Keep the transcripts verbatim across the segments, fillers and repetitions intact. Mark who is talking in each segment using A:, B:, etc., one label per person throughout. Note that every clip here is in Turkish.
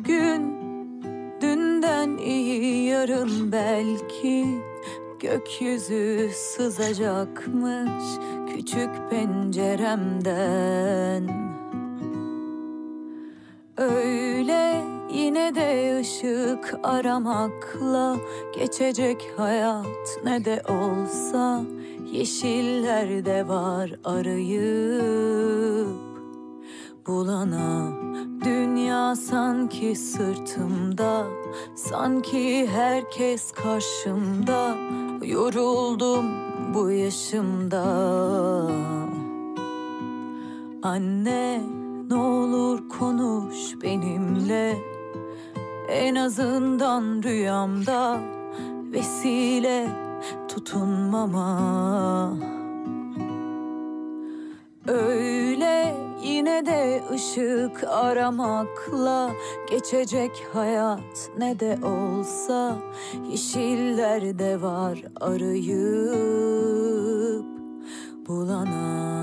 A: bugün dünden iyi, yarın belki gökyüzü sızacakmış küçük penceremden. Öyle yine de ışık aramakla geçecek hayat, ne de olsa yeşillerde var arayıp bulana. Dünya sanki sırtımda, sanki herkes karşımda. Yoruldum bu yaşımda. Anne, ne olur konuş benimle, en azından rüyamda vesile tutunmama. Öyle yine de ışık aramakla geçecek hayat, ne de olsa yeşillerde var arayıp bulana.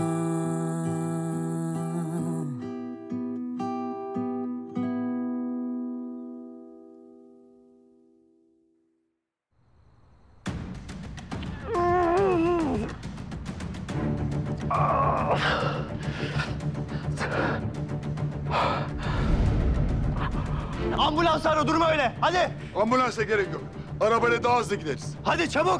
B: Ambulans ara, durma öyle. Hadi.
C: Ambulansa gerek yok. Arabayla daha hızlı gideriz.
B: Hadi çabuk.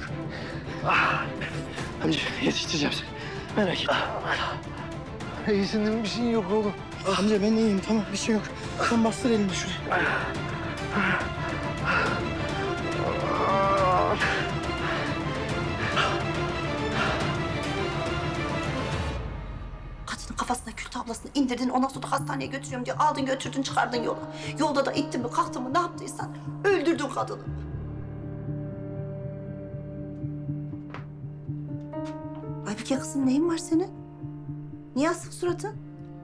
D: Amca yetiştireceğim seni. Merak etme. İyisin değil mi? Bir şeyin yok oğlum.
E: Amca ben iyiyim, tamam, bir şey yok. Sen bastır elini şuraya.
F: Kadının kafasına kül tablasını indirdin, ondan sonra hastaneye götürüyorum diye aldın götürdün çıkardın yola. Yolda da ittin mi kalktın mı ne yaptıysan öldürdün kadını. Aybike kızım, neyin var senin? Niye asık suratın?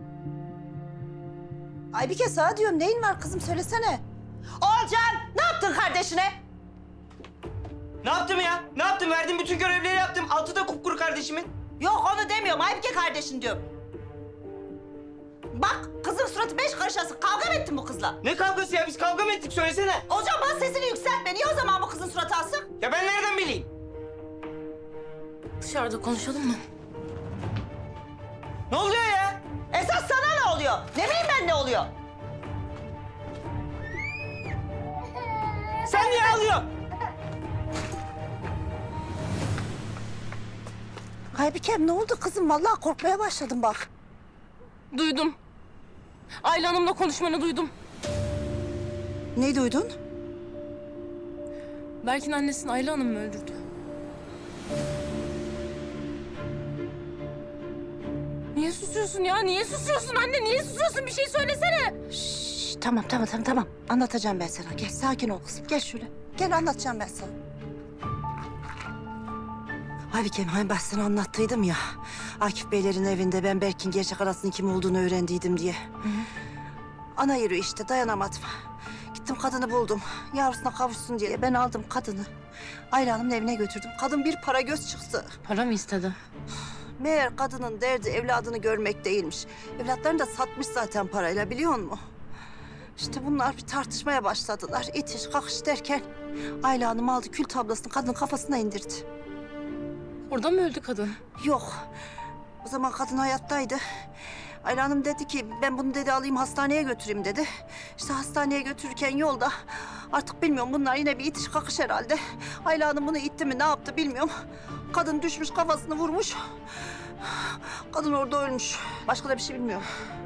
F: Aybike sana diyorum, neyin var kızım, söylesene. Olcan, ne yaptın kardeşine?
B: Ne yaptım ya? Ne yaptım? Verdim, bütün görevleri yaptım. Altı da kupkuru kardeşimin.
F: Yok onu demiyorum, Aybike kardeşin diyorum. Bak kızın suratı beş karış asık, kavga mı ettin bu kızla?
B: Ne kavgası ya? Biz kavga mı ettik? Söylesene.
F: Olcan bana sesini yükseltme, niye o zaman bu kızın suratı asık?
B: Ya ben nereden bileyim?
G: Dışarıda konuşalım mı?
B: Ne oluyor ya?
F: Esas sana ne oluyor? Ne bileyim ben ne oluyor?
B: Sen niye ağlıyorsun?
F: Aybikem ne oldu kızım? Vallahi korkmaya başladım bak.
G: Duydum. Ayla Hanım'la konuşmanı duydum.
F: Ne duydun?
G: Berk'in annesini Ayla Hanım mı öldürdü? Niye susuyorsun ya? Niye susuyorsun anne? Niye susuyorsun? Bir şey söylesene.
F: Şşş, tamam tamam tamam tamam. Anlatacağım ben sana. Gel sakin ol kızım. Gel şöyle. Gel anlatacağım ben sana. Aybikem hani ben sana anlattıydım ya. Akif Beylerin evinde ben Berk'in gerçek anasının kim olduğunu öğrendiydim diye. Hı hı. Ana yürü işte, dayanamadım. Gittim kadını buldum. Yavrusuna kavuşsun diye ben aldım kadını. Ayla Hanım'ın evine götürdüm. Kadın bir para göz çıktı.
G: Para mı istedi?
F: Meğer kadının derdi evladını görmek değilmiş. Evlatlarını da satmış zaten parayla, biliyor musun? İşte bunlar bir tartışmaya başladılar. İtiş kakış derken Ayla Hanım aldı kül tablasını kadının kafasına indirdi.
G: Orada mı öldü kadın?
F: Yok. O zaman kadın hayattaydı. Ayla Hanım dedi ki ben bunu dedi alayım hastaneye götüreyim dedi. İşte hastaneye götürürken yolda artık bilmiyorum bunlar yine bir itiş kakış herhalde. Ayla Hanım bunu itti mi ne yaptı bilmiyorum. Kadın düşmüş kafasını vurmuş. Kadın orada ölmüş. Başka da bir şey bilmiyorum.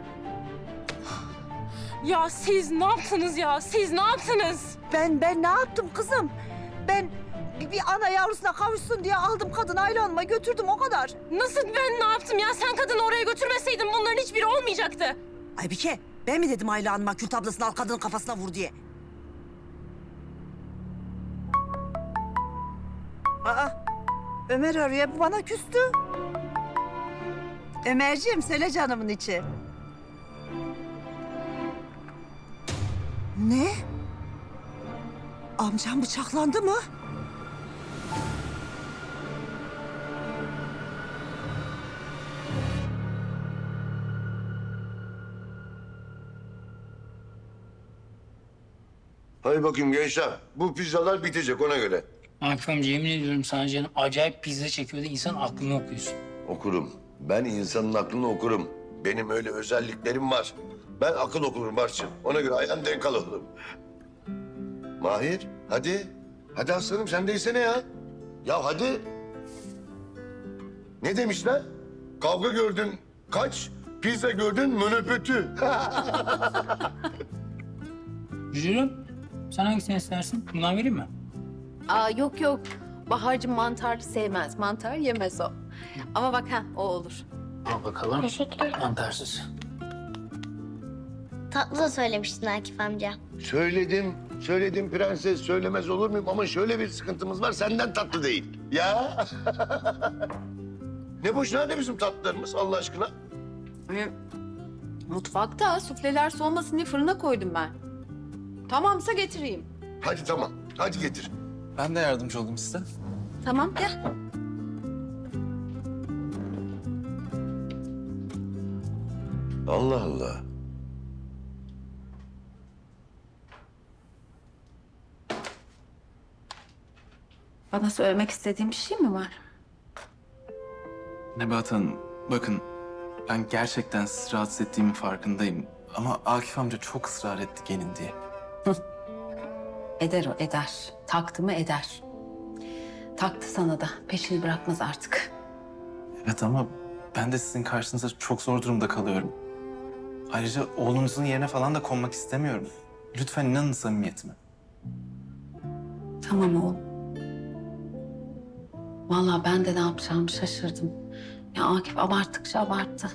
G: Ya siz ne yaptınız ya? Siz ne yaptınız?
F: Ben ben ne yaptım kızım? Ben bir, bir ana yavrusuna kavuşsun diye aldım kadını Ayla Hanım'a götürdüm o kadar.
G: Nasıl ben ne yaptım ya? Sen kadını oraya götürmeseydin bunların hiçbiri olmayacaktı.
F: Aybike ben mi dedim Ayla Hanım'a kül tablasını al kadının kafasına vur diye? Aa Ömer arıyor, bu bana küstü. Ömerciğim söyle canımın içi. Ne? Amcam bıçaklandı mı?
H: Hadi bakayım gençler. Bu pizzalar bitecek ona göre.
I: Akif amca yemin ediyorum sana canım acayip pizza çekiyordu. İnsan aklını okuyorsun.
H: Okurum. Ben insanın aklını okurum. Benim öyle özelliklerim var. Ben akıl okurum Barçın. Ona göre ayağın denk alalım. Mahir, hadi. Hadi aslanım sen de yesene ya. Ya hadi. Ne demişler? Kavga gördün kaç, pizza gördün mönöpötü.
I: Jürüm, sen hangisini istersin? Bundan vereyim mi?
G: Aa yok yok. Bahar'cığım mantar sevmez. Mantar yemez o. Ama bak ha o olur.
I: Al bakalım.
J: Teşekkür ederim.
I: Mantarsız.
J: Tatlı da söylemiştin Akif amca.
H: Söyledim, söyledim prenses. Söylemez olur muyum? Ama şöyle bir sıkıntımız var. Senden tatlı değil. Ya. Ne boş nerede bizim tatlılarımız Allah aşkına?
G: Ee, mutfakta sufleler soğumasın diye fırına koydum ben. Tamamsa getireyim.
H: Hadi tamam. Hadi getir.
K: Ben de yardımcı olayım size.
G: Tamam gel.
H: Allah Allah.
G: Bana söylemek istediğin bir şey mi var?
K: Nebahat Hanım, bakın ben gerçekten sizi rahatsız ettiğimin farkındayım. Ama Akif amca çok ısrar etti gelin diye.
G: Eder o eder. Taktı mı eder. Taktı sana da. Peşini bırakmaz artık.
K: Evet ama ben de sizin karşınızda çok zor durumda kalıyorum. Ayrıca oğlunuzun yerine falan da konmak istemiyorum. Lütfen inanın samimiyetime.
G: Tamam oğlum. Vallahi ben de ne yapacağımı şaşırdım. Ya Akif abarttıkça abarttı.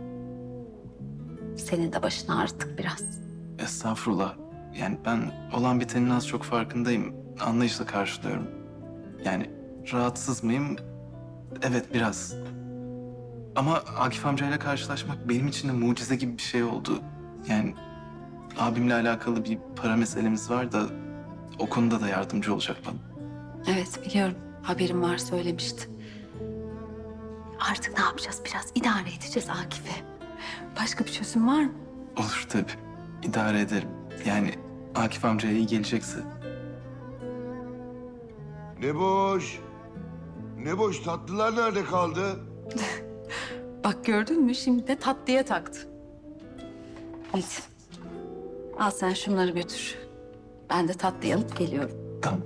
G: Senin de başını ağrıttık biraz.
K: Estağfurullah. Yani ben olan bitenin az çok farkındayım. Anlayışla karşılıyorum. Yani rahatsız mıyım? Evet biraz. Ama Akif amcayla karşılaşmak benim için de mucize gibi bir şey oldu. Yani abimle alakalı bir para meselemiz var da o konuda da yardımcı olacak bana.
G: Evet biliyorum. Haberim var söylemişti. Artık ne yapacağız? Biraz idare edeceğiz Akif'e. Başka bir çözüm var mı?
K: Olur tabii. İdare ederim. Yani Akif amcaya iyi gelecekse.
H: Ne boş. Ne boş tatlılar nerede kaldı?
G: Bak gördün mü? Şimdi de tatlıya taktı. Hadi. Al sen şunları götür. Ben de tatlıyı alıp geliyorum.
K: Tamam.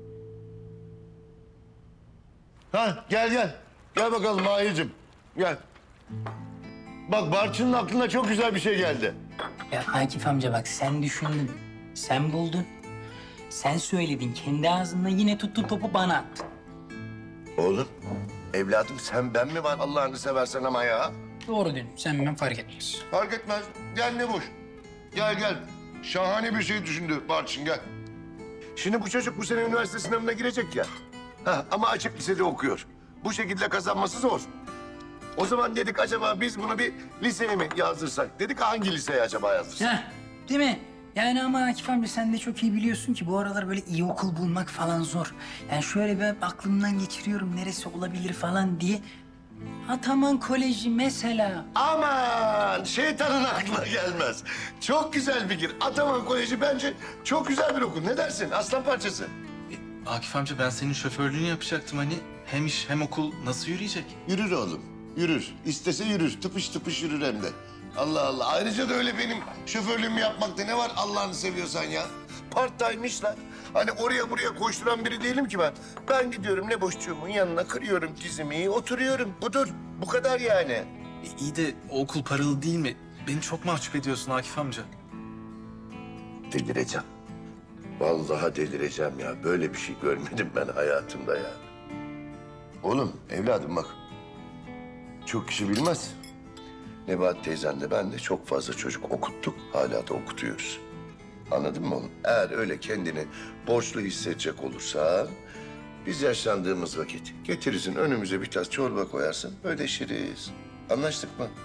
H: Ha gel gel. Gel bakalım Mahir'cim. Gel. Bak Barçın'ın aklına çok güzel bir şey geldi.
I: Ya Akif amca bak sen düşündün. Sen buldun. Sen söyledin. Kendi ağzından yine tuttu topu bana attın.
H: Oğlum, evladım sen ben mi var Allah'ını seversen ama ya?
I: Doğru dedin. Sen ben fark etmez.
H: Fark etmez. Gel ne boş. Gel gel. Şahane bir şey düşündü Barçın gel. Şimdi bu çocuk bu sene üniversite sınavına girecek ya. Ha, ama açık lisede okuyor. Bu şekilde kazanması zor. O zaman dedik acaba biz bunu bir liseye mi yazdırsak? Dedik hangi liseye acaba yazdırsak?
I: Heh, değil mi? Yani ama Akif amca sen de çok iyi biliyorsun ki bu aralar böyle iyi okul bulmak falan zor. Yani şöyle ben aklımdan geçiriyorum neresi olabilir falan diye. Ataman Koleji mesela.
H: Aman şeytanın aklına gelmez. Çok güzel fikir. Ataman Koleji bence çok güzel bir okul. Ne dersin aslan parçası?
K: E, Akif amca ben senin şoförlüğünü yapacaktım hani. Hem iş hem okul nasıl yürüyecek?
H: Yürür oğlum, yürür. İstese yürür, tıpış tıpış yürür hem de. Allah Allah. Ayrıca da öyle benim şoförlüğümü yapmakta ne var Allah'ını seviyorsan ya? Part time işler. Hani oraya buraya koşturan biri değilim ki ben. Ben gidiyorum ne boşçuğumun yanına kırıyorum dizimi, oturuyorum. Budur. Bu kadar yani.
K: E, iyi de o okul paralı değil mi? Beni çok mahcup ediyorsun Akif amca.
H: Delireceğim. Vallahi delireceğim ya. Böyle bir şey görmedim ben hayatımda ya. Oğlum, evladım bak. Çok kişi bilmez. Nebahat teyzen de ben de çok fazla çocuk okuttuk. Hala da okutuyoruz. Anladın mı oğlum? Eğer öyle kendini borçlu hissedecek olursan... biz yaşlandığımız vakit getirirsin önümüze bir tas çorba koyarsın. Ödeşiriz. Anlaştık mı?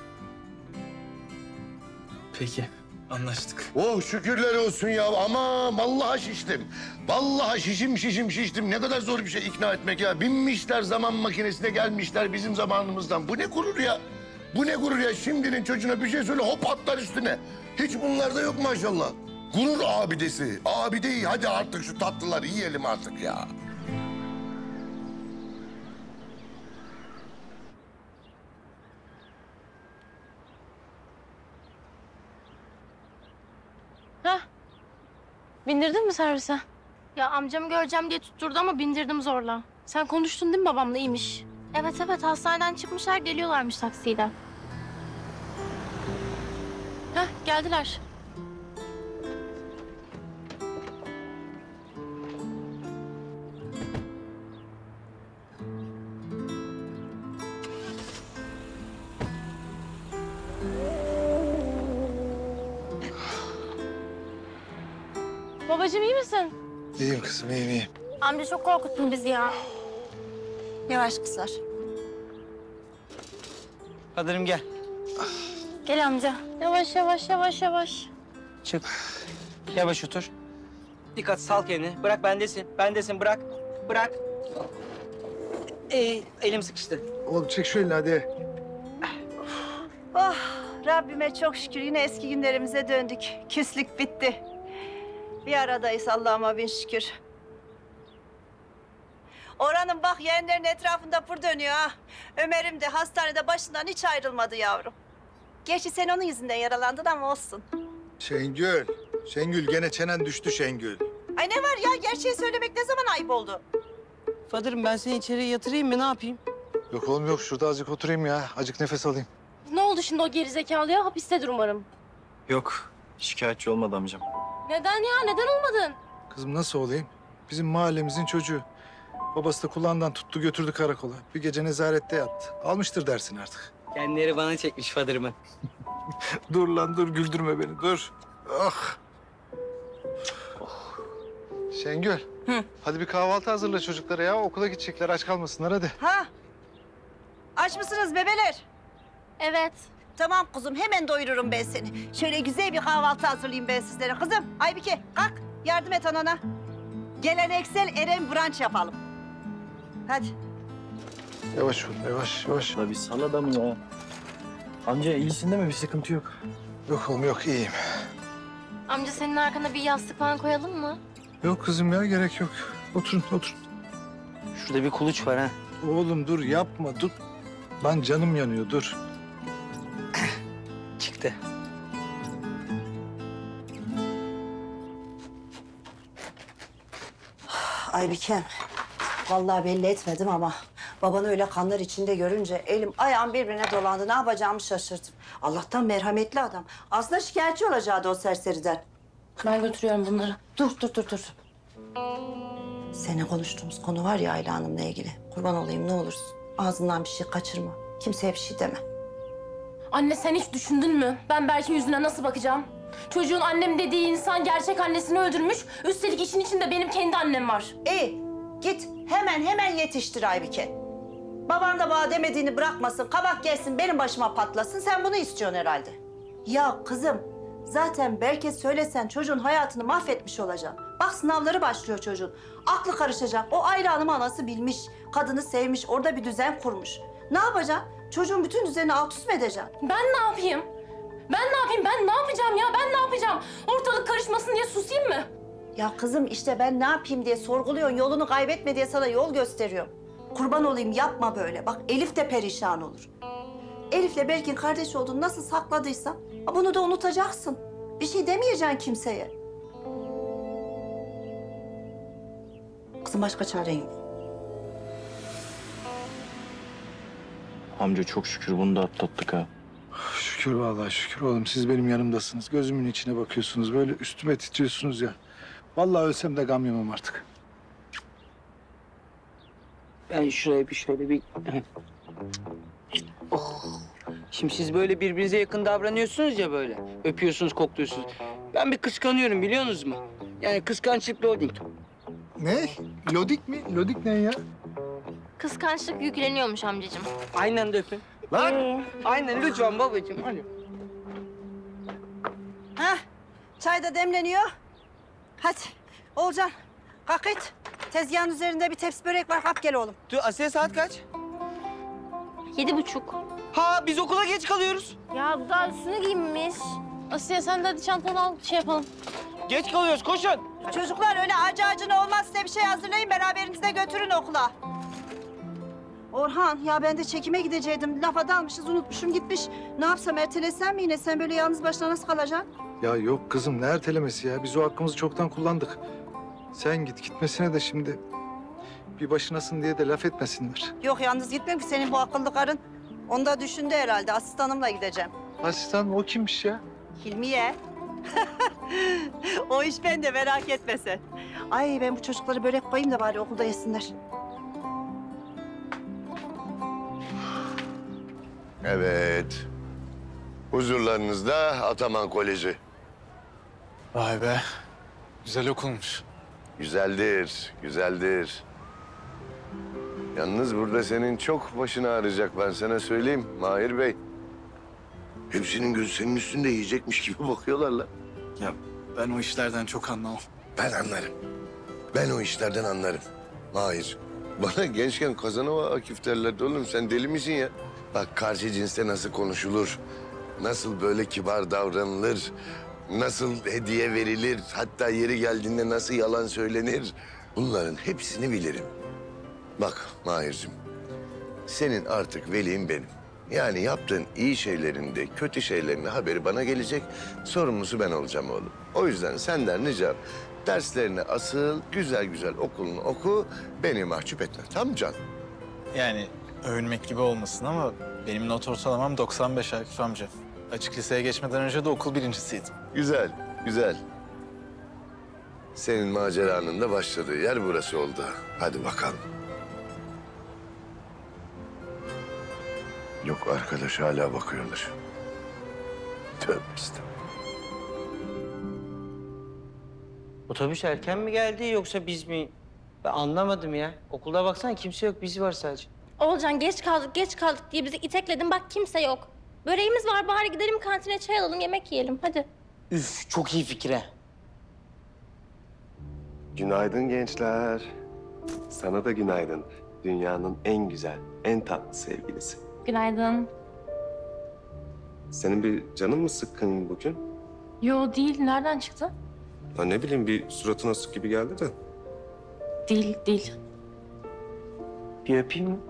K: Peki, anlaştık.
H: Oh şükürler olsun ya. Ama vallahi şiştim. Vallahi şişim şişim şiştim. Ne kadar zor bir şey ikna etmek ya. Binmişler zaman makinesine gelmişler bizim zamanımızdan. Bu ne gurur ya. Bu ne gurur ya. Şimdinin çocuğuna bir şey söyle hop atlar üstüne. Hiç bunlarda yok maşallah. Gurur abidesi. Abideyi hadi artık şu tatlıları yiyelim artık ya.
L: Hah. Bindirdin mi servise? Ya amcamı göreceğim diye tutturdu ama bindirdim zorla. Sen konuştun değil mi babamla, iyiymiş? Evet evet, hastaneden çıkmışlar, geliyorlarmış taksiyle. Hah, geldiler. Babacığım iyi misin?
D: İyiyim kızım, iyiyim, iyiyim.
L: Amca çok korkuttun bizi ya.
F: Yavaş kızlar.
B: Kadınım gel.
L: Gel amca. Yavaş yavaş yavaş yavaş.
B: Çık. Yavaş otur. Dikkat, sal kendini. Bırak, bendesin. Bendesin, bırak. Bırak. Ee, elim sıkıştı.
D: Oğlum çek şu elini hadi.
F: Oh, Rabbime çok şükür yine eski günlerimize döndük. Küslük bitti. Bir aradayız Allah'ıma bin şükür. Orhan'ım bak yeğenlerin etrafında pır dönüyor ha. Ömer'im de hastanede başından hiç ayrılmadı yavrum. Gerçi sen onun yüzünden yaralandın ama olsun.
D: Şengül, Şengül gene çenen düştü Şengül.
F: Ay ne var ya, gerçeği söylemek ne zaman ayıp oldu?
B: Fadırım, ben seni içeriye yatırayım mı, ne yapayım?
D: Yok oğlum yok, şurada azıcık oturayım ya. Azıcık nefes alayım.
L: Ne oldu şimdi o gerizekalıya? Hapistedir umarım.
K: Yok, şikayetçi olmadı amcam.
L: Neden ya? Neden olmadın?
D: Kızım nasıl olayım? Bizim mahallemizin çocuğu. Babası da kulağından tuttu götürdü karakola. Bir gece nezarette yattı. Almıştır dersin artık.
B: Kendileri bana çekmiş Fadırım'ı.
D: Dur lan dur, güldürme beni dur. Ah. Şengül.
F: Hı.
D: Hadi bir kahvaltı hazırla çocuklara ya. Okula gidecekler, aç kalmasınlar hadi.
F: Ha? Aç mısınız bebeler?
L: Evet.
F: Tamam kuzum, hemen doyururum ben seni. Şöyle güzel bir kahvaltı hazırlayayım ben sizlere. Kızım, Aybike kalk, yardım et anana. Geleneksel Eren brunch yapalım. Hadi.
D: Yavaş ol, yavaş, yavaş.
K: Tabii sana da mı ya? Amca iyisin değil mi? Bir sıkıntı yok.
D: Yok oğlum yok, iyiyim.
L: Amca senin arkana bir yastık falan koyalım mı?
D: Yok kızım ya, gerek yok. Oturun, oturun.
B: Şurada bir kuluç var ha.
D: Oğlum dur, yapma, dur. Lan canım yanıyor, dur.
B: Çıktı.
F: Aybike, vallahi belli etmedim ama babanı öyle kanlar içinde görünce elim ayağım birbirine dolandı. Ne yapacağımı şaşırdım. Allah'tan merhametli adam. Aslında şikayetçi olacaktı o serseriden.
L: Ben götürüyorum bunları.
F: Dur, dur, dur, dur. Seninle konuştuğumuz konu var ya Ayla Hanım'la ilgili. Kurban olayım ne olursun. Ağzından bir şey kaçırma. Kimseye bir şey deme.
L: Anne sen hiç düşündün mü? Ben Berk'in yüzüne nasıl bakacağım? Çocuğun annem dediği insan gerçek annesini öldürmüş. Üstelik işin içinde benim kendi annem var.
F: İyi, git hemen hemen yetiştir Aybike. Baban da bana demediğini bırakmasın, kabak gelsin benim başıma patlasın. Sen bunu istiyorsun herhalde. Ya kızım, zaten Berk'e söylesen çocuğun hayatını mahvetmiş olacaksın. Bak sınavları başlıyor çocuğun. Aklı karışacak. O Ayla Hanım anası bilmiş, kadını sevmiş, orada bir düzen kurmuş. Ne yapacaksın? Çocuğun bütün düzenini alt üst mü edeceksin?
L: Ben ne yapayım? Ben ne yapayım? Ben ne yapacağım ya? Ben ne yapacağım? Ortalık karışmasın diye susayım mı?
F: Ya kızım işte ben ne yapayım diye sorguluyorsun. Yolunu kaybetme diye sana yol gösteriyorum. Kurban olayım yapma böyle. Bak Elif de perişan olur. Elif'le Berk'in kardeş olduğunu nasıl sakladıysan bunu da unutacaksın. Bir şey demeyeceksin kimseye. Kızım başka çaren yok.
K: Amca çok şükür bunu da atlattık ha.
D: Şükür vallahi şükür oğlum. Siz benim yanımdasınız. Gözümün içine bakıyorsunuz. Böyle üstüme titriyorsunuz ya. Vallahi ölsem de gam yemem artık.
B: Ben şuraya bir şöyle bir... Oh. Şimdi siz böyle birbirinize yakın davranıyorsunuz ya böyle. Öpüyorsunuz, kokluyorsunuz. Ben bir kıskanıyorum biliyorsunuz mu? Yani kıskançlık loading.
D: Ne? Lodik mi? Lodik ne ya?
L: Kıskançlık yükleniyormuş amcacığım.
B: Aynen de öpün. Lan! Aynen lütfen babacığım. Hadi.
F: Hah, çay da demleniyor. Hadi Olcan, kalk et. Tezgahın üzerinde bir tepsi börek var, kalk gel oğlum.
B: Dur Asiye, saat kaç?
L: Yedi buçuk.
B: Ha biz okula geç kalıyoruz.
L: Ya bu daha üstüne giyinmiş. Asiye sen de hadi çantanı al, şey yapalım.
B: Geç kalıyoruz, koşun.
F: Çocuklar öyle acı acına olmaz. Size bir şey hazırlayın, beraberinize götürün okula. Orhan, ya ben de çekime gideceydim. Lafa dalmışız, unutmuşum gitmiş. Ne yapsam, ertelesem mi yine? Sen böyle yalnız başına nasıl kalacaksın?
D: Ya yok kızım ne ertelemesi ya? Biz o hakkımızı çoktan kullandık. Sen git gitmesine de şimdi bir başınasın diye de laf etmesinler.
F: Yok, yalnız gitmiyorum ki senin bu akıllı karın. Onu da düşündü herhalde. Asistanımla gideceğim.
D: Asistan o kimmiş ya?
F: Hilmiye. O iş bende, merak etme sen. Ay ben bu çocukları börek koyayım da bari okulda yesinler.
H: Evet. Huzurlarınızda Ataman Koleji.
K: Vay be. Güzel okulmuş.
H: Güzeldir, güzeldir. Yalnız burada senin çok başını ağrıyacak, ben sana söyleyeyim Mahir Bey. Hepsinin gözü senin üstünde yiyecekmiş gibi bakıyorlar lan.
K: Ya ben o işlerden çok anlamam.
H: Ben anlarım. Ben o işlerden anlarım. Mahir. Bana gençken Kazanova Akif derlerdi oğlum. Sen deli misin ya? Bak karşı cinste nasıl konuşulur, nasıl böyle kibar davranılır, nasıl hediye verilir, hatta yeri geldiğinde nasıl yalan söylenir. Bunların hepsini bilirim. Bak Mahir'cim, senin artık velin benim. Yani yaptığın iyi şeylerin de kötü şeylerin de haberi bana gelecek. Sorumlusu ben olacağım oğlum. O yüzden senden ricam derslerine asıl, güzel güzel okulunu oku. Beni mahcup etme, tamam mı can?
K: Yani övünmek gibi olmasın ama benim not ortalamam doksan beş Akif amca. Açık liseye geçmeden önce de okul birincisiydim.
H: Güzel, güzel. Senin maceranın da başladığı yer burası oldu. Hadi bakalım. Yok arkadaş hala bakıyorlar. Tövbe estağfurullah.
B: Otobüs erken mi geldi yoksa biz mi? Ben anlamadım ya. Okulda baksana kimse yok, biz var sadece.
L: Oğulcan geç kaldık, geç kaldık diye bizi itekledin. Bak kimse yok. Böreğimiz var, bari gidelim kantine çay alalım, yemek yiyelim. Hadi.
B: Üf, çok iyi fikir ha.
M: Günaydın gençler. Sana da günaydın. Dünyanın en güzel, en tatlı sevgilisi.
L: Günaydın.
M: Senin bir canın mı sıkkın bugün?
L: Yo değil, nereden çıktı?
M: Ya ne bileyim bir suratın asık gibi geldi de.
L: Değil, değil.
B: Bir öpeyim mi?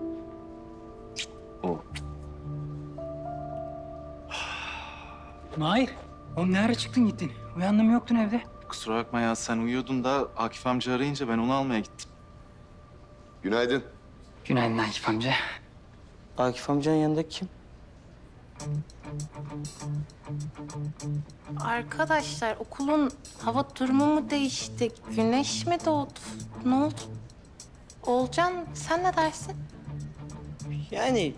I: Mahir, oğlum ne ara çıktın gittin? Uyandım yoktun evde.
K: Kusura bakma ya, sen uyuyordun da Akif amca arayınca ben onu almaya gittim.
H: Günaydın.
I: Günaydın Akif amca.
B: Akif amcanın yanında kim?
L: Arkadaşlar okulun hava durumu mu değişti? Güneş mi doğdu? Ne oldu? Oğulcan sen ne dersin?
B: Yani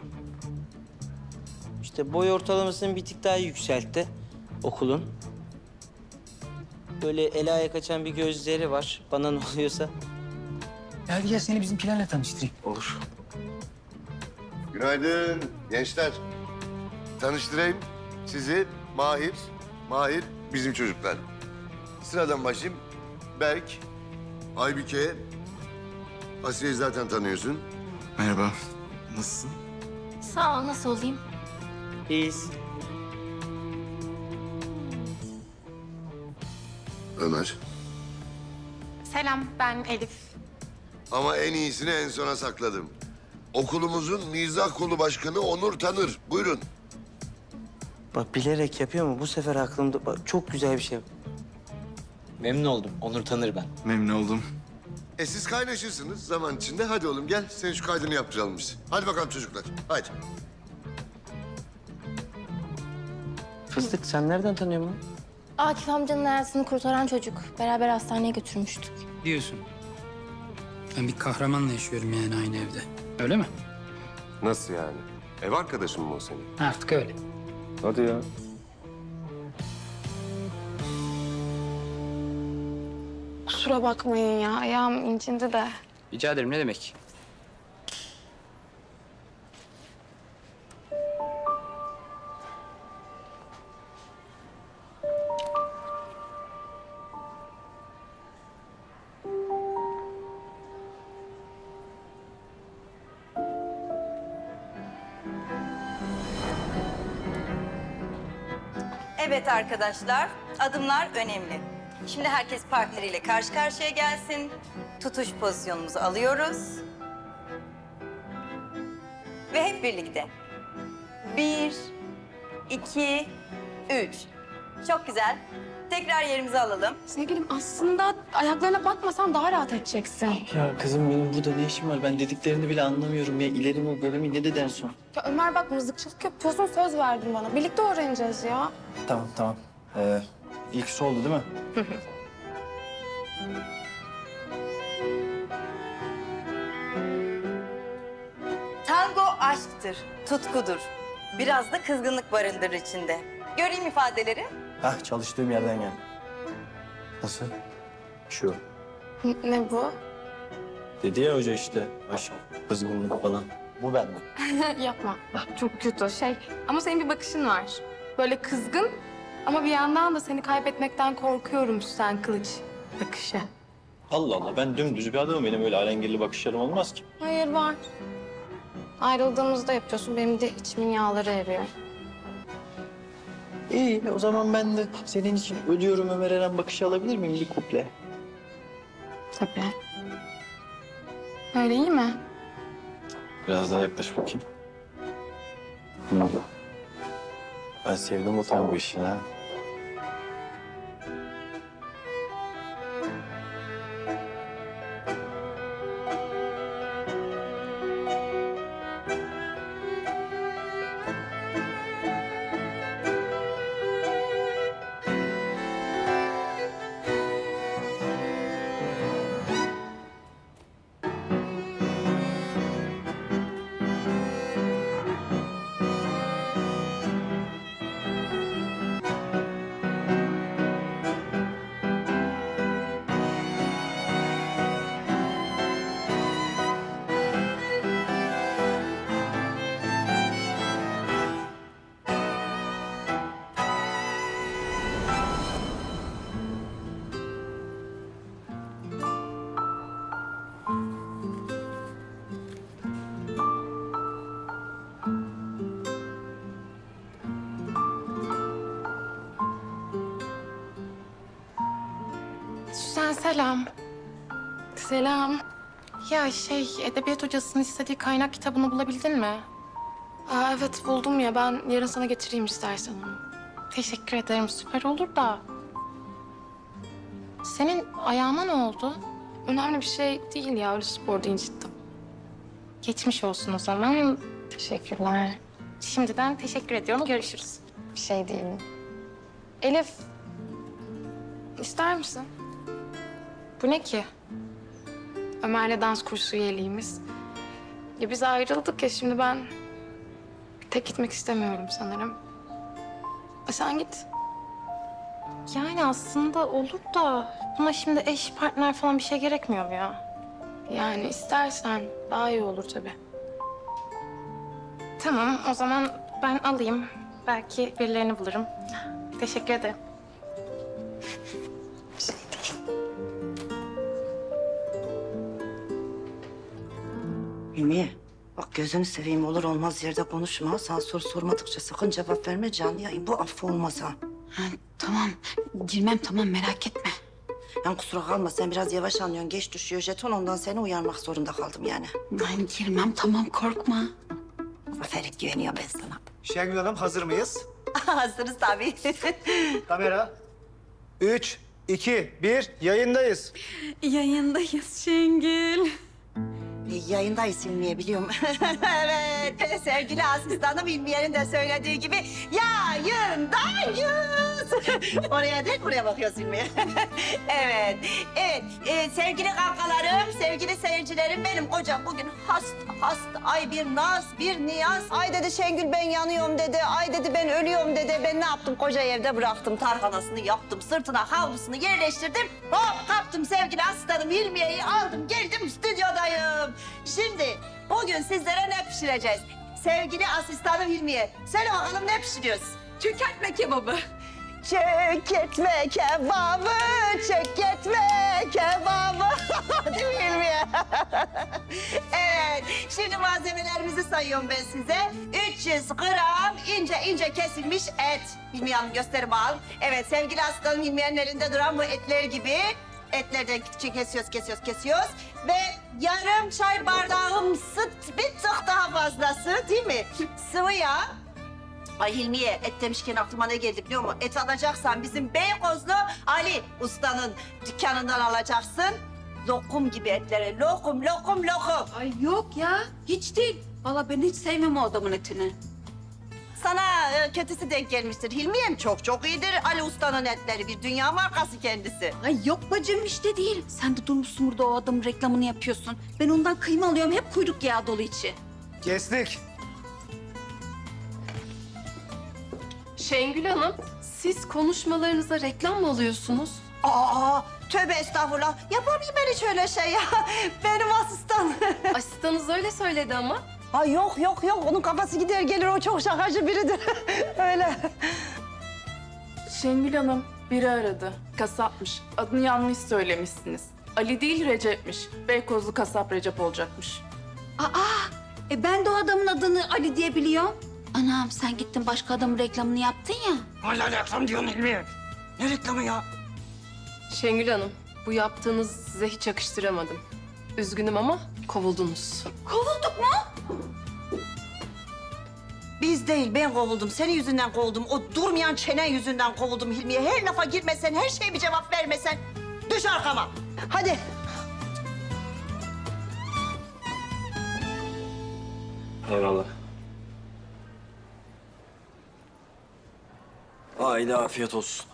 B: işte boy ortalamasını bir tık daha yükseltti okulun. Böyle el ayağa kaçan bir gözleri var. Bana ne oluyorsa.
I: Ya hadi gel seni bizimkilerle tanıştırayım.
K: Olur.
H: Günaydın gençler. Tanıştırayım sizi Mahir. Mahir bizim çocuklar. Sıradan başlayayım. Berk, Aybike, Asiye'yi zaten tanıyorsun.
K: Merhaba. Nasılsın?
L: Sağ ol, nasıl olayım?
B: Biz.
H: Ömer.
L: Selam, ben Elif.
H: Ama en iyisini en sona sakladım. Okulumuzun mizah kolu başkanı Onur Tanır. Buyurun.
B: Bak bilerek yapıyor ama bu sefer aklımda bak, çok güzel bir şey. Memnun oldum. Onur Tanır ben.
K: Memnun oldum.
H: E siz kaynaşırsınız zaman içinde. Hadi oğlum gel. Senin şu kaydını yaptıralım biz. Hadi bakalım çocuklar. Hadi.
B: Fıstık sen nereden tanıyorsun lan?
L: Akif amcanın hayatını kurtaran çocuk. Beraber hastaneye götürmüştük.
I: Diyorsun. Ben bir kahramanla yaşıyorum yani aynı evde. Öyle mi?
M: Nasıl yani? Ev arkadaşın mı o senin?
I: Artık öyle.
M: Hadi ya.
N: Kusura bakmayın ya, ayağım incindi de.
B: Rica ederim, ne demek?
O: Evet arkadaşlar, adımlar önemli. Şimdi herkes partneriyle karşı karşıya gelsin. Tutuş pozisyonumuzu alıyoruz. Ve hep birlikte. Bir, iki, üç. Çok güzel. Tekrar yerimizi alalım.
N: Sevgilim aslında ayaklarına bakmasan daha rahat edeceksin.
K: Ya kızım benim burada ne işim var? Ben dediklerini bile anlamıyorum ya. İleri mi geri mi ne dedi en son?
N: Ya Ömer bak mızıkçılık yapıyorsun söz verdin bana. Birlikte öğreneceğiz ya.
K: Tamam tamam. Ee, ilk su oldu değil mi?
O: Tango aşktır, tutkudur. Biraz da kızgınlık barındırır içinde. Göreyim ifadeleri.
K: Hah çalıştığım yerden geldi. Nasıl? Şu.
N: Ne bu?
K: Dedi ya hoca işte aşk, kızgınlık falan. Bu ben mi?
N: Yapma. Çok kötü şey. Ama senin bir bakışın var. Böyle kızgın ama bir yandan da seni kaybetmekten korkuyorum Süsen Kılıç bakışı.
K: Allah Allah ben dümdüz bir adamım. Benim öyle alengirli bakışlarım olmaz ki.
N: Hayır var. Ayrıldığımızda yapıyorsun. Benim de içimin yağları eriyor.
K: İyi o zaman ben de senin için ölüyorum Ömer Eren bakışı alabilir miyim bir kuple?
N: Tabii. Öyle iyi mi?
K: Biraz daha yaklaş bakayım. Hı. Ben sevdim o tango işini ha.
N: Süsen selam. Selam. Ya şey, edebiyat hocasının istediği kaynak kitabını bulabildin mi? Aa, evet buldum ya. Ben yarın sana getireyim istersen onu. Teşekkür ederim. Süper olur da. Senin ayağına ne oldu? Önemli bir şey değil ya. Öyle spor deyince cidden. Geçmiş olsun o zaman. Teşekkürler. Şimdiden teşekkür ediyorum. Görüşürüz. Bir şey değil. Elif. İster misin? Bu ne ki? Ömer'le dans kursu üyeliğimiz. Ya biz ayrıldık ya şimdi ben tek gitmek istemiyorum sanırım. E sen git. Yani aslında olur da buna şimdi eş partner falan bir şey gerekmiyor mu ya? Yani istersen daha iyi olur tabii. Tamam o zaman ben alayım. Belki birilerini bulurum. Teşekkür ederim.
F: Hilmiye, bak gözünü seveyim olur olmaz yerde konuşma. Sana soru sormadıkça sakın cevap verme canlı yayın. Bu affı olmaz ha.
G: Ha, tamam. Girmem tamam merak etme.
F: Yani kusura kalma sen biraz yavaş anlıyorsun. Geç düşüyor jeton ondan seni uyarmak zorunda kaldım yani.
G: Ben girmem tamam korkma.
F: Aferin güveniyor ben sana.
P: Şengül Hanım hazır mıyız?
F: Hazırız tabii.
P: Kamera. Üç, iki, bir, yayındayız.
G: Yayındayız Şengül.
F: E, yayındayız Hilmiye biliyorum. Evet sevgili asistanım Hilmiye'nin de söylediği gibi yayındayız. Oraya değil buraya bakıyoruz Hilmiye. Evet, evet e, sevgili kankalarım, sevgili seyircilerim benim kocam bugün hasta hasta. Ay bir naz, bir niyaz. Ay dedi Şengül ben yanıyorum dedi. Ay dedi ben ölüyorum dedi. Ben ne yaptım kocayı evde bıraktım. Tarhanasını yaptım, sırtına havlusunu yerleştirdim. Hop kaptım sevgili asistanım Hilmiye'yi aldım geldim stüdyodayım. Şimdi bugün sizlere ne pişireceğiz? Sevgili asistanım Hilmiye, söyle bakalım ne pişiriyoruz?
G: Çökertme kebabı.
F: Çökertme kebabı, çökertme kebabı. Değil mi Hilmiye? Evet, Şimdi malzemelerimizi sayıyorum ben size. üç yüz gram ince ince kesilmiş et. Hilmi Hanım gösterim al. Evet sevgili hastanın Hilmi'nin elinde duran bu etler gibi. Etlerden kesiyoruz, kesiyoruz, kesiyoruz. Ve yarım çay bardağımsı bir tık daha fazlası değil mi? Sıvı yağ. Ay Hilmiye, et demişken aklıma ne geldi biliyor musun? Et alacaksan bizim Beykozlu Ali Usta'nın dükkanından alacaksın. Lokum gibi etlere, lokum, lokum, lokum.
G: Ay yok ya, hiç değil. Vallahi ben hiç sevmem o adamın etini.
F: Sana e, kötüsü denk gelmiştir. Hilmiye'm çok çok iyidir. Ali Usta'nın etleri bir dünya markası kendisi.
G: Ay yok bacım işte değil. Sen de durmuşsun burada o adamın reklamını yapıyorsun. Ben ondan kıyma alıyorum, hep kuyruk yağı dolu içi.
P: Kestik.
N: Şengül Hanım, siz konuşmalarınıza reklam mı alıyorsunuz?
F: Aa, tövbe estağfurullah. Yapar mıyım ben hiç öyle şey ya? Benim asistan.
N: Asistanınız öyle söyledi ama.
F: Ha yok yok yok. Onun kafası gider gelir. O çok şakacı biridir. Öyle.
N: Şengül Hanım, biri aradı. Kasapmış. Adını yanlış söylemişsiniz. Ali değil Recep'miş. Beykozlu kasap Recep olacakmış.
G: Aa, e ben de o adamın adını Ali diye biliyorum. Anam sen gittin başka adamın reklamını yaptın ya.
E: Hala reklam diyorsun Hilmi. Ne reklamı ya?
N: Şengül Hanım, bu yaptığınız size hiç yakıştıramadım. Üzgünüm ama kovuldunuz.
G: Kovulduk mu?
F: Biz değil, ben kovuldum. Senin yüzünden kovuldum. O durmayan çenen yüzünden kovuldum Hilmiye. Her lafa girmesen, her şeye bir cevap vermesen. Düş arkama. Hadi.
Q: Eyvallah. Haydi afiyet olsun.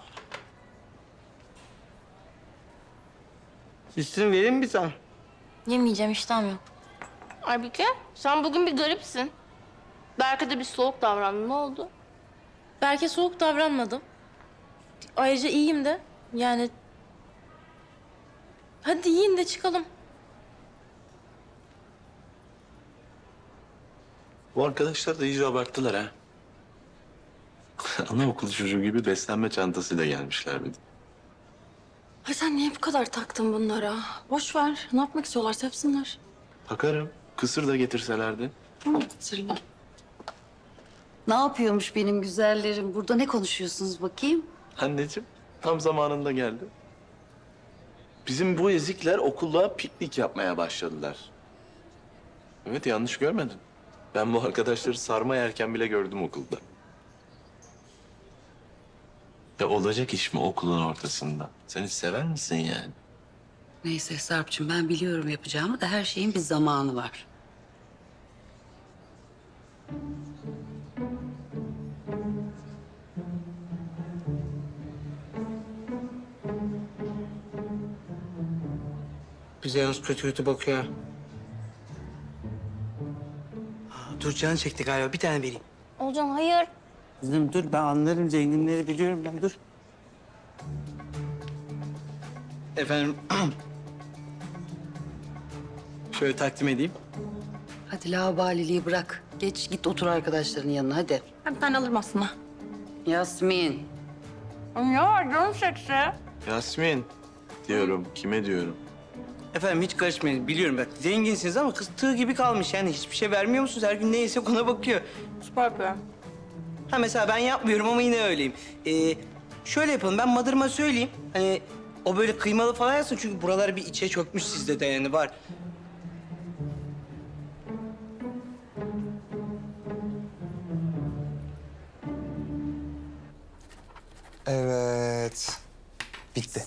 B: Üstünü vereyim mi sana?
L: Yemeyeceğim, iştahım yok. Aybüke, sen bugün bir garipsin. Berke de bir soğuk davrandı. Ne oldu? Berke soğuk davranmadım. Ayrıca iyiyim de. Yani... Hadi yiyin de çıkalım.
R: Bu arkadaşlar da iyice abarttılar ha. Anaokulu çocuğu gibi beslenme çantasıyla gelmişler bir de.
L: Ay sen niye bu kadar taktın bunlara? Boş ver. Ne yapmak istiyorlarsa yapsınlar.
R: Takarım. Kısır da getirselerdi.
L: Hatırla.
G: Ne yapıyormuş benim güzellerim? Burada ne konuşuyorsunuz bakayım?
R: Anneciğim tam zamanında geldi. Bizim bu ezikler okulda piknik yapmaya başladılar. Evet yanlış görmedin. Ben bu arkadaşları sarma yerken bile gördüm okulda. Ya olacak iş mi okulun ortasında? Sen hiç sever misin yani?
G: Neyse Sarp'cığım ben biliyorum yapacağımı da her şeyin bir zamanı var.
B: Bize yalnız kötü kötü bakıyor. ha. Aa, Dur canı çekti galiba. Bir tane vereyim.
L: Olcan hayır.
B: Kızım dur ben anlarım. Zenginleri biliyorum ben. Dur. Efendim. Şöyle takdim edeyim.
G: Hadi laubali'liği bırak. Geç git otur arkadaşların yanına hadi.
L: Ben bir tane alırım aslında.
G: Yasmin.
L: Ya canım çekti.
R: Yasmin diyorum. Kime diyorum?
B: Efendim hiç karışmayın. Biliyorum ben. Zenginsiniz ama kız tığ gibi kalmış. Yani hiçbir şey vermiyor musunuz? Her gün ne yesek ona bakıyor.
L: Süper be.
B: Ha mesela ben yapmıyorum ama yine öyleyim. Ee, şöyle yapalım. Ben Madır'ıma söyleyeyim. Hani o böyle kıymalı falan yazsın. Çünkü buralar bir içe çökmüş sizde de yani var.
S: Evet. Bitti.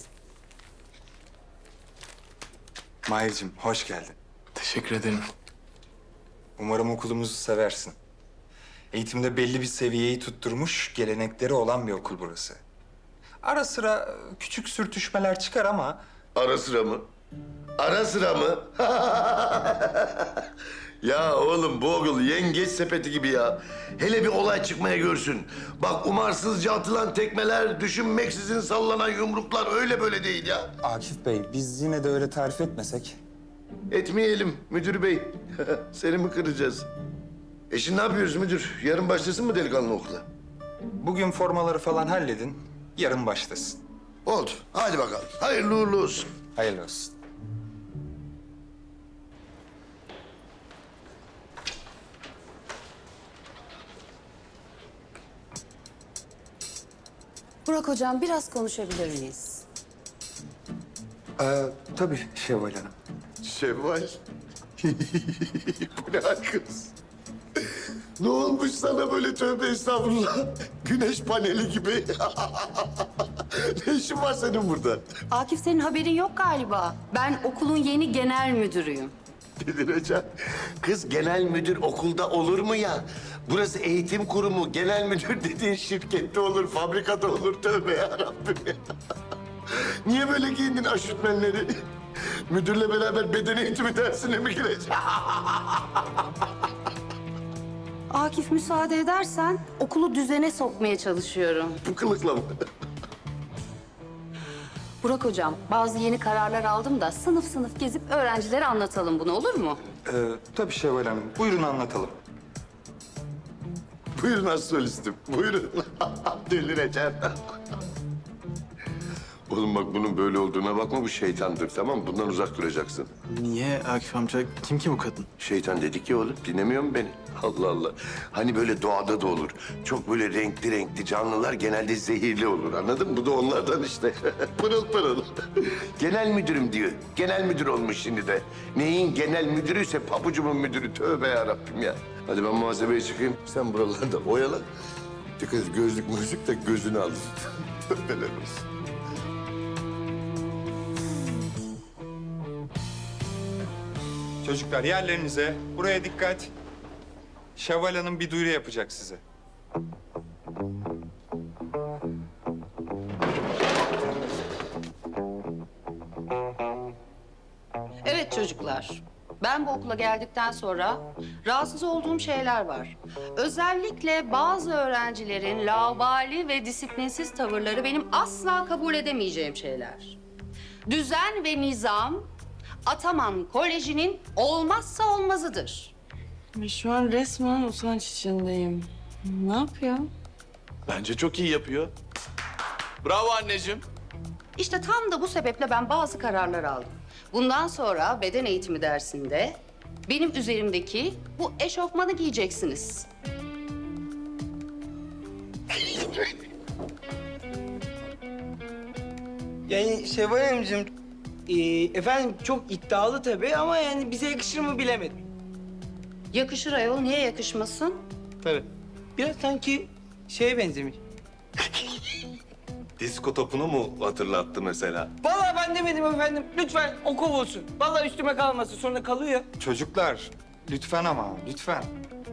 S: Mahir'cim hoş geldin.
R: Teşekkür ederim.
S: Umarım okulumuzu seversin. Eğitimde belli bir seviyeyi tutturmuş, gelenekleri olan bir okul burası. Ara sıra küçük sürtüşmeler çıkar ama...
H: Ara sıra mı? Ara sıra mı? Ya oğlum bu okul yengeç sepeti gibi ya. Hele bir olay çıkmaya görsün. Bak umarsızca atılan tekmeler, düşünmeksizin sallanan yumruklar öyle böyle değil ya.
S: Akif Bey, biz yine de öyle tarif etmesek.
H: Etmeyelim müdür bey. Seni mi kıracağız? E şimdi ne yapıyoruz müdür? Yarın başlasın mı delikanlı okula?
S: Bugün formaları falan halledin, yarın başlasın.
H: Oldu. Hadi bakalım. Hayırlı uğurlu olsun.
S: Hayırlı olsun.
G: Burak hocam biraz konuşabilir miyiz?
S: Ee, tabii Şevval Hanım.
H: Şevval. Bu ne hal kız? Ne olmuş sana böyle, tövbe estağfurullah? Güneş paneli gibi. Ne işin var senin burada?
G: Akif senin haberin yok galiba. Ben okulun yeni genel müdürüyüm.
H: Delireceğim. Kız genel müdür okulda olur mu ya? Burası eğitim kurumu. Genel müdür dediğin şirkette olur, fabrikada olur. Tövbe yarabbim ya. Niye böyle giyindin aşütmenleri? Müdürle beraber beden eğitimi dersine mi gireceksin?
G: Akif müsaade edersen okulu düzene sokmaya çalışıyorum.
H: Bu kılıkla mı?
G: Burak hocam bazı yeni kararlar aldım da sınıf sınıf gezip öğrencilere anlatalım bunu, olur mu?
S: Ee, tabii Şevval Hanım. Buyurun anlatalım.
H: Buyurun astrolistim, buyurun. Delireceğim. Oğlum bak, bunun böyle olduğuna bakma, bu şeytandır, tamam mı? Bundan uzak duracaksın.
K: Niye Akif amca? Kim ki bu kadın?
H: Şeytan dedik ya oğlum, dinlemiyor musun beni? Allah Allah. Hani böyle doğada da olur. Çok böyle renkli renkli canlılar genelde zehirli olur, anladın mı? Bu da onlardan işte. Pırıl pırıl. Genel müdürüm diyor. Genel müdür olmuş şimdi de. Neyin genel müdürüyse pabucumun müdürü. Tövbe yarabbim ya. Hadi ben muhasebeye çıkayım. Sen buralarda oyala. Dikkat et, gözlük müzik de gözünü alır. Helal olsun.
S: Çocuklar yerlerinize. Buraya dikkat. Şevval Hanım bir duyuru yapacak size.
G: Evet çocuklar. Ben bu okula geldikten sonra rahatsız olduğum şeyler var. Özellikle bazı öğrencilerin laubali ve disiplinsiz tavırları benim asla kabul edemeyeceğim şeyler. Düzen ve nizam Ataman Koleji'nin olmazsa olmazıdır.
L: Şu an resmen utanç içindeyim. Ne yapıyor?
R: Bence çok iyi yapıyor. Bravo anneciğim.
G: İşte tam da bu sebeple ben bazı kararlar aldım. Bundan sonra beden eğitimi dersinde benim üzerimdeki bu eşofmanı giyeceksiniz.
B: Yani Şevval Hanımcığım, e, efendim çok iddialı tabii ama yani bize yakışır mı bilemedim.
G: Yakışır ayol, niye yakışmasın?
B: Tabii. Biraz sanki şeye benzemiş.
M: Disko topunu mu hatırlattı mesela?
B: Vallahi ben demedim efendim. Lütfen o kovulsun. Vallahi üstüme kalmasın. Sonra kalıyor.
S: Çocuklar lütfen ama lütfen.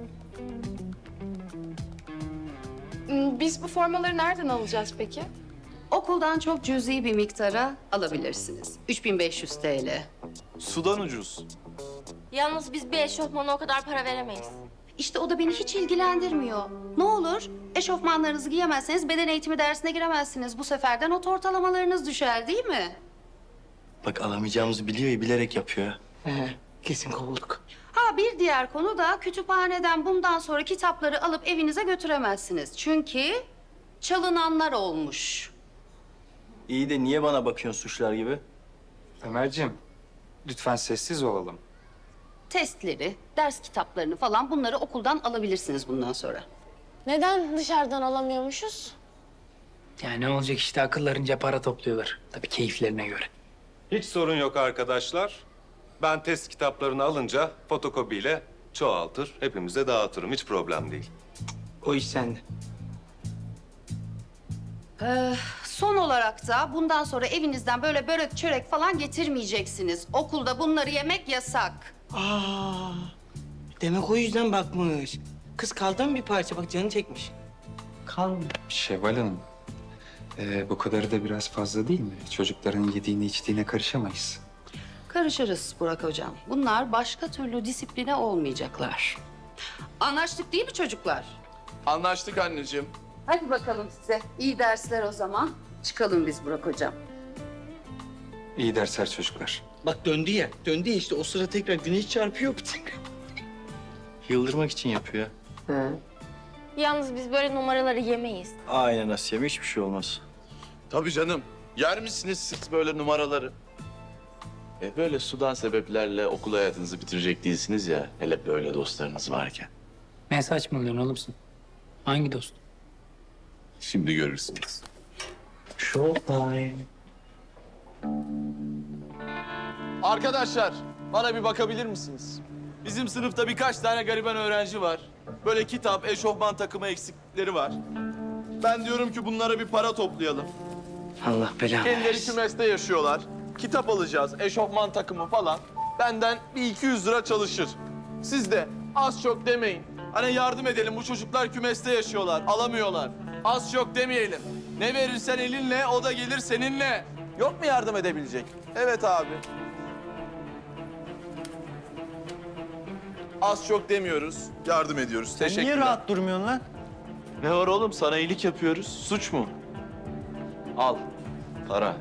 N: Biz bu formaları nereden alacağız peki?
G: Okuldan çok cüzi bir miktara alabilirsiniz. üç bin beş yüz T L.
R: Sudan ucuz.
L: Yalnız biz bir eşofmana o kadar para veremeyiz.
G: İşte o da beni hiç ilgilendirmiyor. Ne olur eşofmanlarınızı giyemezseniz beden eğitimi dersine giremezsiniz. Bu sefer de not ortalamalarınız düşer değil mi?
Q: Bak alamayacağımızı biliyor ya, bilerek yapıyor.
B: He, kesin kovulduk.
G: Ha bir diğer konu da kütüphaneden bundan sonra kitapları alıp evinize götüremezsiniz. Çünkü çalınanlar olmuş.
Q: İyi de niye bana bakıyorsun suçlar gibi?
S: Ömerciğim lütfen sessiz olalım.
G: Testleri, ders kitaplarını falan bunları okuldan alabilirsiniz bundan sonra.
L: Neden dışarıdan alamıyormuşuz?
I: Ya ne olacak işte, akıllarınca para topluyorlar. Tabii keyiflerine göre.
M: Hiç sorun yok arkadaşlar. Ben test kitaplarını alınca fotokopiyle çoğaltır, hepimize dağıtırım. Hiç problem değil.
B: O iş sende.
G: Ee, son olarak da bundan sonra evinizden böyle börek çörek falan getirmeyeceksiniz. Okulda bunları yemek yasak.
B: Aa, demek o yüzden bakmış. Kız kaldı mı bir parça? Bak canı çekmiş. Kalmıyor.
S: Şevval Hanım, ee, bu kadarı da biraz fazla değil mi? Çocukların yediğine içtiğine karışamayız.
G: Karışırız Burak hocam. Bunlar başka türlü disipline olmayacaklar. Anlaştık değil mi çocuklar?
R: Anlaştık anneciğim.
G: Hadi bakalım size. İyi dersler o zaman. Çıkalım biz Burak hocam.
S: İyi dersler çocuklar.
B: Bak döndü ya. Döndü ya işte. O sıra tekrar güneş çarpıyor.
Q: Yıldırmak için yapıyor.
B: Hı.
L: Yalnız biz böyle numaraları yemeyiz.
Q: Aynen Asiye'm, hiçbir şey olmaz.
R: Tabii canım. Yer misiniz siz böyle numaraları? E böyle sudan sebeplerle okul hayatınızı bitirecek değilsiniz ya. Hele böyle dostlarınız varken.
I: Ne saçmalıyorsun oğlum sen? Hangi dost?
R: Şimdi görürsünüz. Showtime.
T: Arkadaşlar, bana bir bakabilir misiniz? Bizim sınıfta birkaç tane gariban öğrenci var. Böyle kitap, eşofman takımı eksikleri var. Ben diyorum ki bunlara bir para toplayalım.
B: Allah belanı
T: Kendileri
B: versin.
T: kümeste yaşıyorlar. Kitap alacağız, eşofman takımı falan. Benden bir iki yüz lira çalışır. Siz de az çok demeyin. Hani yardım edelim, bu çocuklar kümeste yaşıyorlar, alamıyorlar. Az çok demeyelim. Ne verirsen elinle, o da gelir seninle. Yok mu yardım edebilecek? Evet abi. Az çok demiyoruz, yardım ediyoruz.
R: Sen
T: Teşekkürler.
R: niye rahat durmuyorsun lan?
T: Ne var oğlum? Sana iyilik yapıyoruz. Suç mu? Al. Para.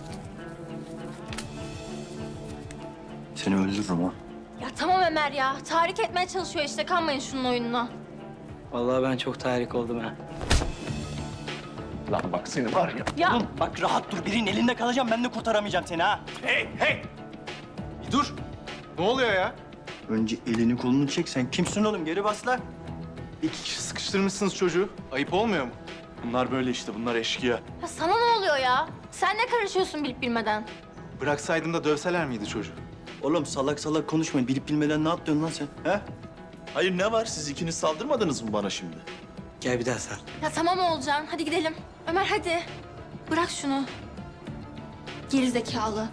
Q: Seni öldürürüm ha.
L: Ya tamam Ömer ya. Tahrik etmeye çalışıyor işte. Kanmayın şunun oyununa.
B: Vallahi ben çok tahrik oldum ha.
R: Lan bak seni var ya.
L: Ya.
Q: Oğlum bak rahat dur. Birinin elinde kalacağım. Ben de kurtaramayacağım seni ha.
R: Hey hey! Bir dur. Ne oluyor ya?
Q: Önce elini kolunu çek. Sen kimsin oğlum? Geri bas lan.
R: İki kişi sıkıştırmışsınız çocuğu. Ayıp olmuyor mu? Bunlar böyle işte. Bunlar eşkıya.
L: Ya sana ne oluyor ya? Sen ne karışıyorsun bilip bilmeden?
R: Bıraksaydım da dövseler miydi çocuğu?
Q: Oğlum salak salak konuşmayın. Bilip bilmeden ne yapıyorsun lan sen? He?
R: Hayır ne var? Siz ikiniz saldırmadınız mı bana şimdi?
B: Gel bir daha sar.
L: Ya tamam Oğulcan. Hadi gidelim. Ömer hadi. Bırak şunu. Geri zekalı.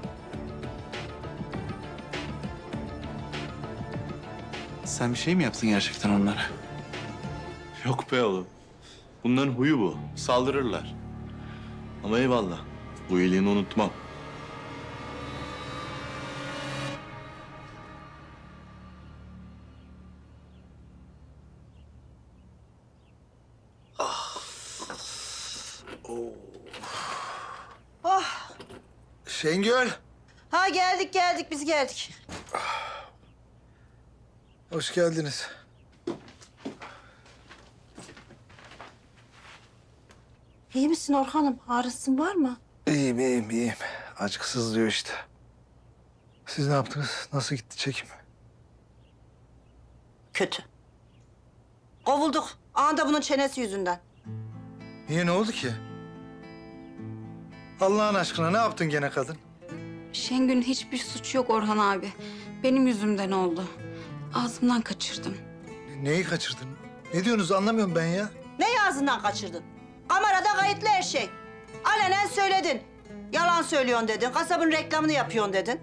K: Sen bir şey mi yaptın gerçekten onlara?
R: Yok be oğlum. Bunların huyu bu. Saldırırlar. Ama eyvallah. Bu iyiliğini unutmam.
F: Oh.
D: Şengül.
F: Ha geldik geldik biz geldik.
D: Hoş geldiniz.
F: İyi misin Orhan'ım? Ağrısın var mı?
D: İyiyim, iyiyim, iyiyim. Acık sızlıyor işte. Siz ne yaptınız? Nasıl gitti çekim?
F: Kötü. Kovulduk. Anda bunun çenesi yüzünden.
D: Niye, ne oldu ki? Allah'ın aşkına ne yaptın gene kadın?
N: Şengül'ün hiçbir suçu yok Orhan abi. Benim yüzümden oldu. Ağzımdan kaçırdım.
D: Neyi kaçırdın? Ne diyorsunuz anlamıyorum ben ya.
F: Ne ağzından kaçırdın? Kamerada kayıtlı her şey. Alenen söyledin. Yalan söylüyorsun dedin. Kasabın reklamını yapıyorsun dedin.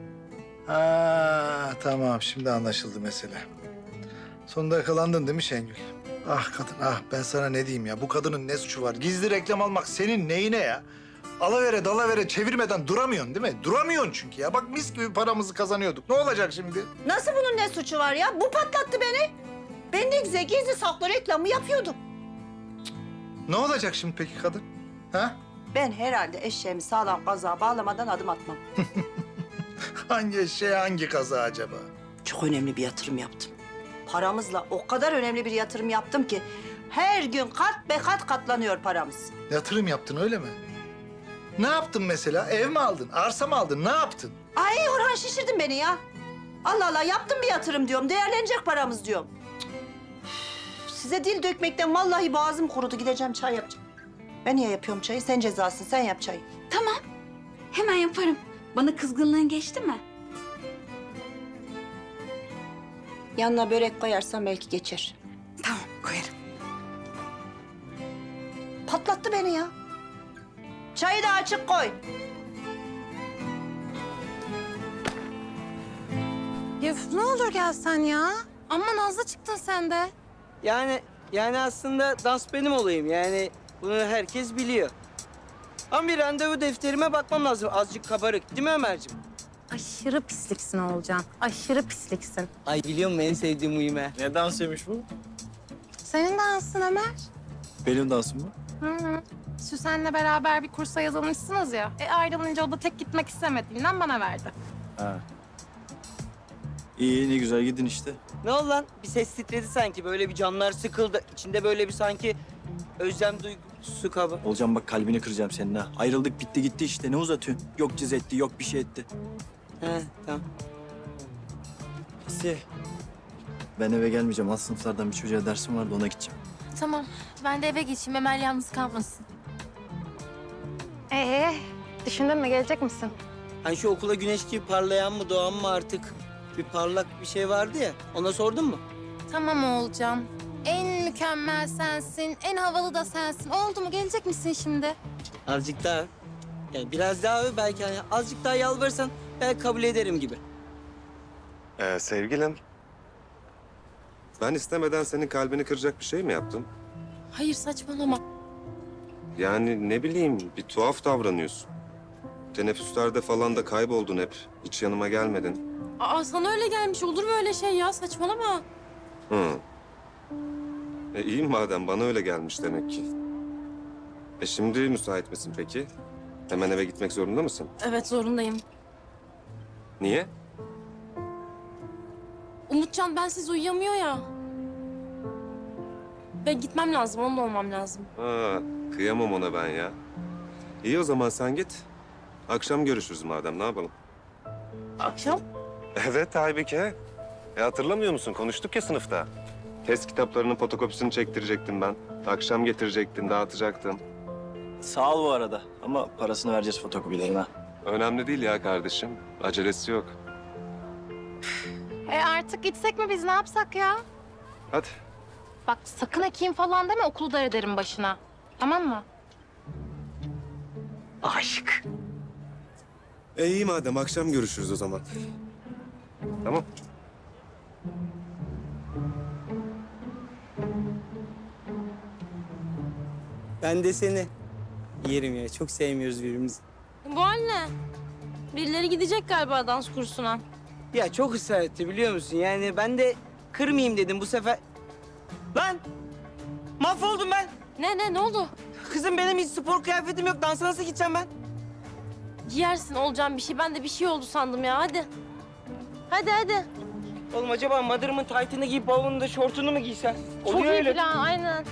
D: Ha, tamam şimdi anlaşıldı mesele. Sonunda yakalandın değil mi Şengül? Ah kadın ah ben sana ne diyeyim ya. Bu kadının ne suçu var? Gizli reklam almak senin neyine ya? Alavere dalavere çevirmeden duramıyorsun değil mi? Duramıyorsun çünkü ya. Bak mis gibi paramızı kazanıyorduk. Ne olacak şimdi?
F: Nasıl bunun ne suçu var ya? Bu patlattı beni. Ben ne güzel gizli saklı reklamı yapıyordum.
D: Ne olacak şimdi peki kadın? Ha?
F: Ben herhalde eşeğimi sağlam kazığa bağlamadan adım atmam.
D: Hangi eşeğe hangi kaza acaba?
F: Çok önemli bir yatırım yaptım. Paramızla o kadar önemli bir yatırım yaptım ki her gün kat be kat katlanıyor paramız.
D: Yatırım yaptın öyle mi? Ne yaptın mesela? Ev mi aldın? Arsa mı aldın? Ne yaptın?
F: Ay Orhan şişirdin beni ya. Allah Allah yaptım bir yatırım diyorum. Değerlenecek paramız diyorum. Size dil dökmekten vallahi boğazım kurudu. Gideceğim çay yapacağım. Ben niye yapıyorum çayı? Sen cezasın. Sen yap çayı.
N: Tamam. Hemen yaparım. Bana kızgınlığın geçti mi?
F: Yanına börek koyarsan belki geçer.
N: Tamam koyarım.
F: Patlattı beni ya. Çayı da açık koy.
N: Ya ne olur gelsen ya. Amma nazlı çıktın sen de.
B: Yani yani aslında dans benim olayım. Yani bunu herkes biliyor. Ama bir randevu defterime bakmam lazım. Azıcık kabarık değil mi Ömerciğim?
N: Aşırı pisliksin Oğulcan. Aşırı pisliksin.
B: Ay biliyor musun en sevdiğim uyum he.
R: Ne dansıymış bu?
N: Senin dansın Ömer.
R: Benim dansım mı?
N: Hı hı. Süsen'le beraber bir kursa yazılmışsınız ya. E ayrılınca o da tek gitmek istemediğinden bana verdi.
Q: Ha. İyi ne güzel gidin işte.
B: Ne oldu lan? Bir ses titredi sanki. Böyle bir canlar sıkıldı. İçinde böyle bir sanki özlem duygusu kabı.
Q: Olcan bak kalbini kıracağım senin ha. Ayrıldık bitti gitti işte ne uzatıyorsun? Yok cız etti yok bir şey etti.
B: He tamam.
Q: Asiye. Ben eve gelmeyeceğim. Alt sınıflardan bir çocuğa dersim vardı ona gideceğim.
L: Tamam. Ben de eve geçeyim. Ömer yalnız kalmasın.
N: Ee, düşündün mü? Gelecek misin?
B: Hani şu okula güneş gibi parlayan mı doğan mı artık bir parlak bir şey vardı ya. Ona sordun mu?
L: Tamam Oğulcan. En mükemmel sensin, en havalı da sensin. Oldu mu? Gelecek misin şimdi?
B: Azıcık daha. Yani biraz daha öv belki hani azıcık daha yalvarırsan belki kabul ederim gibi.
M: Ee, sevgilim. Ben istemeden senin kalbini kıracak bir şey mi yaptım?
L: Hayır saçmalama.
M: Yani ne bileyim bir tuhaf davranıyorsun. Teneffüslerde falan da kayboldun hep. Hiç yanıma gelmedin.
L: Aa sana öyle gelmiş. Olur mu öyle şey ya? Saçmalama.
M: Hı. E iyi madem bana öyle gelmiş demek ki. E şimdi müsait misin peki? Hemen eve gitmek zorunda mısın?
L: Evet zorundayım.
M: Niye?
L: Umutcan bensiz uyuyamıyor ya. Ben gitmem lazım. Onunla olmam lazım.
M: Ha, kıyamam ona ben ya. İyi o zaman sen git. Akşam görüşürüz madem ne yapalım?
L: Akşam?
M: Evet Aybike. E hatırlamıyor musun? Konuştuk ya sınıfta. Test kitaplarının fotokopisini çektirecektim ben. Akşam getirecektin, dağıtacaktım.
Q: Sağ ol bu arada ama parasını vereceğiz fotokopilerine.
M: Önemli değil ya kardeşim. Acelesi yok.
N: E artık gitsek mi biz? Ne yapsak ya?
M: Hadi.
N: Bak sakın ekeyim falan deme. Okulu da ederim başına. Tamam mı?
B: Aşk.
M: E iyi madem akşam görüşürüz o zaman. Tamam.
B: Ben de seni yerim ya. Çok sevmiyoruz birbirimizi.
L: Bu anne. Birileri gidecek galiba dans kursuna.
B: Ya çok ısrar etti biliyor musun? Yani ben de kırmayayım dedim bu sefer. Lan! Mahvoldum ben.
L: Ne ne ne oldu?
B: Kızım benim hiç spor kıyafetim yok. Dansa nasıl gideceğim ben?
L: Giyersin olacağım bir şey. Ben de bir şey oldu sandım ya. Hadi. Hadi hadi.
B: Oğlum acaba Mother'ımın taytını giyip bavulunu da şortunu mu giysem?
L: Çok
B: Oluyor
L: iyi
B: öyle.
L: plan aynen.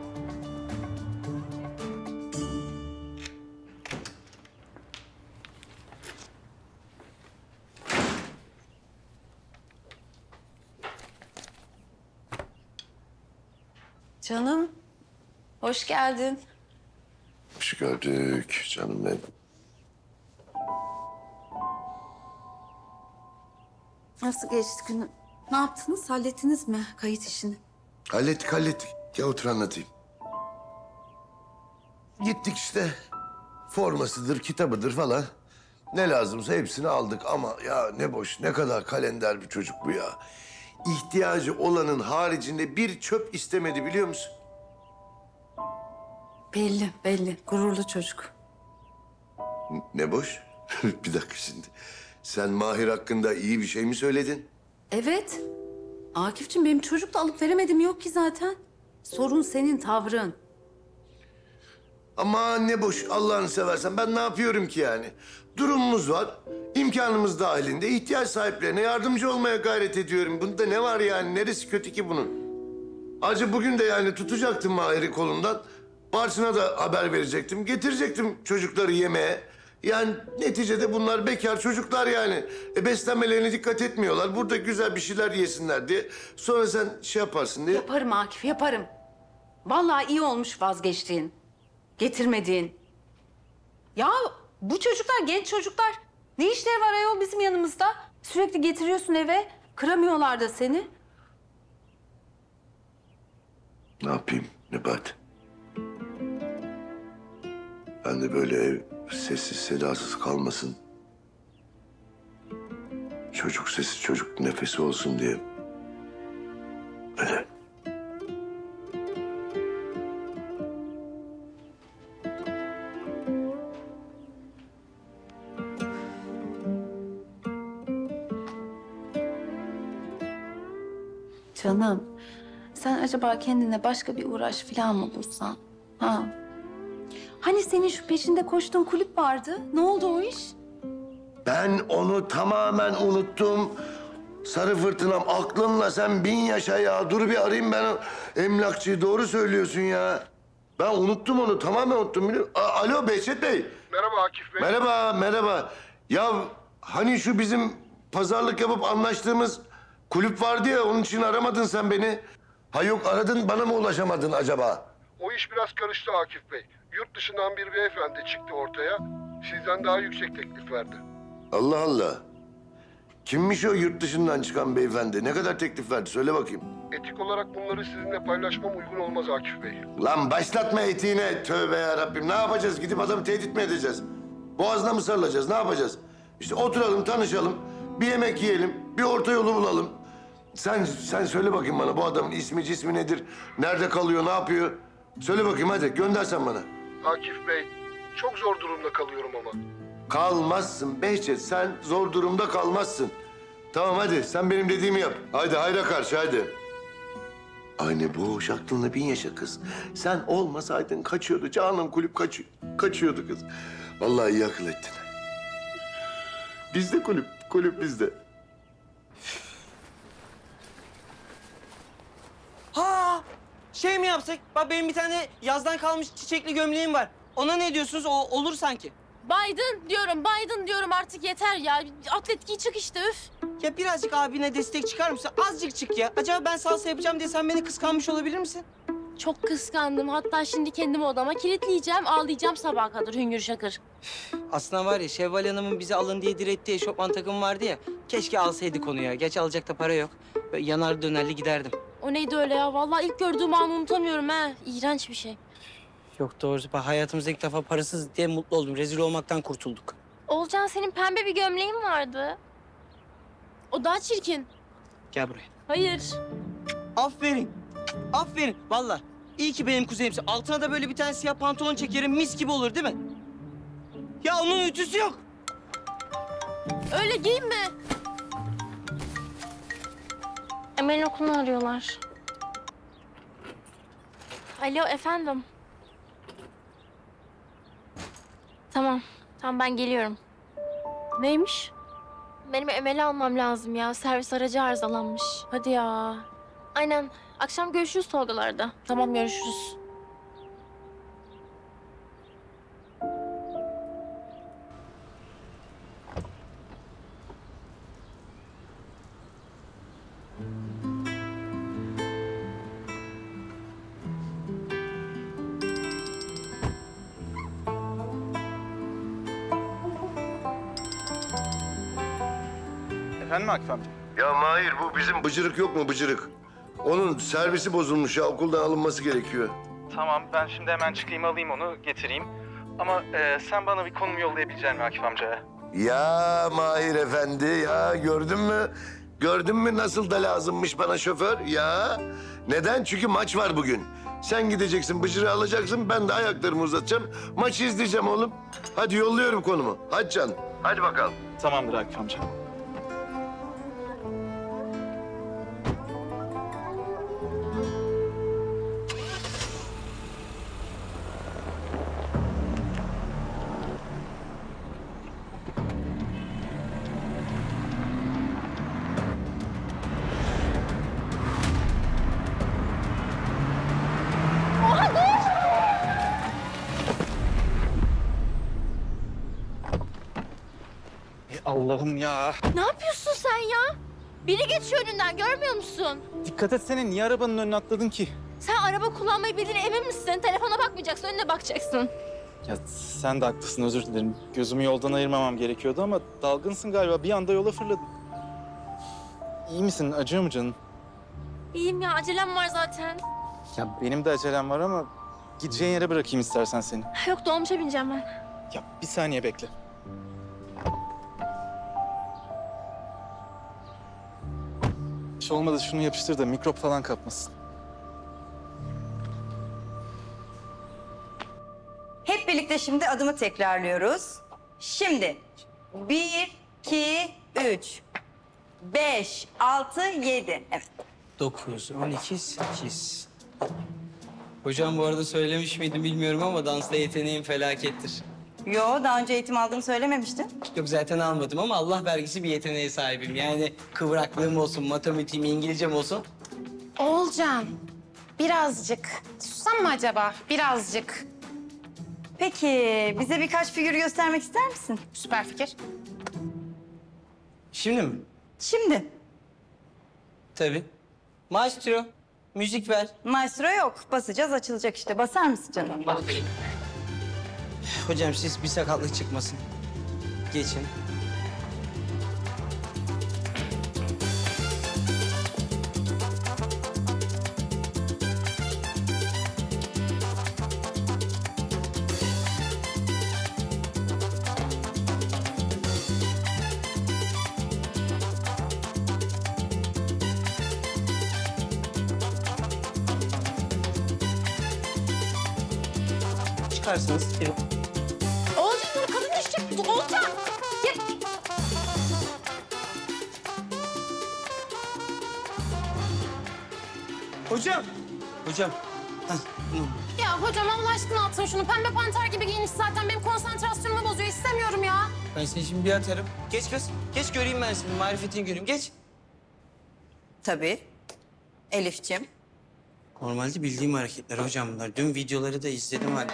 A: Canım, hoş geldin.
H: Hoş gördük canım benim.
A: Nasıl geçti günün? Ne yaptınız? Hallettiniz mi kayıt işini?
H: Hallettik hallettik. Gel otur anlatayım. Gittik işte. Formasıdır, kitabıdır falan. Ne lazımsa hepsini aldık ama ya ne boş, ne kadar kalender bir çocuk bu ya. İhtiyacı olanın haricinde bir çöp istemedi biliyor musun?
A: Belli, belli. Gururlu çocuk.
H: Ne boş? Bir dakika şimdi. Sen Mahir hakkında iyi bir şey mi söyledin?
A: Evet. Akif'ciğim benim çocuk da alıp veremedim yok ki zaten. Sorun senin tavrın.
H: Aman ne boş Allah'ını seversen ben ne yapıyorum ki yani? Durumumuz var, imkanımız dahilinde ihtiyaç sahiplerine yardımcı olmaya gayret ediyorum. Bunda ne var yani? Neresi kötü ki bunun? Acı bugün de yani tutacaktım Mahir'i kolundan. Barçın'a da haber verecektim, getirecektim çocukları yemeğe. Yani neticede bunlar bekar çocuklar yani. E beslenmelerine dikkat etmiyorlar. Burada güzel bir şeyler yesinler diye. Sonra sen şey yaparsın diye.
A: Yaparım Akif, yaparım. Vallahi iyi olmuş vazgeçtiğin. Getirmediğin. Ya bu çocuklar genç çocuklar. Ne işleri var ayol bizim yanımızda? Sürekli getiriyorsun eve. Kıramıyorlar da seni.
H: Ne yapayım Nebahat? Ben de böyle ev sessiz sedasız kalmasın. Çocuk sesi, çocuk nefesi olsun diye. Öyle.
A: Canım, sen acaba kendine başka bir uğraş falan mı bulsan? Ha? Hani senin şu peşinde koştuğun kulüp vardı. Ne oldu o iş?
H: Ben onu tamamen unuttum. Sarı fırtınam aklınla sen bin yaşa ya. Dur bir arayayım ben o emlakçıyı. Doğru söylüyorsun ya. Ben unuttum onu. Tamamen unuttum. biliyor musun? A- Alo Behçet Bey.
C: Merhaba Akif Bey.
H: Merhaba, merhaba. Ya hani şu bizim pazarlık yapıp anlaştığımız kulüp vardı ya. Onun için aramadın sen beni. Ha yok aradın bana mı ulaşamadın acaba?
C: O iş biraz karıştı Akif Bey. Yurt dışından bir beyefendi çıktı ortaya. Sizden daha yüksek teklif verdi.
H: Allah Allah. Kimmiş o yurt dışından çıkan beyefendi? Ne kadar teklif verdi? Söyle bakayım.
C: Etik olarak bunları sizinle paylaşmam uygun olmaz Akif Bey.
H: Lan başlatma etiğine. Tövbe ya Rabbim. Ne yapacağız? Gidip adamı tehdit mi edeceğiz? Boğazına mı sarılacağız? Ne yapacağız? İşte oturalım, tanışalım. Bir yemek yiyelim. Bir orta yolu bulalım. Sen sen söyle bakayım bana bu adamın ismi cismi nedir? Nerede kalıyor? Ne yapıyor? Söyle bakayım hadi. Gönder sen bana.
C: Akif Bey, çok zor durumda kalıyorum ama.
H: Kalmazsın Behçet. Sen zor durumda kalmazsın. Tamam hadi. Sen benim dediğimi yap. Haydi hayra karşı hadi. Aynı boş aklınla bin yaşa kız. Sen olmasaydın kaçıyordu. Canan kulüp kaçıyor. Kaçıyordu kız. Vallahi iyi akıl ettin. Bizde kulüp. Kulüp bizde.
B: Ha, şey mi yapsak? Bak benim bir tane yazdan kalmış çiçekli gömleğim var. Ona ne diyorsunuz? O olur sanki.
L: Biden diyorum, Biden diyorum artık yeter ya. Atlet giy çık işte üf.
B: Ya birazcık abine destek çıkar mısın? Azıcık çık ya. Acaba ben salsa yapacağım diye sen beni kıskanmış olabilir misin?
L: Çok kıskandım. Hatta şimdi kendimi odama kilitleyeceğim, ağlayacağım sabaha kadar hüngür şakır.
B: Aslında var ya Şevval Hanım'ın bize alın diye direttiği eşofman takımı vardı ya. Keşke alsaydık onu ya. Geç alacak da para yok. Böyle yanar dönerli giderdim.
L: O neydi öyle ya? Vallahi ilk gördüğüm anı unutamıyorum ha. İğrenç bir şey.
B: Yok doğrusu bak hayatımızda ilk defa parasız diye mutlu oldum. Rezil olmaktan kurtulduk.
L: Olcan senin pembe bir gömleğin vardı. O daha çirkin.
B: Gel buraya.
L: Hayır.
B: Aferin. Aferin. Vallahi iyi ki benim kuzenimsin. Altına da böyle bir tane siyah pantolon çekerim. Mis gibi olur değil mi? Ya onun ütüsü yok.
L: Öyle giyinme. Emel'in okulunu arıyorlar. Alo efendim. Tamam. Tamam ben geliyorum. Neymiş? Benim Emel'i almam lazım ya. Servis aracı arızalanmış. Hadi ya. Aynen. Akşam görüşürüz Tolgalarda. Tamam görüşürüz.
S: Efendim Akif amca?
H: Ya Mahir bu bizim bıcırık yok mu bıcırık? Onun servisi bozulmuş ya okuldan alınması gerekiyor.
S: Tamam ben şimdi hemen çıkayım alayım onu getireyim. Ama e, sen bana bir konum yollayabilecek misin Akif amcaya?
H: Ya Mahir efendi ya gördün mü? Gördün mü nasıl da lazımmış bana şoför ya? Neden? Çünkü maç var bugün. Sen gideceksin bıcırığı alacaksın ben de ayaklarımı uzatacağım. Maçı izleyeceğim oğlum. Hadi yolluyorum konumu. Hadi can. Hadi bakalım.
S: Tamamdır Akif amca. Allah'ım ya.
L: Ne yapıyorsun sen ya? Biri geçiyor önünden görmüyor musun?
S: Dikkat etsene niye arabanın önüne atladın ki?
L: Sen araba kullanmayı bildiğine emin misin? Telefona bakmayacaksın, önüne bakacaksın.
S: Ya sen de haklısın özür dilerim. Gözümü yoldan ayırmamam gerekiyordu ama dalgınsın galiba. Bir anda yola fırladın. İyi misin? Acıyor mu canın?
L: İyiyim ya, acelem var zaten.
S: Ya benim de acelem var ama gideceğin yere bırakayım istersen seni.
L: Yok, dolmuşa bineceğim ben.
S: Ya bir saniye bekle. Hiç olmadı şunu yapıştır da mikrop falan kapmasın.
O: Hep birlikte şimdi adımı tekrarlıyoruz. Şimdi bir, iki, üç, beş, altı, yedi. Evet.
B: Dokuz, on iki, sekiz. Hocam bu arada söylemiş miydim bilmiyorum ama dansta yeteneğim felakettir.
O: Yo, daha önce eğitim aldığını söylememiştin.
B: Yok zaten almadım ama Allah vergisi bir yeteneğe sahibim. Yani kıvraklığım olsun, matematiğim, İngilizcem olsun.
N: Olcan, birazcık. Sussam mı acaba? Birazcık.
O: Peki, bize birkaç figür göstermek ister misin?
N: Süper fikir.
B: Şimdi mi?
O: Şimdi.
B: Tabii. Maestro, müzik ver.
O: Maestro yok. Basacağız, açılacak işte. Basar mısın canım?
B: Bakayım. Hocam siz bir sakatlık çıkmasın. Geçin. Çıkarsınız.
L: Olacak dur kadın düşecek. Olacak. Ya,
B: Hocam. Hocam. Hah, bunu.
L: ya hocam Allah aşkına atın şunu. Pembe panter gibi giyinmiş zaten. Benim konsantrasyonumu bozuyor. İstemiyorum ya.
B: Ben seni şimdi bir atarım. Geç kız. Geç göreyim ben seni. Marifetini göreyim. Geç.
O: Tabii. Elif'ciğim.
B: Normalde bildiğim hareketler hocam bunlar. Dün videoları da izledim halde.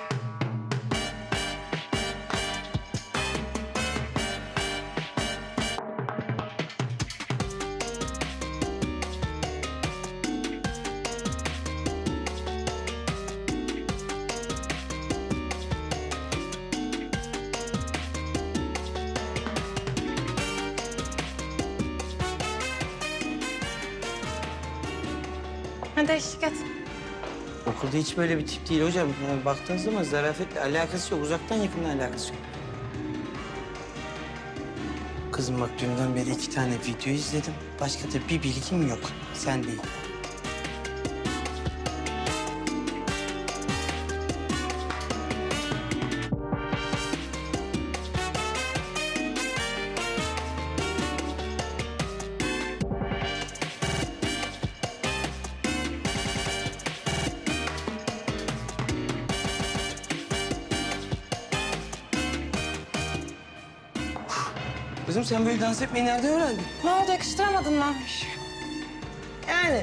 L: Hadi eşlik et.
B: Okulda hiç böyle bir tip değil hocam. Yani baktığınız zaman zarafetle alakası yok. Uzaktan yakından alakası yok. Kızım bak dünden beri iki tane video izledim. Başka da bir bilgim yok. Sen değil. Kızım sen böyle dans etmeyi nerede öğrendin?
L: Ne oldu yakıştıramadın mı?
B: Yani.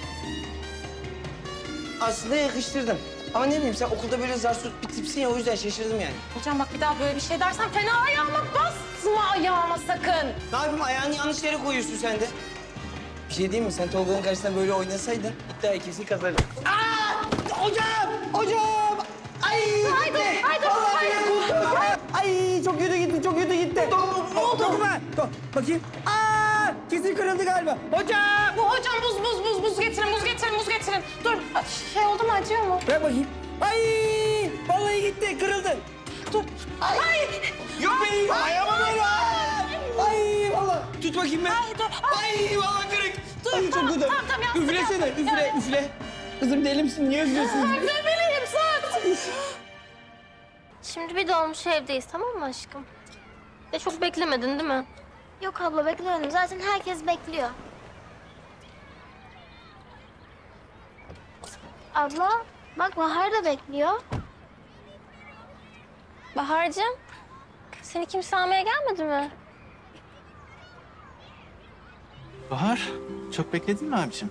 B: Aslında yakıştırdım. Ama ne bileyim sen okulda böyle zarsut bir tipsin ya o yüzden şaşırdım yani.
L: Hocam bak bir daha böyle bir şey dersen fena ayağıma basma ayağıma sakın.
B: Ne yapayım ayağını yanlış yere koyuyorsun sen de. Bir şey diyeyim mi? Sen Tolga'nın karşısında böyle oynasaydın iddiayı kesin kazanırdın. Aa! Hocam! Hocam! Ay!
L: Haydi,
B: gitti.
L: haydi,
B: Vallahi
L: haydi.
B: kurtuldum. Ay çok kötü gitti, çok kötü gitti. Ne oldu? Dokunma. Dur, bakayım. Aa! Kesin kırıldı galiba. Hocam!
L: Bu hocam buz buz buz buz getirin buz getirin buz getirin. Dur şey oldu mu acıyor mu?
B: Bırak bakayım. Ay! Vallahi gitti, kırıldı.
L: Dur.
B: Ay! Yok be! Ayağıma böyle! Ay vallahi! Tut bakayım ben.
L: Ay dur.
B: Ay vallahi kırık.
L: Dur,
B: Ay çok
L: tamam,
B: kötü.
L: tamam, tamam, yastık,
B: Üflesene,
L: yastık.
B: üfle, üfle. Kızım deli misin? Niye üflüyorsun?
L: Ne bileyim Suat.
J: Şimdi bir dolmuş evdeyiz tamam mı aşkım?
L: De çok beklemedin değil mi?
J: Yok abla bekliyorum. Zaten herkes bekliyor. Abla bak Bahar da bekliyor.
L: Bahar'cığım seni kimse almaya gelmedi mi?
K: Bahar, çok bekledin mi abiciğim?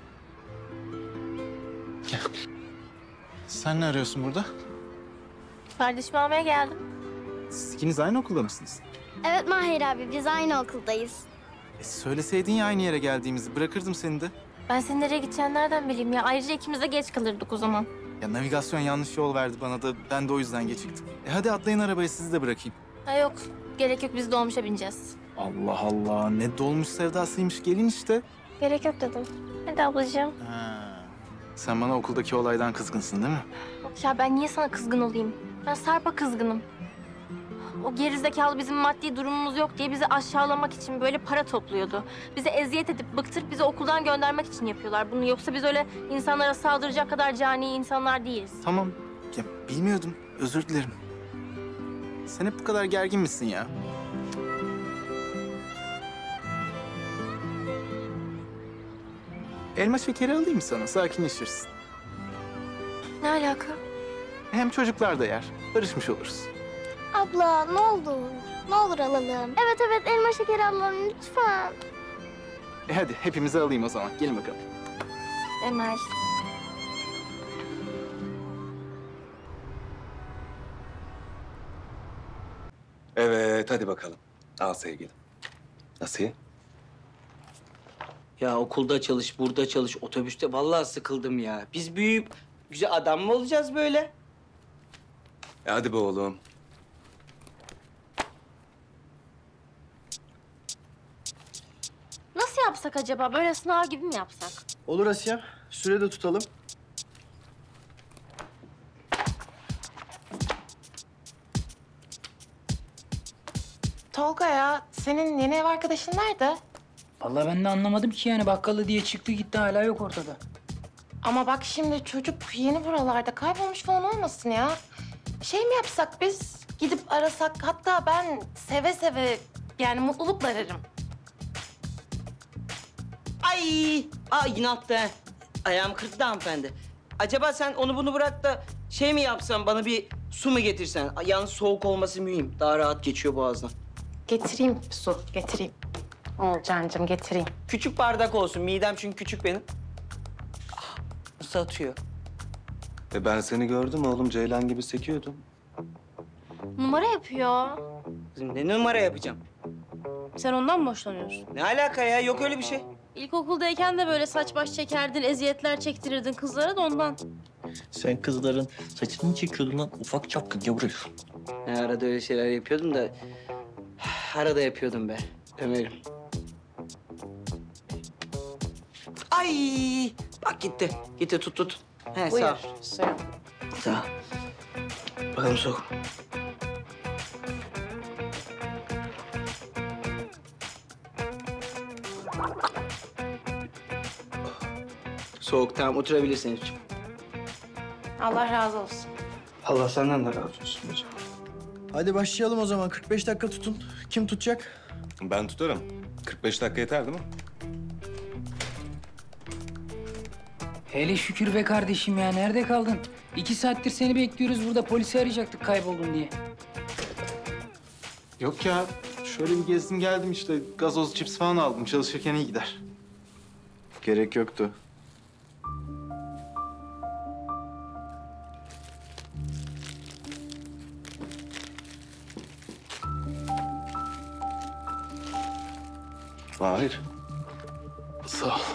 K: Gel. Sen ne arıyorsun burada?
L: Kardeşimi almaya geldim.
K: Siz ikiniz aynı okulda mısınız?
J: Evet Mahir abi biz aynı okuldayız.
K: E, söyleseydin ya aynı yere geldiğimizi. Bırakırdım seni de.
L: Ben senin nereye gideceğini nereden bileyim ya? Ayrıca ikimiz de geç kalırdık o zaman.
K: Ya navigasyon yanlış yol verdi bana da. Ben de o yüzden geciktim. E hadi atlayın arabaya sizi de bırakayım.
L: Ha yok. Gerek yok biz dolmuşa bineceğiz.
K: Allah Allah. Ne dolmuş sevdasıymış. Gelin işte.
L: Gerek yok dedim. Hadi ablacığım.
K: Ha. Sen bana okuldaki olaydan kızgınsın değil mi?
L: Yok ya ben niye sana kızgın olayım? Ben Sarp'a kızgınım. O gerizekalı bizim maddi durumumuz yok diye bizi aşağılamak için böyle para topluyordu. Bizi eziyet edip bıktırıp bizi okuldan göndermek için yapıyorlar bunu. Yoksa biz öyle insanlara saldıracak kadar cani insanlar değiliz.
K: Tamam. Ya bilmiyordum. Özür dilerim. Sen hep bu kadar gergin misin ya? Elma şekeri alayım mı sana? Sakinleşirsin.
L: Ne alaka?
K: Hem çocuklar da yer. Barışmış oluruz.
J: Abla ne olur? Ne olur alalım. Evet evet elma şekeri alalım lütfen.
K: E hadi hepimizi alayım o zaman. Gelin bakalım.
L: Emel.
M: Evet, hadi bakalım. Al sevgilim. Nasıl?
B: Ya okulda çalış, burada çalış, otobüste vallahi sıkıldım ya. Biz büyüyüp güzel adam mı olacağız böyle?
M: E hadi be oğlum.
L: Nasıl yapsak acaba? Böyle sınav gibi mi yapsak?
Q: Olur Asya. Süre de tutalım.
N: Tolga ya, senin yeni ev arkadaşın nerede?
I: Vallahi ben de anlamadım ki yani bakkalı diye çıktı gitti hala yok ortada.
N: Ama bak şimdi çocuk yeni buralarda kaybolmuş falan olmasın ya. Şey mi yapsak biz gidip arasak, hatta ben seve seve yani mutlulukla ararım.
B: Ay! Aa yine attı ha. Ayağım kırıktı hanımefendi. Acaba sen onu bunu bırak da şey mi yapsan, bana bir su mu getirsen? Yalnız soğuk olması mühim. Daha rahat geçiyor boğazdan.
N: Getireyim su, getireyim. Olcancığım getireyim.
B: Küçük bardak olsun. Midem çünkü küçük benim. Ah, nasıl atıyor?
M: E ben seni gördüm oğlum. Ceylan gibi sekiyordum.
L: Numara yapıyor.
B: Kızım ne numara yapacağım?
L: Sen ondan mı hoşlanıyorsun?
B: Ne alaka ya? Yok öyle bir şey.
L: İlkokuldayken de böyle saç baş çekerdin, eziyetler çektirirdin kızlara da ondan.
Q: Sen kızların saçını mı çekiyordun lan? Ufak çapkın yavru.
B: Ne arada öyle şeyler yapıyordum da... Arada yapıyordum be Ömer'im. Ay! Bak gitti. Gitti tut tut. He
N: Buyur,
B: sağ ol.
N: suyum.
B: Sağ ol. Bakalım sok. Soğuk, tamam oturabilirsin Elif'ciğim.
N: Allah razı olsun.
B: Allah senden de razı olsun hocam.
Q: Hadi başlayalım o zaman. kırk beş dakika tutun. Kim tutacak?
M: Ben tutarım. kırk beş dakika yeter değil mi?
I: Hele şükür be kardeşim ya nerede kaldın? İki saattir seni bekliyoruz burada polisi arayacaktık kayboldun diye.
K: Yok ya. Şöyle bir gezdim geldim işte. Gazoz, cips falan aldım. Çalışırken iyi gider.
Q: Gerek yoktu.
M: Hayır.
K: Sağ ol.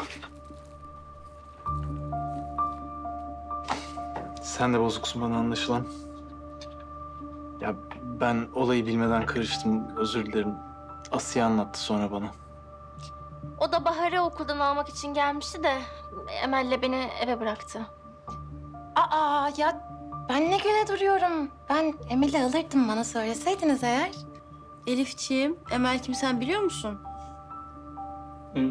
K: Sen de bozuksun bana anlaşılan. Ya ben olayı bilmeden karıştım. Özür dilerim. Asiye anlattı sonra bana.
L: O da Bahar'ı okuldan almak için gelmişti de Emel'le beni eve bıraktı.
N: Aa ya ben ne güne duruyorum. Ben Emel'i alırdım, bana söyleseydiniz eğer.
L: Elifciğim, Emel kim sen biliyor musun?
B: Hı.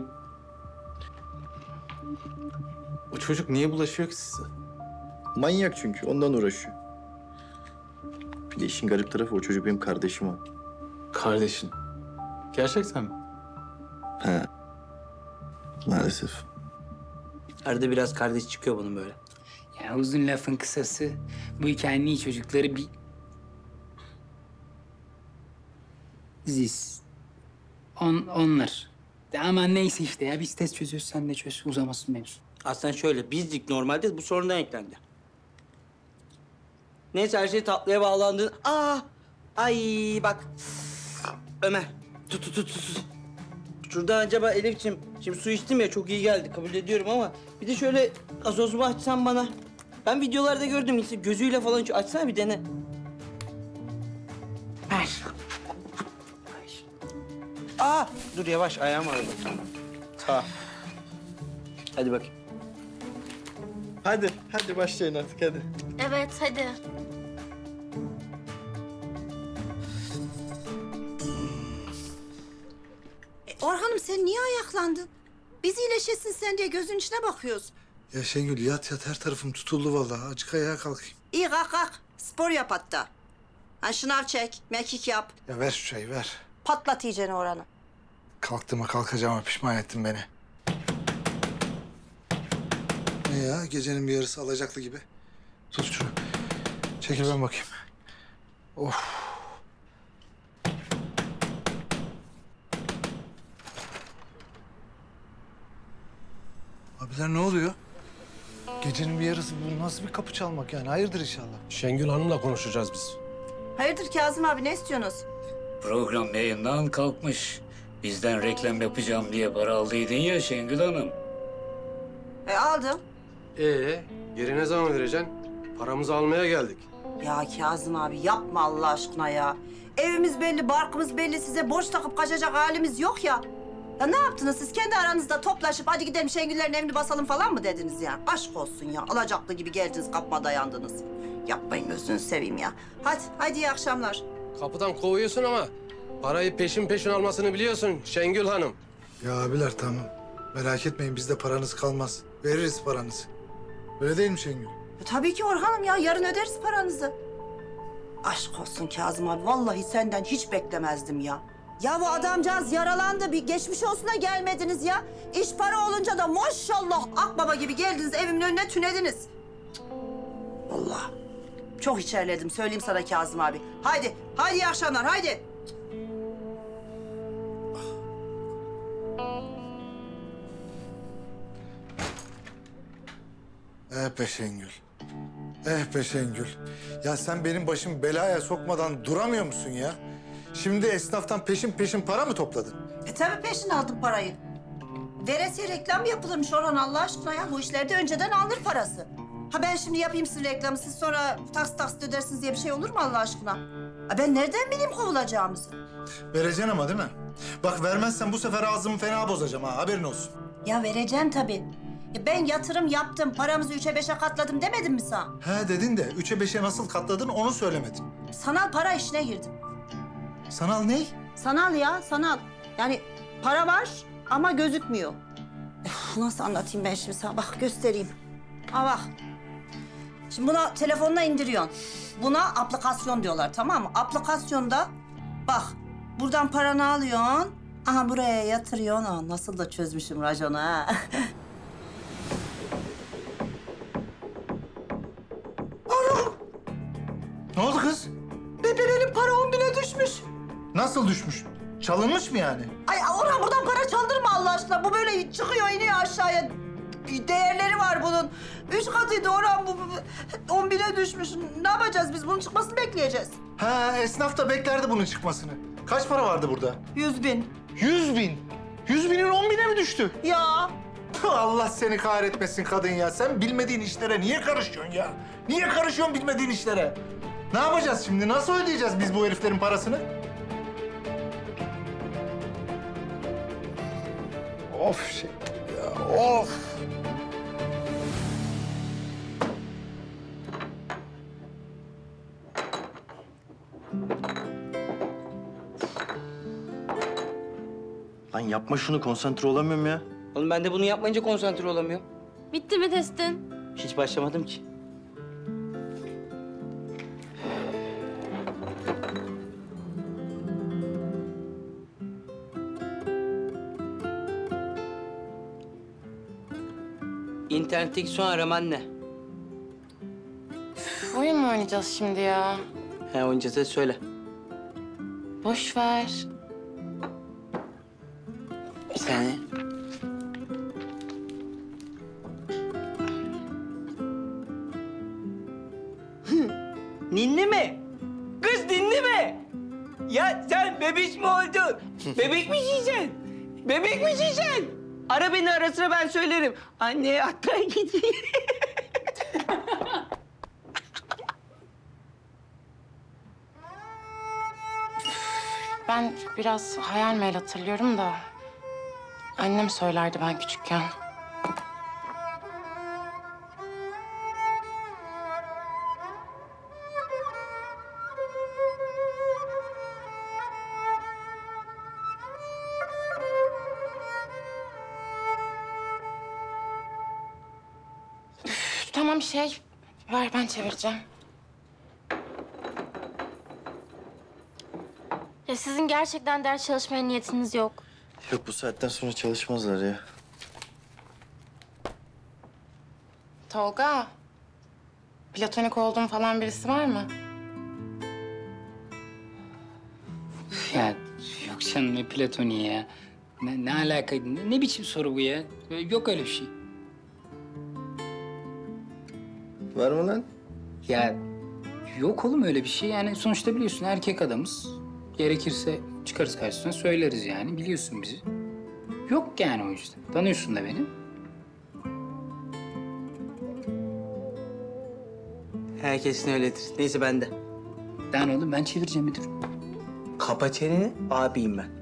K: O çocuk niye bulaşıyor ki size?
Q: Manyak çünkü. Ondan uğraşıyor. Bir de işin garip tarafı o çocuk benim kardeşim o.
K: Kardeşin. Gerçekten mi?
Q: He. Maalesef.
B: Arada biraz kardeş çıkıyor bunun böyle.
I: Ya uzun lafın kısası bu hikayenin iyi çocukları bir... Ziz. On, onlar. De ama neyse işte ya biz test çözüyoruz sen de çöz uzamasın mevzu.
B: Aslında şöyle bizdik normalde, bu sonradan eklendi. Neyse her şey tatlıya bağlandı. Aa! Ay bak. Ömer. Tut tut tut tut. Şurada acaba Elif'ciğim, şimdi su içtim ya çok iyi geldi kabul ediyorum ama bir de şöyle gazozumu açsan bana. Ben videolarda gördüm işte gözüyle falan açsana bir dene.
N: Ver.
B: Aa! Dur yavaş ayağım ağrıdı. Sağ. Hadi bakayım.
Q: Hadi, hadi başlayın artık hadi.
L: Evet hadi.
F: E, Orhan'ım sen niye ayaklandın? Biz iyileşesin sen diye gözün içine bakıyoruz.
D: Ya Şengül yat yat her tarafım tutuldu vallahi. Azıcık ayağa kalkayım.
F: İyi kalk kalk. Spor yap hatta. Ha, şınav çek, mekik yap.
D: Ya ver şu çayı ver.
F: Patlat iyicene Orhan'ı.
D: Kalktığıma kalkacağıma pişman ettin beni. Ne ya gecenin bir yarısı alacaklı gibi. Tut şunu. Çekil ben bakayım. Of. Abiler ne oluyor? Gecenin bir yarısı bu nasıl bir kapı çalmak yani? Hayırdır inşallah.
U: Şengül Hanım'la konuşacağız biz.
F: Hayırdır Kazım abi ne istiyorsunuz?
V: Program yayından kalkmış. Bizden reklam yapacağım diye para aldıydın ya Şengül Hanım.
F: E aldım.
U: Ee, geri ne zaman vereceksin? Paramızı almaya geldik.
F: Ya Kazım abi yapma Allah aşkına ya. Evimiz belli, barkımız belli. Size borç takıp kaçacak halimiz yok ya. Ya ne yaptınız siz? Kendi aranızda toplaşıp hadi gidelim Şengüllerin evini basalım falan mı dediniz ya? Aşk olsun ya. Alacaklı gibi geldiniz, kapıma dayandınız. Yapmayın gözünü seveyim ya. Hadi, hadi iyi akşamlar.
U: Kapıdan kovuyorsun ama parayı peşin peşin almasını biliyorsun Şengül Hanım.
D: Ya abiler tamam. Merak etmeyin bizde paranız kalmaz. Veririz paranızı. Öyle değil mi Şengül?
F: E, tabii ki Orhan'ım ya. Yarın öderiz paranızı. Aşk olsun Kazım abi. Vallahi senden hiç beklemezdim ya. Ya bu adamcağız yaralandı. Bir geçmiş olsuna gelmediniz ya. İş para olunca da maşallah akbaba gibi geldiniz. Evimin önüne tünediniz. Cık. Vallahi çok içerledim. Söyleyeyim sana Kazım abi. Haydi, haydi iyi akşamlar. Haydi.
D: Eh be Şengül. Eh be Şengül. Ya sen benim başımı belaya sokmadan duramıyor musun ya? Şimdi esnaftan peşin peşin para mı topladın?
F: E tabii peşin aldım parayı. Veresiye reklam yapılırmış Orhan Allah aşkına ya. Bu işlerde önceden alınır parası. Ha ben şimdi yapayım sizin reklamı, siz sonra taksit taksit ödersiniz diye bir şey olur mu Allah aşkına? Ha ben nereden bileyim kovulacağımızı?
D: Vereceksin ama değil mi? Bak vermezsen bu sefer ağzımı fena bozacağım ha, haberin olsun.
F: Ya vereceğim tabii. Ya ben yatırım yaptım, paramızı üçe beşe katladım demedim mi sana?
D: He dedin de üçe beşe nasıl katladın onu söylemedin.
F: Sanal para işine girdim.
D: Sanal ne?
F: Sanal ya, sanal. Yani para var ama gözükmüyor. Üf, nasıl anlatayım ben şimdi sana? Bak göstereyim. Ha bak. Şimdi buna telefonuna indiriyorsun. Buna aplikasyon diyorlar, tamam mı? Aplikasyonda bak buradan paranı alıyorsun. Aha buraya yatırıyorsun. Aa, nasıl da çözmüşüm raconu ha.
D: Ne oldu kız?
F: Bebeğin para on bine düşmüş.
D: Nasıl düşmüş? Çalınmış mı yani?
F: Ay Orhan buradan para çaldırma Allah aşkına. Bu böyle çıkıyor iniyor aşağıya. Değerleri var bunun. Üç katıydı Orhan bu. bu- On bine düşmüş. Ne yapacağız biz? Bunun çıkmasını bekleyeceğiz.
D: Ha esnaf da beklerdi bunun çıkmasını. Kaç para vardı burada?
F: Yüz bin.
D: Yüz bin? Yüz binin on bine mi düştü?
F: Ya.
D: Tüh, Allah seni kahretmesin kadın ya. Sen bilmediğin işlere niye karışıyorsun ya? Niye karışıyorsun bilmediğin işlere? Ne yapacağız şimdi? Nasıl ödeyeceğiz biz bu heriflerin parasını? Of şey ya, of.
Q: Lan yapma şunu, konsantre olamıyorum ya.
B: Oğlum ben de bunu yapmayınca konsantre olamıyorum.
L: Bitti mi testin?
B: Hiç başlamadım ki. İnternetteki son araman ne?
L: Üf, oyun mu oynayacağız şimdi ya?
B: He oynayacağız, hadi söyle.
L: Boş ver.
B: Bir saniye. Ninni mi? Kız ninni mi? Ya sen bebiş mi oldun? Bebek mi yiyeceksin? Bebek mi yiyeceksin? Ara beni ara sıra ben söylerim. Anne hatta gidiyor.
L: Ben biraz hayal meyil hatırlıyorum da... Annem söylerdi ben küçükken. Üf, tamam şey, ver ben çevireceğim.
J: Ya sizin gerçekten ders çalışmaya niyetiniz yok.
Q: Yok bu saatten sonra çalışmazlar ya.
L: Tolga, platonik olduğum falan birisi var mı?
I: Ya yok canım ne platoniği ya. Ne, ne alaka, ne, ne biçim soru bu ya? Yok öyle bir şey.
Q: Var mı lan?
I: Ya yok oğlum öyle bir şey. Yani sonuçta biliyorsun erkek adamız. Gerekirse çıkarız karşısına söyleriz yani. Biliyorsun bizi. Yok yani o yüzden. Tanıyorsun da beni.
B: Herkesin öyledir. Neyse ben de.
I: Lan oğlum ben çevireceğim müdür.
B: Kapa çeneni, abiyim ben.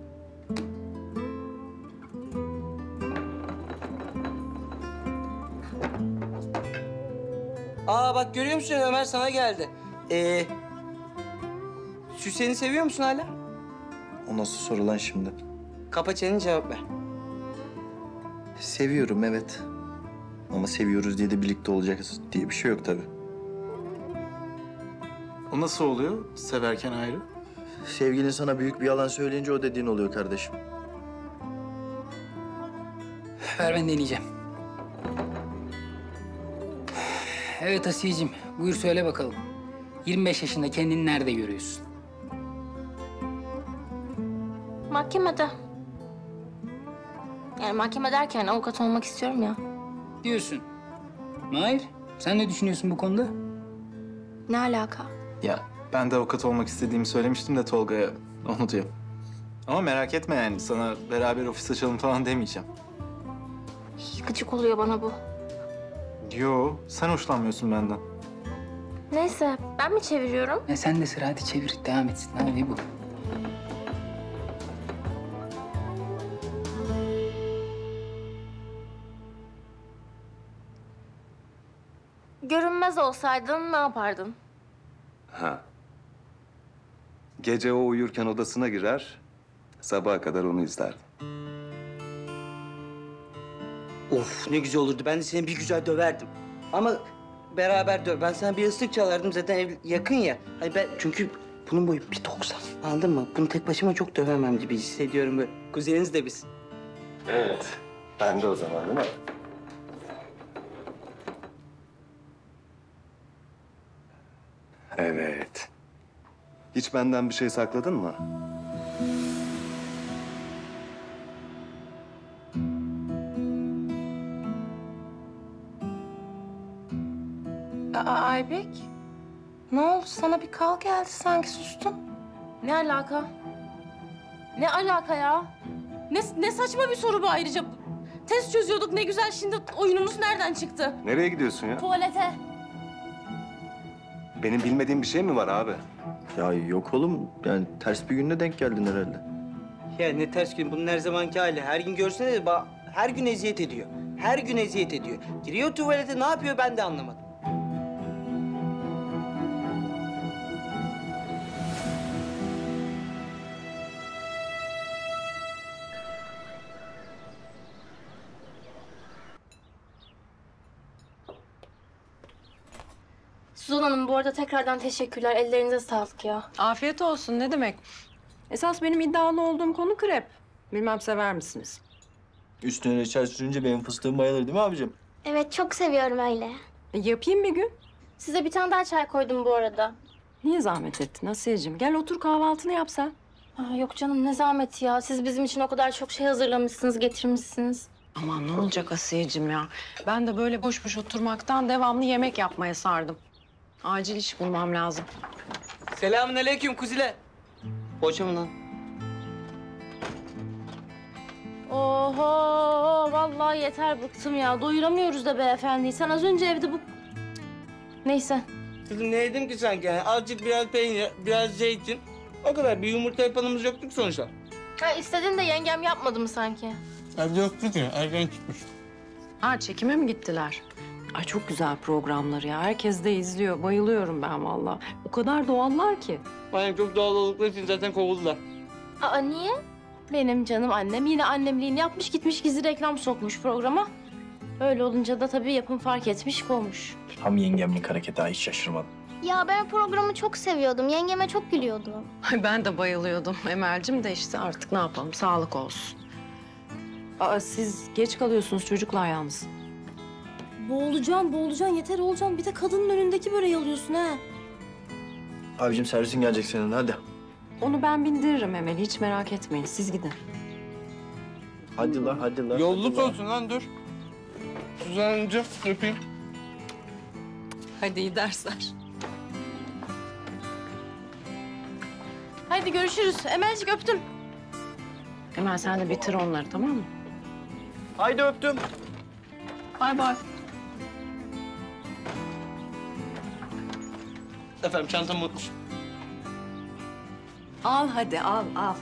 B: Aa bak görüyor musun Ömer sana geldi. Ee, Süsen'i seviyor musun hala?
Q: O nasıl soru lan şimdi?
B: Kapa çeneni cevap ver.
Q: Seviyorum evet. Ama seviyoruz diye de birlikte olacağız diye bir şey yok tabii.
K: O nasıl oluyor severken ayrı?
Q: Sevgilin sana büyük bir yalan söyleyince o dediğin oluyor kardeşim.
I: Ver ben deneyeceğim. Evet Asiye'cim, buyur söyle bakalım. yirmi beş yaşında kendini nerede görüyorsun?
L: Mahkemede. Yani mahkeme derken avukat olmak istiyorum ya.
I: Diyorsun. Mahir, sen ne düşünüyorsun bu konuda?
L: Ne alaka?
K: Ya ben de avukat olmak istediğimi söylemiştim de Tolga'ya, onu diyor. Ama merak etme yani, sana beraber ofis açalım falan demeyeceğim.
L: Gıcık oluyor bana bu.
K: Yo, sen hoşlanmıyorsun benden.
L: Neyse, ben mi çeviriyorum?
I: Ya sen de sıra hadi çevir, devam etsin. Hadi bu.
L: Görünmez olsaydın ne yapardın?
M: Ha. Gece o uyurken odasına girer, sabaha kadar onu izlerdim.
B: Of ne güzel olurdu. Ben de seni bir güzel döverdim. Ama beraber döv. Ben sana bir ıslık çalardım zaten ev yakın ya. Hani ben çünkü bunun boyu bir doksan. Anladın mı? Bunu tek başıma çok dövemem gibi hissediyorum böyle. Kuzeniniz de biz.
M: Evet. Ben de o zaman değil mi? Evet. Hiç benden bir şey sakladın mı?
L: Aa, Aybek. Ne oldu? Sana bir kal geldi sanki sustun. Ne alaka? Ne alaka ya? Ne, ne saçma bir soru bu ayrıca. Test çözüyorduk ne güzel, şimdi oyunumuz nereden çıktı?
M: Nereye gidiyorsun ya?
L: Tuvalete.
M: Benim bilmediğim bir şey mi var abi?
Q: Ya yok oğlum. Yani ters bir günde denk geldin herhalde.
B: Ya ne ters gün. Bunun her zamanki hali. Her gün görsene de ba- her gün eziyet ediyor. Her gün eziyet ediyor. Giriyor tuvalete ne yapıyor ben de anlamadım.
L: Suzan Hanım bu arada tekrardan teşekkürler. Ellerinize sağlık ya.
E: Afiyet olsun ne demek. Esas benim iddialı olduğum konu krep. Bilmem sever misiniz?
Q: Üstüne reçel sürünce benim fıstığım bayılır değil mi abicim?
J: Evet çok seviyorum öyle.
E: E, yapayım bir gün.
L: Size bir tane daha çay koydum bu arada.
E: Niye zahmet ettin Asiye'cim? Gel otur kahvaltını yap sen.
L: Aa, yok canım ne zahmeti ya. Siz bizim için o kadar çok şey hazırlamışsınız, getirmişsiniz.
E: Aman ne olacak Asiye'cim ya? Ben de böyle boş boş oturmaktan devamlı yemek yapmaya sardım. Acil iş bulmam lazım.
B: Selamünaleyküm kuziler. Boşa mı lan?
L: Oho vallahi yeter bıktım ya. Doyuramıyoruz da beyefendiyi. Sen az önce evde bu... Cık. Neyse.
B: Kızım ne yedim ki sanki yani? Azıcık biraz peynir, biraz zeytin. O kadar. Bir yumurta yapanımız yoktuk sonuçta.
L: Ha, istedin de yengem yapmadı mı sanki?
B: Evde yoktuk ya. Erken çıkmış.
E: Ha çekime mi gittiler? Ay çok güzel programlar ya. Herkes de izliyor. Bayılıyorum ben vallahi. O kadar doğallar ki.
B: Aynen çok doğal oldukları için zaten kovuldular.
L: Aa niye? Benim canım annem yine annemliğini yapmış gitmiş gizli reklam sokmuş programa. Öyle olunca da tabii yapım fark etmiş kovmuş.
Q: Tam yengemlik hareketi ha, hiç şaşırmadım.
J: Ya ben programı çok seviyordum. Yengeme çok gülüyordum.
E: Ay ben de bayılıyordum Emel'cim de işte artık ne yapalım sağlık olsun. Aa siz geç kalıyorsunuz çocuklar yalnız.
L: Boğulacaksın, boğulacaksın. Yeter olacaksın. Bir de kadının önündeki böreği alıyorsun ha.
Q: Abicim servisin gelecek senin hadi.
E: Onu ben bindiririm Emel hiç merak etmeyin siz gidin.
Q: Hadi la hadi la.
B: Yolluk olsun lan dur. Suzan Hanımcığım öpeyim.
E: Hadi iyi dersler.
L: Haydi görüşürüz. Emelcik öptüm.
E: Emel sen de bitir onları tamam mı?
Q: Haydi öptüm.
E: Bay bay.
B: Efendim çantamı unutmuşum.
A: Al hadi al al.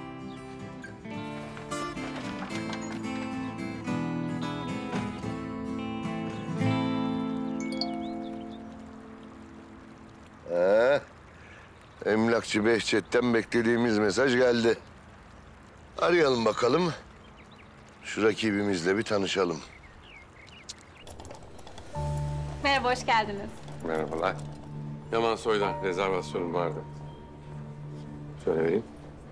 H: Ee, emlakçı Behçet'ten beklediğimiz mesaj geldi. Arayalım bakalım. Şu rakibimizle bir tanışalım.
G: Merhaba, hoş geldiniz.
P: Merhabalar. Yaman Soy'dan rezervasyonum vardı. Şöyle vereyim.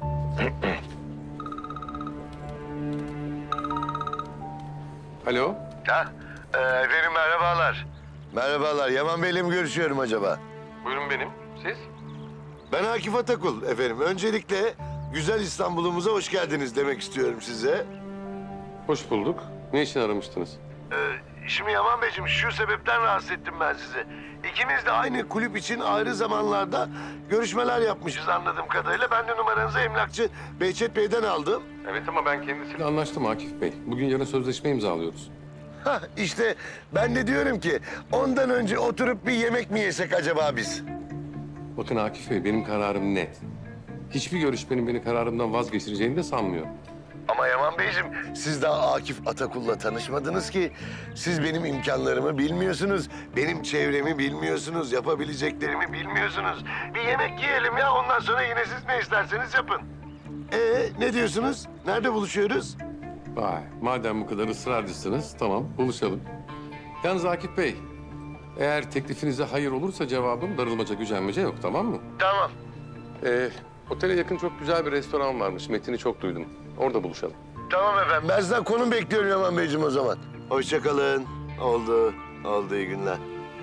P: Alo?
H: Ha, e, efendim merhabalar. Merhabalar, Yaman Bey'le mi görüşüyorum acaba?
P: Buyurun benim. Siz?
H: Ben Akif Atakul efendim. Öncelikle güzel İstanbul'umuza hoş geldiniz demek istiyorum size.
P: Hoş bulduk. Ne için aramıştınız?
H: Ee, şimdi Yaman Beyciğim şu sebepten rahatsız ettim ben sizi. İkimiz de aynı kulüp için ayrı zamanlarda görüşmeler yapmışız anladığım kadarıyla. Ben de numaranızı emlakçı Behçet Bey'den aldım.
P: Evet ama ben kendisiyle anlaştım Akif Bey. Bugün yarın sözleşme imzalıyoruz.
H: Hah işte ben de diyorum ki ondan önce oturup bir yemek mi yesek acaba biz?
P: Bakın Akif Bey benim kararım net. Hiçbir görüşmenin beni kararımdan vazgeçireceğini de sanmıyorum.
H: Ama Yaman Beyciğim siz daha Akif Atakul'la tanışmadınız ki. Siz benim imkanlarımı bilmiyorsunuz. Benim çevremi bilmiyorsunuz. Yapabileceklerimi bilmiyorsunuz. Bir yemek yiyelim ya ondan sonra yine siz ne isterseniz yapın. Ee ne diyorsunuz? Nerede buluşuyoruz?
P: Vay, madem bu kadar ısrarcısınız, tamam buluşalım. Yalnız Akif Bey, eğer teklifinize hayır olursa cevabım darılmaca, gücenmece yok, tamam mı?
H: Tamam.
P: Ee, otele yakın çok güzel bir restoran varmış, metini çok duydum. Orada buluşalım.
H: Tamam efendim. Ben sizden konum bekliyorum Yaman Beyciğim o zaman. Hoşça kalın. Oldu. Oldu iyi günler.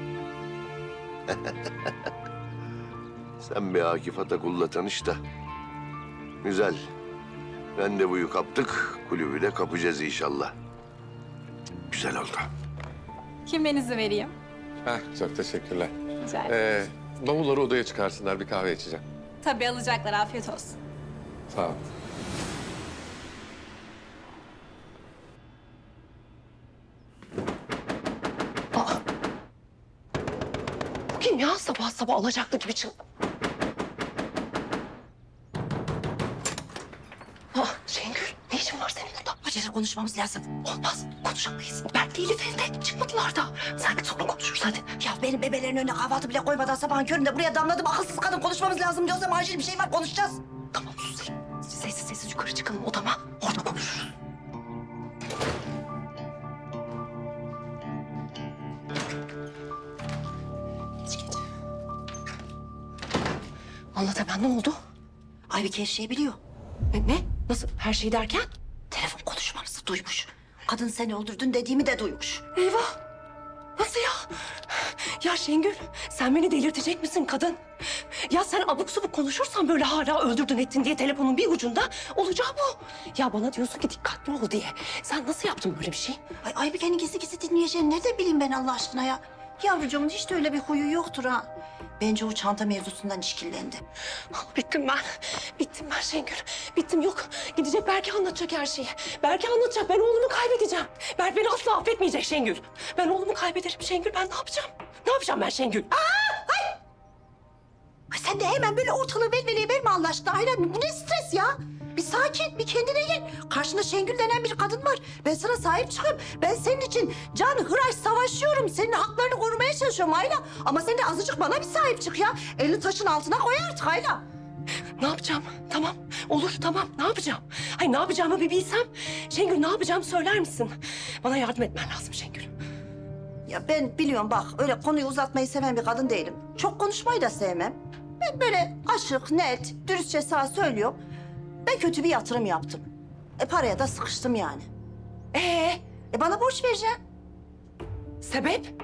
H: Sen bir Akif Atakul'la tanış da. Güzel. Randevuyu kaptık. Kulübü de kapacağız inşallah. Güzel oldu.
G: Kimliğinizi vereyim.
P: Heh, çok teşekkürler.
G: Rica ederim.
P: Ee, bavulları odaya çıkarsınlar, bir kahve içeceğim.
G: Tabii alacaklar, afiyet olsun.
P: Sağ ol.
E: Kim ya sabah sabah alacaklı gibi çıl... Ah Şengül, ne işin var senin burada?
F: Acele konuşmamız lazım.
E: Olmaz, konuşamayız. Berk değil evde, çıkmadılar da. Sen git sonra konuşuruz hadi.
F: Ya benim bebelerin önüne kahvaltı bile koymadan sabahın köründe buraya damladım. Akılsız kadın konuşmamız lazım diyorsam acil bir şey var konuşacağız.
E: Tamam sus. Sessiz sessiz yukarı çıkalım odama, orada konuşuruz. Geç geç. Anlat hemen, ne oldu?
F: Aybike her şeyi biliyor.
E: Ne, ne? Nasıl? Her şey derken?
F: Telefon konuşmamızı duymuş. Kadın seni öldürdün dediğimi de duymuş.
E: Eyvah! Nasıl ya? Ya Şengül, sen beni delirtecek misin kadın? Ya sen abuk subuk konuşursan böyle hala öldürdün ettin diye telefonun bir ucunda olacağı bu. Ya bana diyorsun ki dikkatli ol diye. Sen nasıl yaptın böyle bir şey?
F: Ay Aybike'nin gizli gizli dinleyeceğini nerede bileyim ben Allah aşkına ya? Yavrucuğumun hiç de öyle bir huyu yoktur ha. Bence o çanta mevzusundan işkillendi.
E: Bittim ben. Bittim ben Şengül. Bittim yok. Gidecek Berk'e anlatacak her şeyi. Berk'e anlatacak. Ben oğlumu kaybedeceğim. Berk beni asla affetmeyecek Şengül. Ben oğlumu kaybederim Şengül. Ben ne yapacağım? Ne yapacağım ben Şengül?
F: Aa, ay! Ay sen de hemen böyle ortalığı velveleye verme Allah aşkına. Hayran bu ne stres ya? Bir sakin, bir kendine gel. Karşında Şengül denen bir kadın var. Ben sana sahip çıkıyorum. Ben senin için can hıraş savaşıyorum. Senin haklarını korumaya çalışıyorum Ayla. Ama sen de azıcık bana bir sahip çık ya. Elini taşın altına koy artık Ayla.
E: Ne yapacağım? Tamam. Olur tamam. Ne yapacağım? Hayır ne yapacağımı bir bilsem. Şengül ne yapacağım söyler misin? Bana yardım etmen lazım Şengül.
F: Ya ben biliyorum bak öyle konuyu uzatmayı seven bir kadın değilim. Çok konuşmayı da sevmem. Ben böyle açık, net, dürüstçe sana söylüyorum. Ben kötü bir yatırım yaptım. E paraya da sıkıştım yani.
E: Ee?
F: E bana borç vereceksin.
E: Sebep?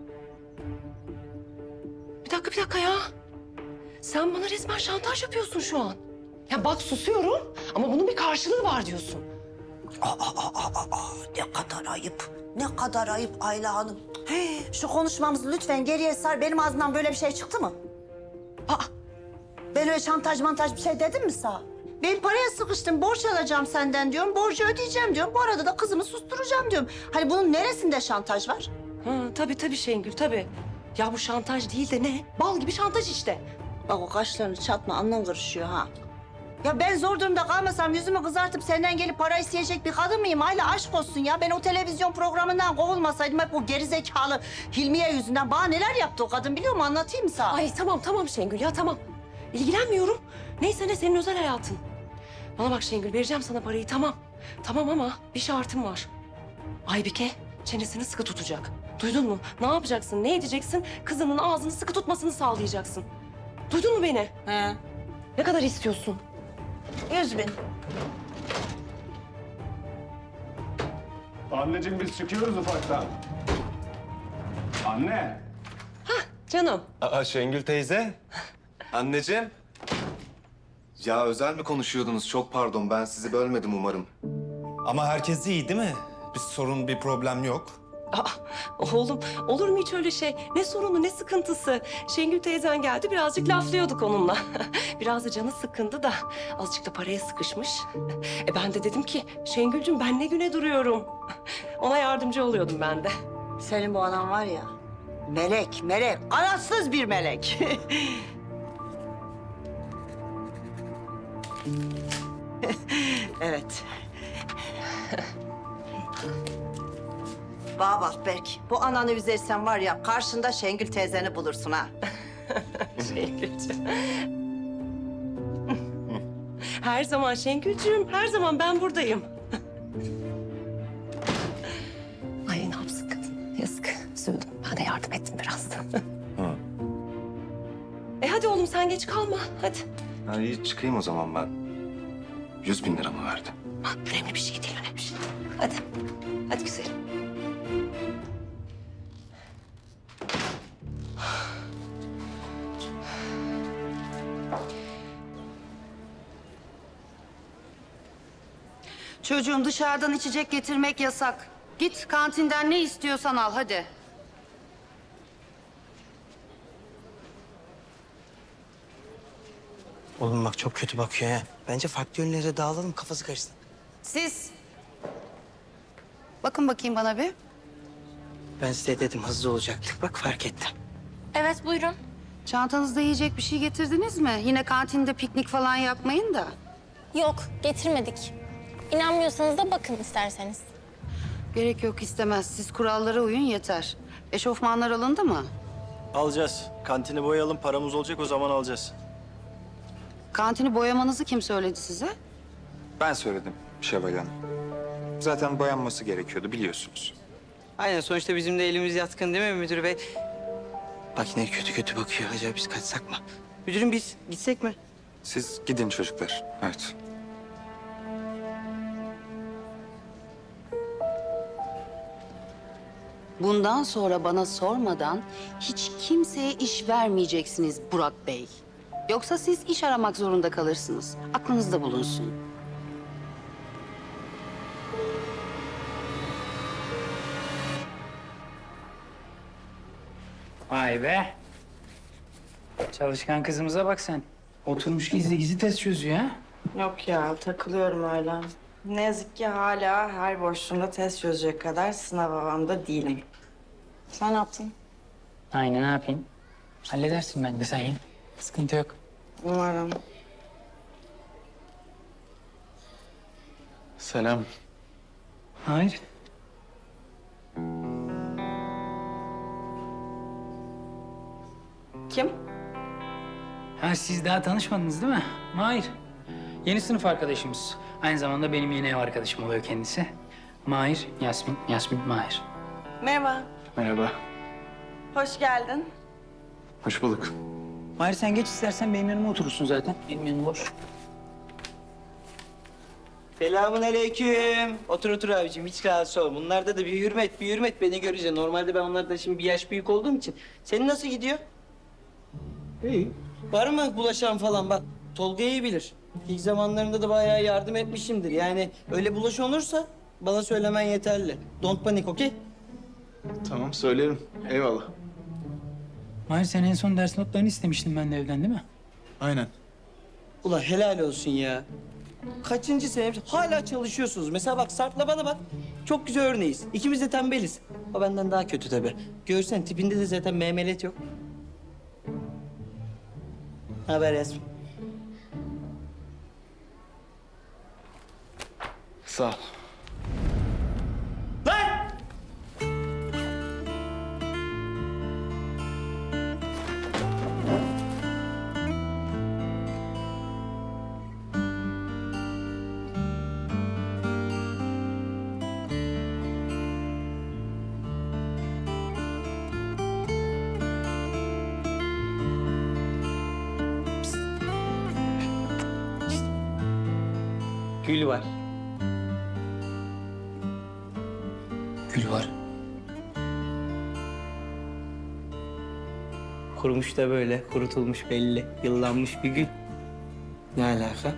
E: Bir dakika bir dakika ya. Sen bana resmen şantaj yapıyorsun şu an. Ya bak susuyorum ama bunun bir karşılığı var diyorsun.
F: Aa, aa, aa, aa, aa. Ne kadar ayıp. Ne kadar ayıp Ayla Hanım. Hey, şu konuşmamızı lütfen geriye sar. Benim ağzımdan böyle bir şey çıktı mı? Aa, ben öyle şantaj mantaj bir şey dedim mi sana? Ben paraya sıkıştım, borç alacağım senden diyorum. Borcu ödeyeceğim diyorum. Bu arada da kızımı susturacağım diyorum. Hani bunun neresinde şantaj var?
E: Ha, tabii tabii Şengül tabii. Ya bu şantaj değil de ne? Bal gibi şantaj işte.
F: Bak o kaşlarını çatma, alnın kırışıyor ha. Ya ben zor durumda kalmasam yüzümü kızartıp senden gelip para isteyecek bir kadın mıyım? Hala aşk olsun ya. Ben o televizyon programından kovulmasaydım hep o gerizekalı Hilmiye yüzünden bana neler yaptı o kadın biliyor musun? Anlatayım mı sana?
E: Ay tamam tamam Şengül ya tamam. İlgilenmiyorum. Neyse ne senin özel hayatın. Bana bak Şengül vereceğim sana parayı tamam. Tamam ama bir şartım var. Aybike çenesini sıkı tutacak. Duydun mu? Ne yapacaksın? Ne edeceksin? Kızının ağzını sıkı tutmasını sağlayacaksın. Duydun mu beni?
F: He.
E: Ne kadar istiyorsun?
F: Yüz bin.
R: Anneciğim biz çıkıyoruz ufaktan. Anne.
E: Canım.
T: Aa Şengül teyze. Anneciğim. Ya özel mi konuşuyordunuz? Çok pardon ben sizi bölmedim umarım.
W: Ama herkes iyi değil mi? Bir sorun, bir problem yok.
E: Aa, oğlum olur mu hiç öyle şey? Ne sorunu ne sıkıntısı? Şengül teyzen geldi birazcık laflıyorduk onunla. Biraz da canı sıkkındı da azıcık da paraya sıkışmış. E ben de dedim ki Şengül'cüm ben ne güne duruyorum. Ona yardımcı oluyordum ben de.
F: Senin bu anan var ya, melek, melek, kanatsız bir melek. Evet. Bana bak Berk, bu ananı üzersen var ya karşında Şengül teyzeni bulursun ha.
E: Şengül'cüm. Her zaman Şengül'cüm, her zaman ben buradayım. Ay ne yapsın kadın, yazık. Üzüldüm, ben de yardım ettim biraz. E hadi oğlum sen geç kalma, hadi.
T: Ha, iyi çıkayım o zaman ben. Yüz bin lira mı verdi?
E: Bak önemli bir şey değil, önemli bir şey. Hadi, hadi güzelim.
A: Çocuğum dışarıdan içecek getirmek yasak. Git kantinden ne istiyorsan al hadi.
B: Oğlum bak çok kötü bakıyor ha. Bence farklı yönlere dağılalım kafası karışsın.
A: Siz. Bakın bakayım bana bir.
B: Ben size dedim hızlı olacaktık. Bak fark ettim.
L: Evet buyurun.
A: Çantanızda yiyecek bir şey getirdiniz mi? Yine kantinde piknik falan yapmayın da.
L: Yok getirmedik. İnanmıyorsanız da bakın isterseniz.
A: Gerek yok istemez. Siz kurallara uyun yeter. Eşofmanlar alındı mı?
Q: Alacağız. Kantini boyayalım, paramız olacak o zaman alacağız.
A: Kantini boyamanızı kim söyledi size?
S: Ben söyledim Şevval Hanım. Zaten boyanması gerekiyordu biliyorsunuz.
B: Aynen sonuçta bizim de elimiz yatkın değil mi müdür bey? Bak yine kötü kötü bakıyor. Acaba biz kaçsak mı? Müdürüm biz gitsek mi?
S: Siz gidin çocuklar. Evet.
A: Bundan sonra bana sormadan hiç kimseye iş vermeyeceksiniz Burak Bey. Yoksa siz iş aramak zorunda kalırsınız. Aklınızda bulunsun.
I: Vay be. Çalışkan kızımıza bak sen. Oturmuş gizli gizli test çözüyor ha.
X: Yok ya takılıyorum öyle. Ne yazık ki hala her boşluğumda test çözecek kadar sınav havamda değilim. Sen ne yaptın?
I: Aynen ne yapayım? Halledersin bence sen yine. Sıkıntı yok.
X: Umarım.
K: Selam.
I: Hayır.
X: Kim?
I: Ha siz daha tanışmadınız değil mi? Mahir. Yeni sınıf arkadaşımız. Aynı zamanda benim yeni ev arkadaşım oluyor kendisi. Mahir, Yasmin, Yasmin, Mahir.
X: Merhaba.
K: Merhaba.
X: Hoş geldin.
K: Hoş bulduk.
I: Mahir sen geç istersen benim yanıma oturursun zaten. Benim yanım boş.
B: Selamun aleyküm. Otur otur abiciğim hiç rahatsız ol. Bunlarda da bir hürmet, bir hürmet beni görünce. Normalde ben onlardan şimdi bir yaş büyük olduğum için. Senin nasıl gidiyor? İyi. Var mı bulaşan falan bak. Tolga iyi bilir. İlk zamanlarında da bayağı yardım etmişimdir. Yani öyle bulaş olursa bana söylemen yeterli. Don't panic, okey?
K: Tamam söylerim. Eyvallah.
I: Mahir sen en son ders notlarını istemiştin ben de evden değil mi?
K: Aynen.
B: Ulan helal olsun ya. kaçıncı sene hala çalışıyorsunuz. Mesela bak Sarp'la bana bak. Çok güzel örneğiz. İkimiz de tembeliz. O benden daha kötü tabii. Görsen tipinde de zaten memelet yok. Haber Yasmin.
K: Sağ ol.
B: Lan! Gül var.
I: Gül var.
B: Kurumuş da böyle, kurutulmuş belli. Yıllanmış bir gül. Ne alaka?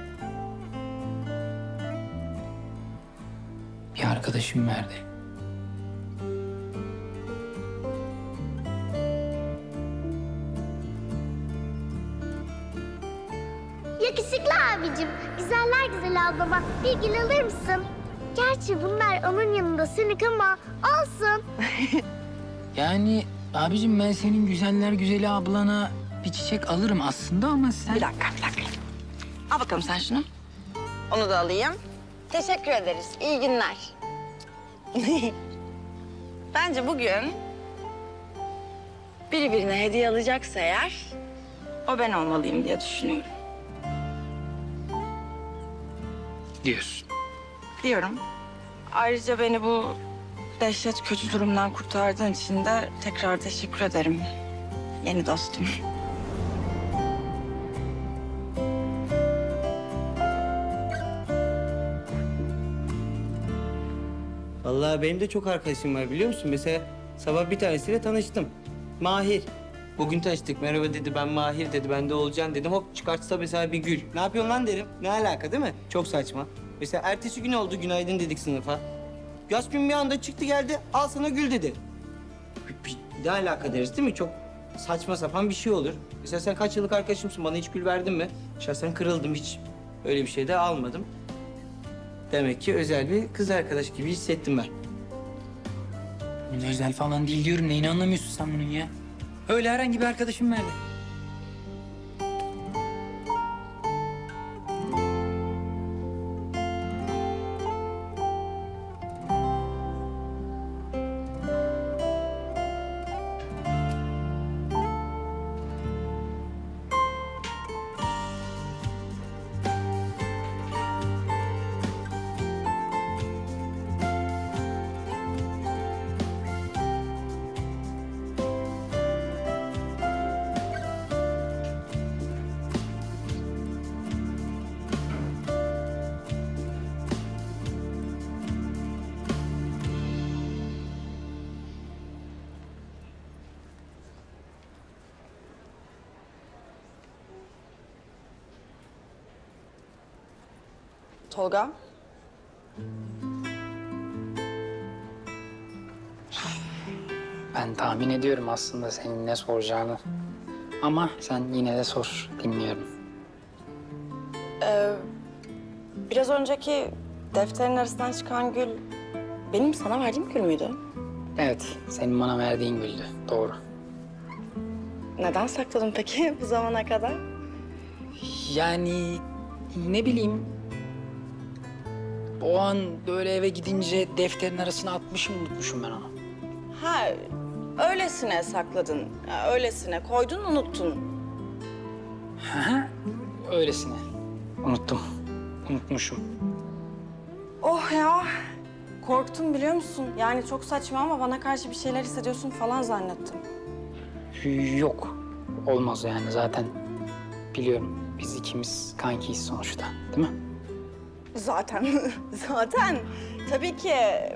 I: Bir arkadaşım verdi.
J: Yakışıklı abicim, güzeller güzeli ablama bir gül alır mısın? Gerçi bunlar onun yanında sönük ama olsun.
I: Yani abicim ben senin güzeller güzeli ablana bir çiçek alırım aslında ama sen...
X: Bir dakika, bir dakika. Al bakalım sen şunu. Onu da alayım. Teşekkür ederiz. İyi günler. Bence bugün biri birine hediye alacaksa eğer o ben olmalıyım diye düşünüyorum.
I: Diyorsun.
X: Diyorum. Ayrıca beni bu dehşet kötü durumdan kurtardığın için de tekrar teşekkür ederim. Yeni dostum.
B: Vallahi benim de çok arkadaşım var biliyor musun? Mesela sabah bir tanesiyle tanıştım. Mahir. Bugün tanıştık. Merhaba dedi, ben Mahir dedi, ben de Olcan dedim. Hop çıkartsa mesela bir gül. Ne yapıyorsun lan derim. Ne alaka değil mi? Çok saçma. Mesela ertesi gün oldu, günaydın dedik sınıfa. Yasmin bir anda çıktı geldi, al sana gül dedi. Bir- bir- Ne alaka deriz değil mi? Çok saçma sapan bir şey olur. Mesela sen kaç yıllık arkadaşımsın, bana hiç gül verdin mi? Şahsen kırıldım, hiç öyle bir şey de almadım. Demek ki özel bir kız arkadaş gibi hissettim ben.
I: Bunun özel falan değil diyorum. Neyini anlamıyorsun sen bunun ya? Öyle herhangi bir arkadaşım verdi.
X: Tolga.
I: Ben tahmin ediyorum aslında senin ne soracağını. Ama sen yine de sor. Dinliyorum.
X: Ee, biraz önceki defterin arasından çıkan gül benim sana verdiğim gül müydü?
I: Evet, senin bana verdiğin güldü. Doğru.
X: Neden sakladın peki bu zamana kadar?
I: Yani ne bileyim... O an böyle eve gidince defterin arasına atmışım, unutmuşum ben onu.
X: Ha, öylesine sakladın. Ya, öylesine koydun, unuttun.
I: Hı hı, öylesine. Unuttum, unutmuşum.
X: Oh ya, korktum biliyor musun? Yani çok saçma ama bana karşı bir şeyler hissediyorsun falan zannettim.
I: Yok, olmaz yani zaten. Biliyorum, biz ikimiz kankiyiz sonuçta, değil mi?
X: Zaten, zaten. Tabii ki.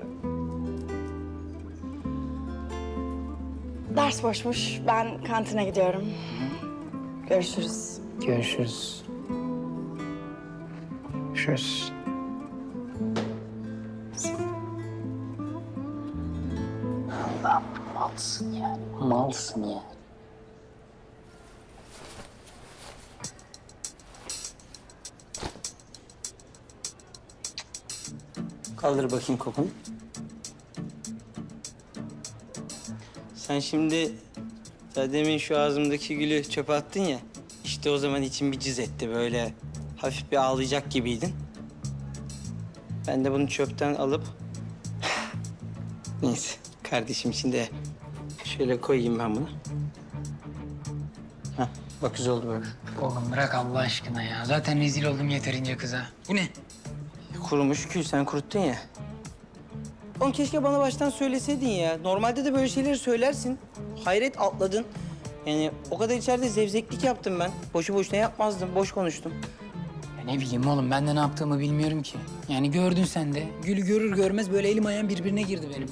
X: Ders boşmuş. Ben kantine gidiyorum. Görüşürüz.
I: Görüşürüz. Görüşürüz. Allah'ım malsın yani, malsın yani.
B: Kaldır bakayım kokunu. Sen şimdi daha demin şu ağzımdaki gülü çöpe attın ya. İşte o zaman içim bir cız etti. Böyle hafif bir ağlayacak gibiydin. Ben de bunu çöpten alıp... Neyse kardeşim için de şöyle koyayım ben bunu. Hah, bak güzel oldu böyle.
I: Oğlum bırak Allah aşkına ya. Zaten rezil oldum yeterince kıza. Bu ne?
B: Kurumuş kül, sen kuruttun ya. Oğlum keşke bana baştan söyleseydin ya. Normalde de böyle şeyleri söylersin. Hayret atladın. Yani o kadar içeride zevzeklik yaptım ben. Boşu boşuna yapmazdım, boş konuştum.
I: Ya ne bileyim oğlum, ben de ne yaptığımı bilmiyorum ki. Yani gördün sen de. Gül'ü görür görmez böyle elim ayağım birbirine girdi benim.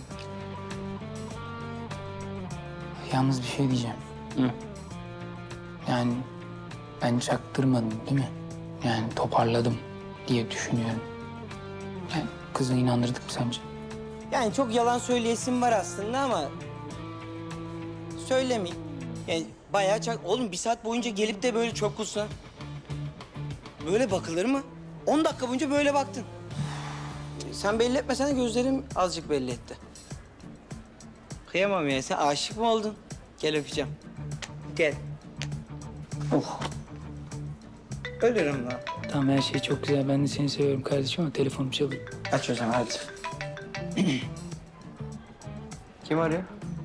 I: Yalnız bir şey diyeceğim.
B: Hı.
I: Yani ben çaktırmadım değil mi? Yani toparladım diye düşünüyorum. Yani kızı inandırdık mı sence?
B: Yani çok yalan söyleyesim var aslında ama... Söylemeyeyim. Yani bayağı çak... Oğlum bir saat boyunca gelip de böyle çöp kutusu... Böyle bakılır mı? On dakika boyunca böyle baktın. Sen belli etmesen de gözlerim azıcık belli etti. Kıyamam ya. Sen aşık mı oldun? Gel öpeceğim. Gel. Oh. Ölürüm lan.
I: Tamam her şey çok güzel. Ben de seni seviyorum kardeşim ama telefonum çalıyor.
B: Aç o zaman hadi. Kim arıyor?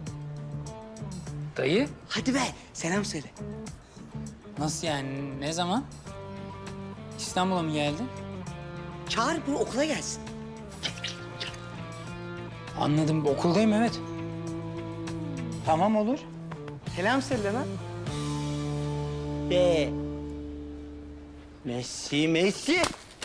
I: Dayı.
B: Hadi be, selam söyle.
I: Nasıl yani? Ne zaman? İstanbul'a mı geldin?
B: Çağır bu okula gelsin.
I: Anladım. Okuldayım evet. Tamam olur.
B: Selam söyle lan. Be. Messi, Messi.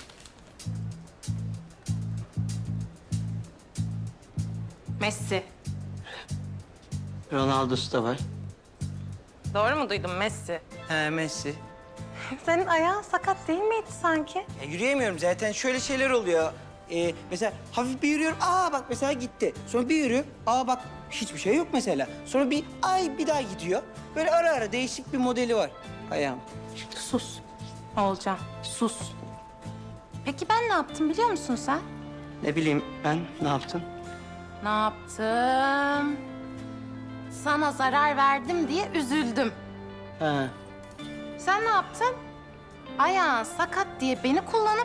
G: Messi.
B: Ronaldo'su da var.
G: Doğru mu duydum Messi?
B: He, Messi.
G: Senin ayağın sakat değil miydi sanki?
B: Ya yürüyemiyorum zaten. Şöyle şeyler oluyor. Ee, mesela hafif bir yürüyorum. Aa bak mesela gitti. Sonra bir yürüyorum. Aa bak hiçbir şey yok mesela. Sonra bir ay bir daha gidiyor. Böyle ara ara değişik bir modeli var ayağım.
G: Sus. Olcan, sus. Peki ben ne yaptım biliyor musun sen?
B: Ne bileyim ben ne yaptın?
G: Ne yaptım? Sana zarar verdim diye üzüldüm.
B: Ha.
G: Sen ne yaptın? Ayağın sakat diye beni kullanıp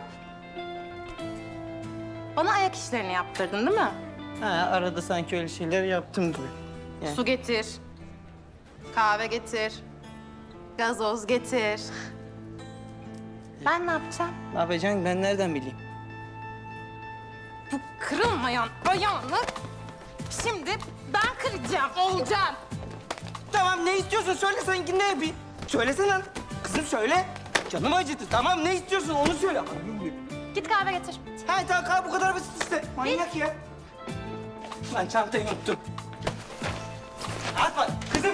G: bana ayak işlerini yaptırdın değil mi?
B: Ha arada sanki öyle şeyler yaptım gibi. Yani.
G: Su getir. Kahve getir. Gazoz getir. Ben ne yapacağım?
B: Ne yapacaksın ben nereden bileyim?
G: Bu kırılmayan ayağını şimdi ben kıracağım Olcan.
B: Tamam ne istiyorsun söyle sanki ne yapayım? Söylesene lan. Kızım söyle. Canım acıdı. Tamam ne istiyorsun onu söyle.
G: Git kahve getir.
B: Ha tamam kahve bu kadar basit işte. Manyak ya. Lan çantayı unuttum. Atma kızım.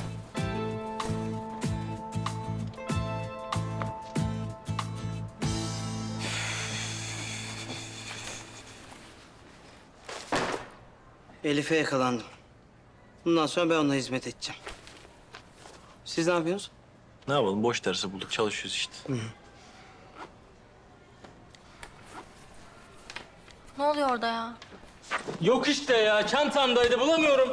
B: Elif'e yakalandım. Bundan sonra ben ona hizmet edeceğim. Siz ne yapıyorsunuz?
Q: Ne yapalım? Boş dersi bulduk. Çalışıyoruz işte.
B: Hı.
L: Ne oluyor orada ya?
C: Yok işte ya. Çantamdaydı. Bulamıyorum.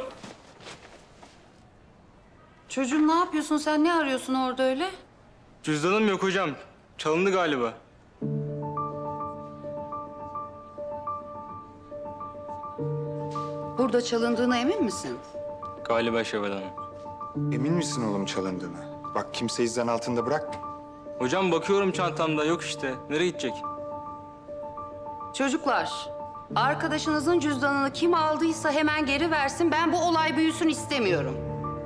A: Çocuğum ne yapıyorsun sen? Ne arıyorsun orada öyle?
C: Cüzdanım yok hocam. Çalındı galiba.
A: Burada çalındığına emin misin?
C: Galiba Şevval Hanım.
S: Emin misin oğlum çalındığına? Bak kimseyi zan altında bırakma.
C: Hocam bakıyorum çantamda. Yok işte. Nereye gidecek?
A: Çocuklar, arkadaşınızın cüzdanını kim aldıysa hemen geri versin. Ben bu olay büyüsün istemiyorum.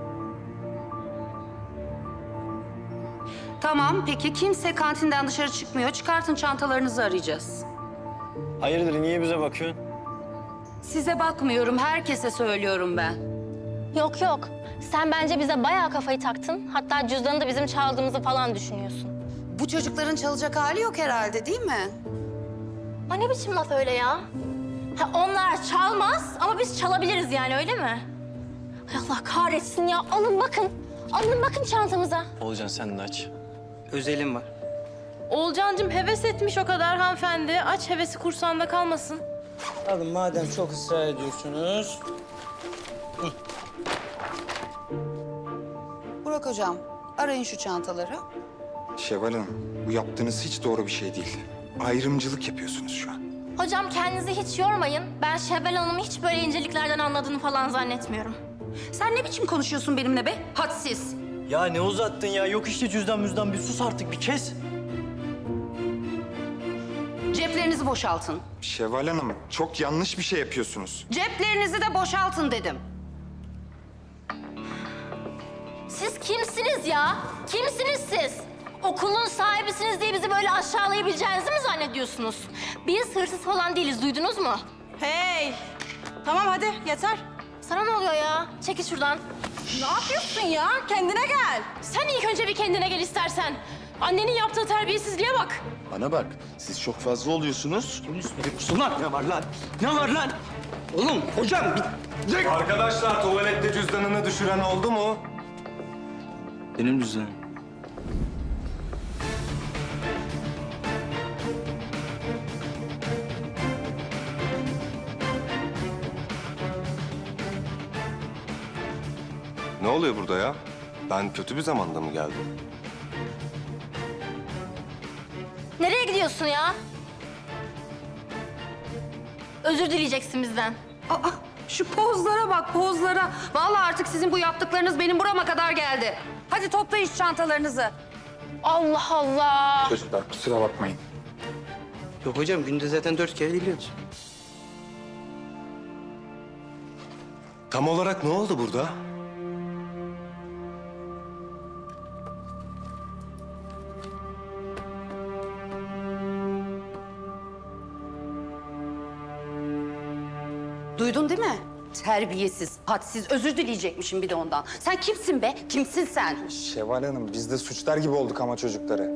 A: Tamam, peki kimse kantinden dışarı çıkmıyor. Çıkartın çantalarınızı arayacağız.
Q: Hayırdır? Niye bize bakıyorsun?
A: Size bakmıyorum, herkese söylüyorum ben.
L: Yok yok. Sen bence bize bayağı kafayı taktın. Hatta cüzdanı da bizim çaldığımızı falan düşünüyorsun.
A: Bu çocukların çalacak hali yok herhalde, değil mi?
L: O ne biçim laf öyle ya? Ha, onlar çalmaz ama biz çalabiliriz yani öyle mi? Ay Allah kahretsin ya. Alın bakın. Alın bakın çantamıza.
Q: Olcan sen de aç.
B: Özelim var.
L: Olcancığım heves etmiş o kadar hanımefendi. Aç hevesi kursağında kalmasın.
B: Alın madem çok ısrar ediyorsunuz. Hı.
A: Burak hocam, arayın şu çantaları.
S: Şevval Hanım, bu yaptığınız hiç doğru bir şey değil. Ayrımcılık yapıyorsunuz şu an.
L: Hocam kendinizi hiç yormayın. Ben Şevval Hanım'ın hiç böyle inceliklerden anladığını falan zannetmiyorum.
A: Sen ne biçim konuşuyorsun benimle be? Hadsiz.
Q: Ya ne uzattın ya? Yok işte cüzdan müzdan, bir sus artık, bir kes.
A: Ceplerinizi boşaltın.
S: Şevval Hanım, çok yanlış bir şey yapıyorsunuz.
A: Ceplerinizi de boşaltın dedim.
L: Siz kimsiniz ya? Kimsiniz siz? Okulun sahibisiniz diye bizi böyle aşağılayabileceğinizi mi zannediyorsunuz? Biz hırsız falan değiliz, duydunuz mu?
X: Hey! Tamam hadi yeter.
L: Sana ne oluyor ya? Çekil şuradan.
X: Ne yapıyorsun ya? Kendine gel.
L: Sen ilk önce bir kendine gel istersen. Annenin yaptığı terbiyesizliğe bak.
Q: Bana bak, siz çok fazla oluyorsunuz.
B: Ulan ne var lan? Ne var lan? Oğlum hocam bir...
T: Arkadaşlar tuvalette cüzdanını düşüren oldu mu?
B: Benim cüzdanım.
M: Ne oluyor burada ya? Ben kötü bir zamanda mı geldim?
L: Nereye gidiyorsun ya? Özür dileyeceksin bizden.
A: Aa, şu pozlara bak, pozlara. Vallahi artık sizin bu yaptıklarınız benim burama kadar geldi. Hadi toplayın şu çantalarınızı.
L: Allah Allah.
S: Çocuklar kusura bakmayın.
B: Yok hocam, günde zaten dört kere diliyoruz.
T: Tam olarak ne oldu burada?
A: Duydun değil mi? Terbiyesiz, hadsiz, özür dileyecekmişim bir de ondan. Sen kimsin be? Kimsin sen?
S: Şevval Hanım, biz de suçlar gibi olduk ama çocuklara.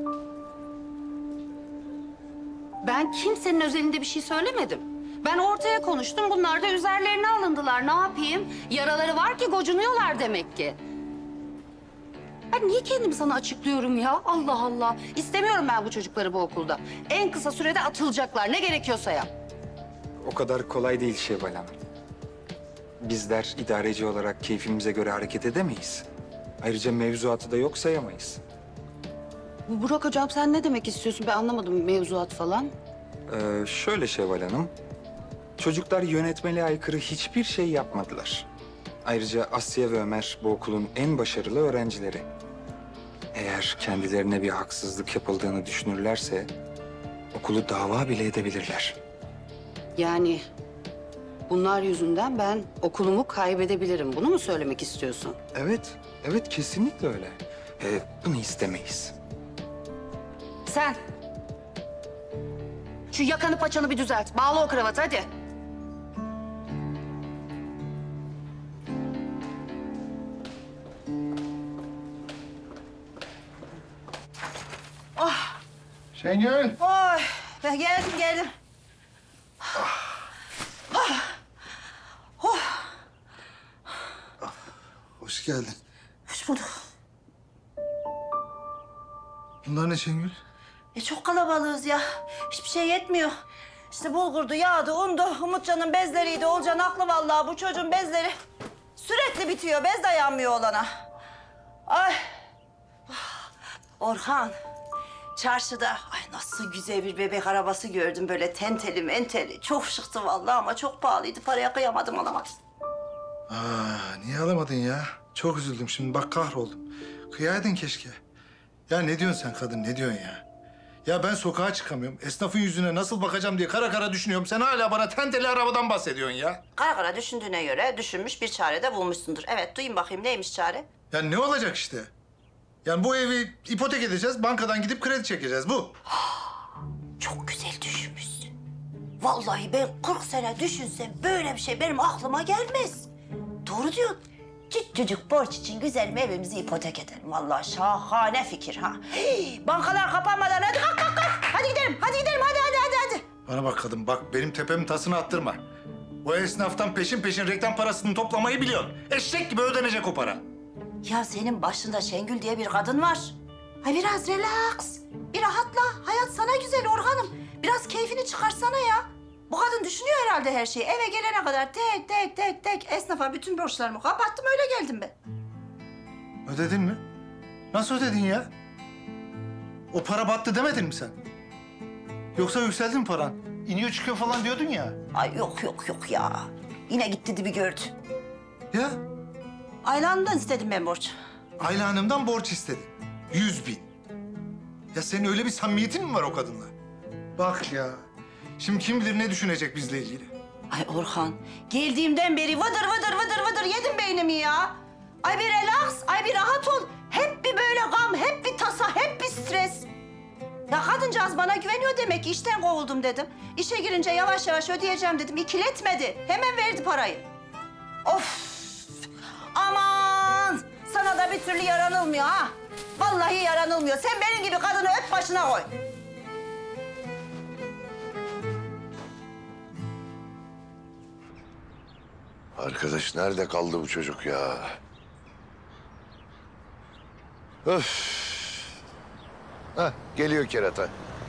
A: Ben kimsenin özelinde bir şey söylemedim. Ben ortaya konuştum, bunlar da üzerlerine alındılar. Ne yapayım? Yaraları var ki gocunuyorlar demek ki. Ben niye kendimi sana açıklıyorum ya? Allah Allah. İstemiyorum ben bu çocukları bu okulda. En kısa sürede atılacaklar, ne gerekiyorsa yap.
S: O kadar kolay değil Şevval Hanım. Bizler idareci olarak keyfimize göre hareket edemeyiz. Ayrıca mevzuatı da yok sayamayız.
A: Burak hocam sen ne demek istiyorsun? Ben anlamadım mevzuat falan.
S: Ee, şöyle Şevval Hanım, çocuklar yönetmeliğe aykırı hiçbir şey yapmadılar. Ayrıca Asya ve Ömer bu okulun en başarılı öğrencileri. Eğer kendilerine bir haksızlık yapıldığını düşünürlerse okulu dava bile edebilirler.
A: Yani bunlar yüzünden ben okulumu kaybedebilirim. Bunu mu söylemek istiyorsun?
S: Evet, evet kesinlikle öyle. Ee, bunu istemeyiz.
A: Sen şu yakanı paçanı bir düzelt. Bağla o kravatı hadi.
F: Oh,
D: Şengül.
F: oy. Ben geldim, geldim. Ah. Oh.
D: Hoş geldin.
F: Hoş bulduk.
D: Bunlar ne Şengül?
F: E çok kalabalığız ya. Hiçbir şey yetmiyor. İşte bulgurdu, yağdı, undu. Umutcan'ın bezleriydi. Olcan haklı vallahi. Bu çocuğun bezleri sürekli bitiyor. Bez dayanmıyor olana. Ay. Orhan. Çarşıda ay nasıl güzel bir bebek arabası gördüm. Böyle tenteli menteli. Çok şıktı vallahi ama çok pahalıydı. Paraya kıyamadım alamadım.
D: Aa, niye alamadın ya? Çok üzüldüm şimdi. Bak kahroldum. Kıyaydın keşke. Ya ne diyorsun sen kadın? Ne diyorsun ya? Ya ben sokağa çıkamıyorum. Esnafın yüzüne nasıl bakacağım diye kara kara düşünüyorum. Sen hala bana tenteli arabadan bahsediyorsun ya.
F: Kara kara düşündüğüne göre düşünmüş bir çare de bulmuşsundur. Evet duyayım bakayım neymiş çare?
D: Ya ne olacak işte? Yani bu evi ipotek edeceğiz, bankadan gidip kredi çekeceğiz. Bu.
F: Çok güzel düşünmüşsün. Vallahi ben kırk sene düşünsem böyle bir şey benim aklıma gelmez. Doğru diyorsun. Küçücük borç için güzelim evimizi ipotek edelim. Vallahi şahane fikir ha. Hey, bankalar kapanmadan hadi kalk kalk kalk. Hadi gidelim, hadi gidelim, hadi hadi hadi hadi.
D: Bana bak kadın, bak benim tepemin tasını attırma. O esnaftan peşin peşin reklam parasını toplamayı biliyorsun. Eşek gibi ödenecek o para.
F: Ya senin başında Şengül diye bir kadın var. Ha biraz relax, bir rahatla. Hayat sana güzel Orhan'ım. Biraz keyfini çıkarsana ya. Bu kadın düşünüyor herhalde her şeyi. Eve gelene kadar tek tek tek tek esnafa bütün borçlarımı kapattım, öyle geldim ben.
D: Ödedin mi? Nasıl ödedin ya? O para battı demedin mi sen? Yoksa yükseldi mi paran? İniyor çıkıyor falan diyordun ya.
F: Ay yok yok yok ya. Yine gitti dibi gördü.
D: Ya?
F: Ayla Hanım'dan istedim ben borç.
D: Ayla Hanım'dan borç istedin. Yüz bin. Ya senin öyle bir samimiyetin mi var o kadınla? Bak ya. Şimdi kim bilir ne düşünecek bizle ilgili.
F: Ay Orhan, geldiğimden beri vıdır vıdır vıdır vıdır yedim beynimi ya. Ay bir relax, ay bir rahat ol. Hep bir böyle gam, hep bir tasa, hep bir stres. Ya kadıncağız bana güveniyor demek ki, işten kovuldum dedim. İşe girince yavaş yavaş ödeyeceğim dedim. İkiletmedi. Hemen verdi parayı. Of! Aman! Sana da bir türlü yaranılmıyor ha. Vallahi yaranılmıyor. Sen benim gibi kadını öp başına koy.
H: Arkadaş nerede kaldı bu çocuk ya? Öf. Hah, geliyor kerata.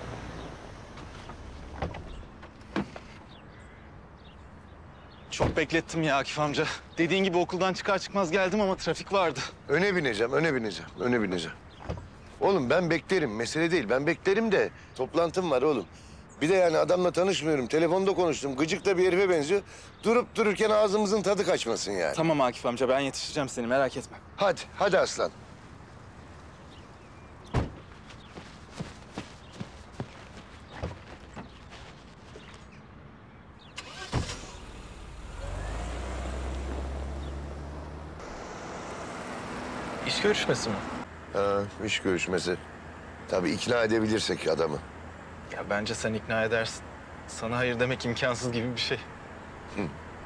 Q: Çok beklettim ya Akif amca. Dediğin gibi okuldan çıkar çıkmaz geldim ama trafik vardı.
H: Öne bineceğim, öne bineceğim, öne bineceğim. Oğlum ben beklerim, mesele değil. Ben beklerim de toplantım var oğlum. Bir de yani adamla tanışmıyorum, telefonda konuştum. Gıcık da bir herife benziyor. Durup dururken ağzımızın tadı kaçmasın yani.
Q: Tamam Akif amca, ben yetiştireceğim seni, merak etme.
H: Hadi, hadi aslan.
Q: İş görüşmesi mi?
H: Ha, iş görüşmesi. Tabii ikna edebilirsek adamı.
Q: Ya bence sen ikna edersin. Sana hayır demek imkansız gibi bir şey.
H: Hı.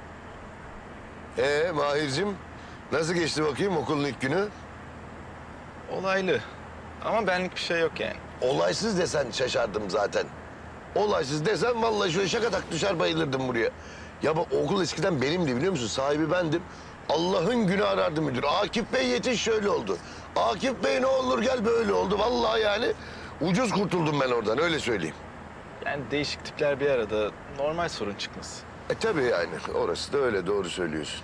H: Ee Mahir'cim, nasıl geçti bakayım okulun ilk günü?
Q: Olaylı. Ama benlik bir şey yok yani.
H: Olaysız desen şaşardım zaten. Olaysız desen vallahi şöyle şakatak düşer bayılırdım buraya. Ya bak okul eskiden benimdi biliyor musun? Sahibi bendim. Allah'ın günü arardı müdür. Akif Bey yetiş şöyle oldu. Akif Bey ne olur gel böyle oldu. Vallahi yani ucuz kurtuldum ben oradan öyle söyleyeyim.
Q: Yani değişik tipler bir arada normal sorun çıkması.
H: E tabii yani orası da öyle doğru söylüyorsun.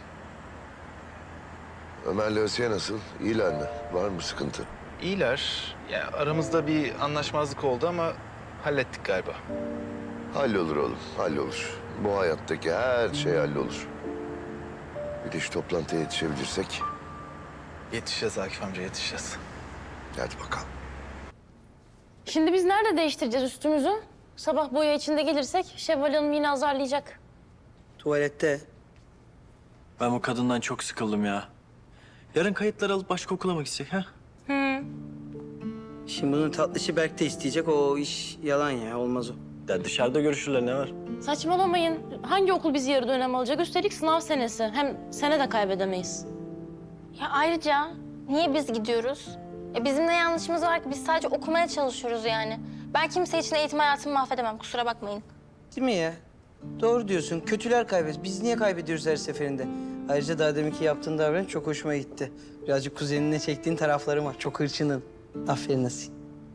H: Ömer'le Asiye nasıl? İyiler mi? Var mı sıkıntı?
Q: İyiler. Ya aramızda bir anlaşmazlık oldu ama hallettik galiba.
H: Hallolur oğlum, hallolur. Bu hayattaki her şey hallolur. Bir de şu toplantıya yetişebilirsek.
Q: Yetişeceğiz Akif amca, yetişeceğiz.
H: Hadi bakalım.
L: Şimdi biz nerede değiştireceğiz üstümüzü? Sabah boya içinde gelirsek Şevval Hanım yine azarlayacak.
B: Tuvalette.
N: Ben bu kadından çok sıkıldım ya. Yarın kayıtları alıp başka okula mı gitsek ha?
L: Hı.
B: Şimdi bunun tatlışı Berk de isteyecek. O iş yalan ya, olmaz o.
N: Ya dışarıda görüşürler, ne var?
L: Saçmalamayın. Hangi okul bizi yarı dönem alacak? Üstelik sınav senesi. Hem sene de kaybedemeyiz.
O: Ya ayrıca niye biz gidiyoruz? E bizim ne yanlışımız var ki? Biz sadece okumaya çalışıyoruz yani. Ben kimse için eğitim hayatımı mahvedemem, kusura bakmayın.
B: Değil mi ya? Doğru diyorsun. Kötüler kaybeder. Biz niye kaybediyoruz her seferinde? Ayrıca daha deminki yaptığın davranış çok hoşuma gitti. Birazcık kuzenine çektiğin taraflarım var. Çok hırçının. Aferin Asil.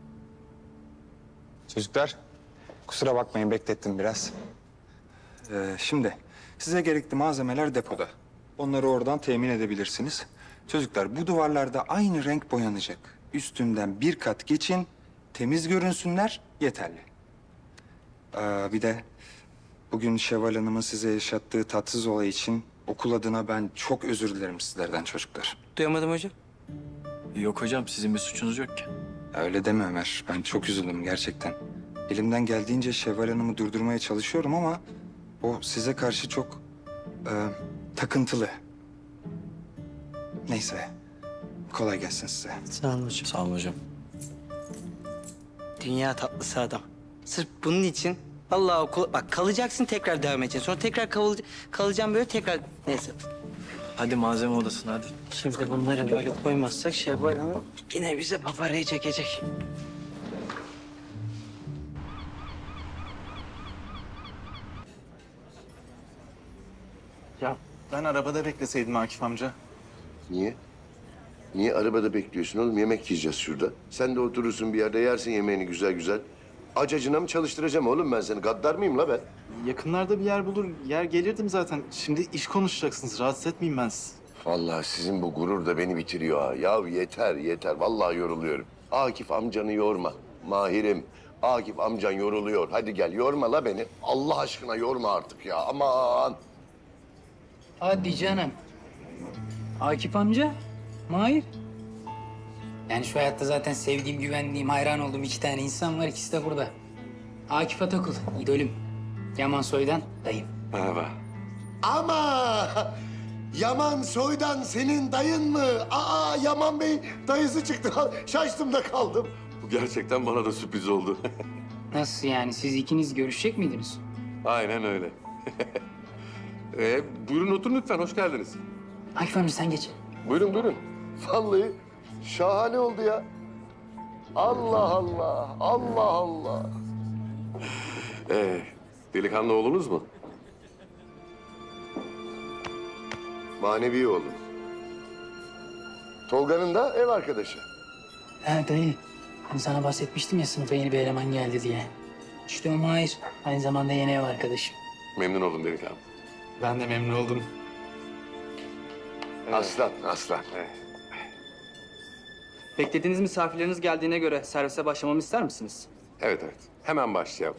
S: Çocuklar, kusura bakmayın beklettim biraz. Ee, şimdi size gerekli malzemeler depoda. Onları oradan temin edebilirsiniz. Çocuklar bu duvarlarda aynı renk boyanacak. Üstünden bir kat geçin, temiz görünsünler yeterli. Ee, bir de bugün Şevval Hanım'ın size yaşattığı tatsız olay için okul adına ben çok özür dilerim sizlerden çocuklar.
B: Duyamadım hocam.
N: Yok hocam, sizin bir suçunuz yok ki.
S: Öyle deme Ömer. Ben çok üzüldüm gerçekten. Elimden geldiğince Şevval Hanım'ı durdurmaya çalışıyorum ama o size karşı çok e, takıntılı. Neyse. Kolay gelsin size.
B: Sağ olun hocam.
N: Sağ olun hocam.
B: Dünya tatlısı adam. Sırf bunun için vallahi okul... Bak kalacaksın, tekrar devam edeceksin. Sonra tekrar kal kalacağım böyle tekrar... Neyse.
N: Hadi malzeme odasına hadi.
B: Şimdi bunları böyle koymazsak Şevval Hanım yine bize paparayı çekecek.
K: Ya ben arabada bekleseydim Akif amca.
H: Niye? Niye arabada bekliyorsun oğlum? Yemek yiyeceğiz şurada. Sen de oturursun bir yerde yersin yemeğini güzel güzel. Acacına mı çalıştıracağım oğlum ben seni? Gaddar mıyım la ben?
K: Yakınlarda bir yer bulur, yer gelirdim zaten. Şimdi iş konuşacaksınız, rahatsız etmeyeyim ben sizi.
H: Vallahi sizin bu gurur da beni bitiriyor ha. Ya yeter yeter. Vallahi yoruluyorum. Akif amcanı yorma. Mahir'im. Akif amcan yoruluyor. Hadi gel yorma la beni. Allah aşkına yorma artık ya. Aman.
I: Hadi canım. Akif amca, Mahir. Yani şu hayatta zaten sevdiğim, güvendiğim, hayran olduğum iki tane insan var. İkisi de burada. Akif Atakul, idolüm. Yaman Soy'dan dayım.
H: Merhaba. Ama Yaman Soy'dan senin dayın mı? Aa Yaman Bey dayısı çıktı. Şaştım da kaldım. Bu gerçekten bana da sürpriz oldu.
I: Nasıl yani? Siz ikiniz görüşecek miydiniz?
H: Aynen öyle. ee, buyurun oturun lütfen. Hoş geldiniz.
I: Akif amca sen geç.
H: Buyurun buyurun. Vallahi şahane oldu ya. Allah Allah. Allah Allah. Ee, delikanlı oğlunuz mu? Manevi oğlum. Tolga'nın da ev arkadaşı.
I: Ha dayı. Hani sana bahsetmiştim ya sınıfa yeni bir eleman geldi diye. İşte o Mahir. Aynı zamanda yeni ev arkadaşım.
H: Memnun oldum delikanlı.
K: Ben de memnun oldum.
H: Aslan, aslan. Evet.
B: Beklediğiniz misafirleriniz geldiğine göre servise başlamamı ister misiniz?
H: Evet, evet. Hemen başlayalım.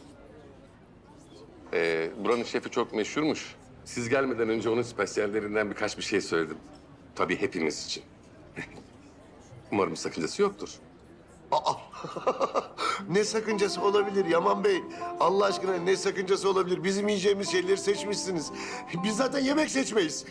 H: Ee, buranın şefi çok meşhurmuş. Siz gelmeden önce onun spesiyallerinden birkaç bir şey söyledim. Tabii hepimiz için. Umarım sakıncası yoktur. Aa! Ne sakıncası olabilir Yaman Bey? Allah aşkına ne sakıncası olabilir? Bizim yiyeceğimiz şeyleri seçmişsiniz. Biz zaten yemek seçmeyiz.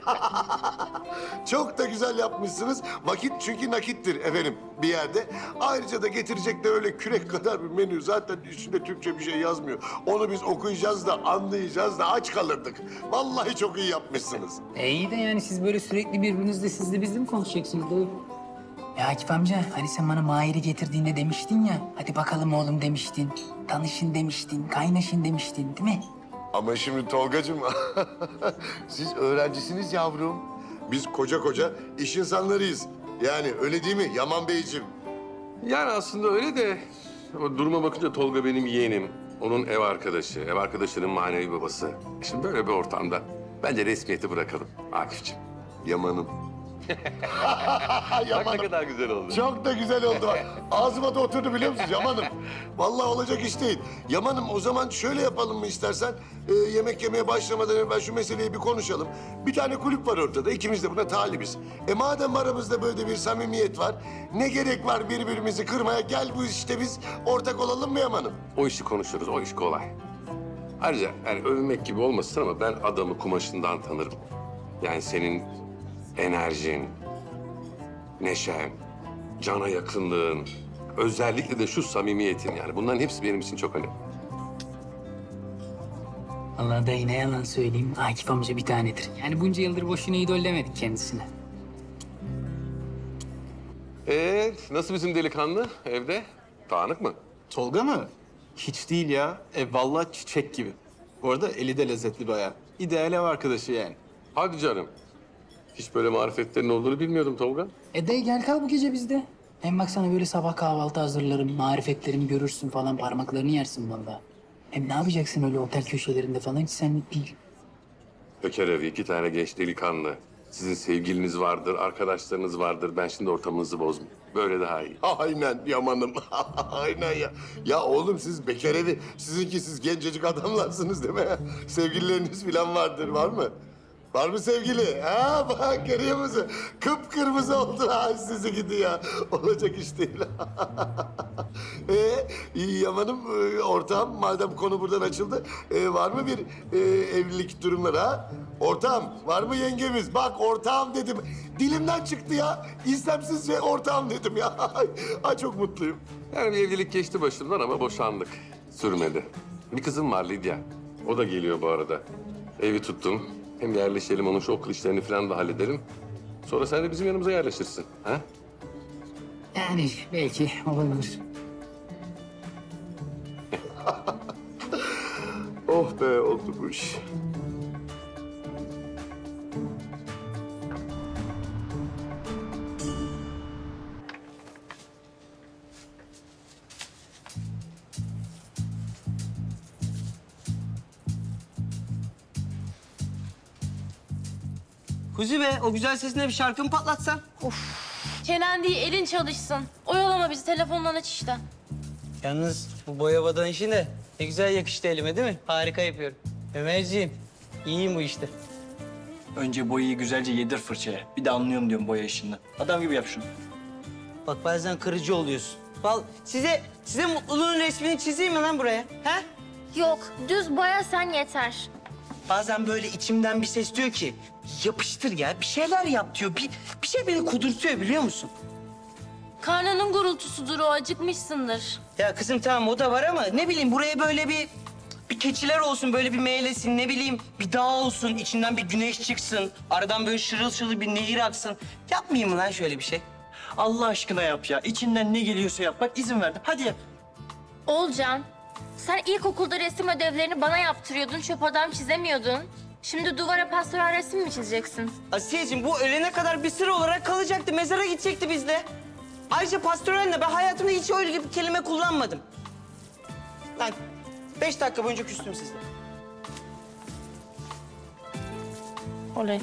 H: Çok da güzel yapmışsınız. Vakit çünkü nakittir efendim bir yerde. Ayrıca da getirecek de öyle kürek kadar bir menü. Zaten üstünde Türkçe bir şey yazmıyor. Onu biz okuyacağız da anlayacağız da aç kalırdık. Vallahi çok iyi yapmışsınız.
I: E iyi de yani siz böyle sürekli birbirinizle sizle bizle mi konuşacaksınız dayı? Ya Akif amca, hani sen bana Mahir'i getirdiğinde demiştin ya... ...hadi bakalım oğlum demiştin, tanışın demiştin, kaynaşın demiştin değil mi?
H: Ama şimdi Tolgacığım, siz öğrencisiniz yavrum. Biz koca koca iş insanlarıyız. Yani öyle değil mi Yaman Beyciğim? Yani aslında öyle de... O duruma bakınca Tolga benim yeğenim. Onun ev arkadaşı, ev arkadaşının manevi babası. Şimdi böyle bir ortamda bence resmiyeti bırakalım Akif'ciğim. Yaman'ım. Yaman'ım. Bak ne kadar güzel oldu. Çok da güzel oldu bak. Ağzıma da oturdu biliyor musunuz Yaman'ım? Vallahi olacak iş değil. Yaman'ım o zaman şöyle yapalım mı istersen? Ee, yemek yemeye başlamadan evvel şu meseleyi bir konuşalım. Bir tane kulüp var ortada. İkimiz de buna talibiz. E madem aramızda böyle bir samimiyet var... ...ne gerek var birbirimizi kırmaya? Gel bu işte biz ortak olalım mı Yaman'ım? O işi konuşuruz. O iş kolay. Ayrıca yani övünmek gibi olmasın ama ben adamı kumaşından tanırım. Yani senin enerjin, neşen, cana yakınlığın, özellikle de şu samimiyetin yani bunların hepsi benim için çok önemli.
I: Vallahi dayı ne yalan söyleyeyim, Akif amca bir tanedir. Yani bunca yıldır boşuna idollemedik kendisine.
H: Ee, nasıl bizim delikanlı evde? Dağınık mı?
K: Tolga mı? Hiç değil ya. E, vallahi çiçek gibi. Bu arada eli de lezzetli bayağı. İdeal ev arkadaşı yani.
H: Hadi canım. Hiç böyle marifetlerin olduğunu bilmiyordum Tolga.
I: E dayı gel kal bu gece bizde. Hem bak sana böyle sabah kahvaltı hazırlarım, marifetlerimi görürsün falan, parmaklarını yersin vallahi. Hem ne yapacaksın öyle otel köşelerinde falan, hiç senlik değil.
H: Bekar evi, iki tane genç delikanlı. Sizin sevgiliniz vardır, arkadaşlarınız vardır. Ben şimdi ortamınızı bozmayayım. Böyle daha iyi. Aynen Yaman'ım. Aynen ya. Ya oğlum siz bekar evi, sizinki siz gencecik adamlarsınız değil mi? Sevgilileriniz falan vardır, var mı? Var mı sevgili? Ha bak görüyor musun? Kıpkırmızı oldu ha sizi gidi ya. Olacak iş değil. ee, iyi Yaman'ım, e, ortağım madem konu buradan açıldı. E, var mı bir e, evlilik durumları ha? Ortağım var mı yengemiz? Bak ortağım dedim. Dilimden çıktı ya. İstemsizce ortağım dedim ya. Ay çok mutluyum. Yani bir evlilik geçti başımdan ama boşandık. Sürmedi. Bir kızım var Lidya. O da geliyor bu arada. Evi tuttum. Hem yerleşelim, onun şu okul işlerini falan da halledelim. Sonra sen de bizim yanımıza yerleşirsin. Ha?
I: Yani belki olabilir.
H: Oh be, oldu bu iş.
B: Kuzi be, o güzel sesine bir şarkı mı patlatsan?
L: Çenen değil, elin çalışsın. Oyalama bizi, telefondan aç işte.
B: Yalnız bu boyavadan işi ne? Ne güzel yakıştı elime değil mi? Harika yapıyorum. Ömerciğim, iyiyim bu işte.
N: Önce boyayı güzelce yedir fırçaya. Bir de anlıyorum diyorum boya işinden. Adam gibi yap şunu.
B: Bak bazen kırıcı oluyorsun. Val size size mutluluğun resmini çizeyim mi lan buraya? He?
O: Yok, düz boya sen yeter.
B: Bazen böyle içimden bir ses diyor ki yapıştır ya, bir şeyler yap diyor. Bir, bir şey beni kudurtuyor biliyor musun?
L: Karnının gurultusudur o, acıkmışsındır.
B: Ya kızım tamam o da var ama ne bileyim buraya böyle bir bir keçiler olsun, böyle bir meylesin, ne bileyim bir dağ olsun, içinden bir güneş çıksın, aradan böyle şırıl şırıl bir nehir aksın. Yapmayayım mı lan şöyle bir şey?
N: Allah aşkına yap ya. İçinden ne geliyorsa yap. Bak izin verdim. Hadi yap.
O: Olcan, sen ilkokulda resim ödevlerini bana yaptırıyordun, çöp adam çizemiyordun. Şimdi duvara pastoral resim mi çizeceksin?
B: Asiyeciğim bu ölene kadar bir sır olarak kalacaktı, mezara gidecekti bizle. Ayrıca pastoralle ben hayatımda hiç öyle bir kelime kullanmadım. Lan beş dakika boyunca küstüm sizle.
L: Oley.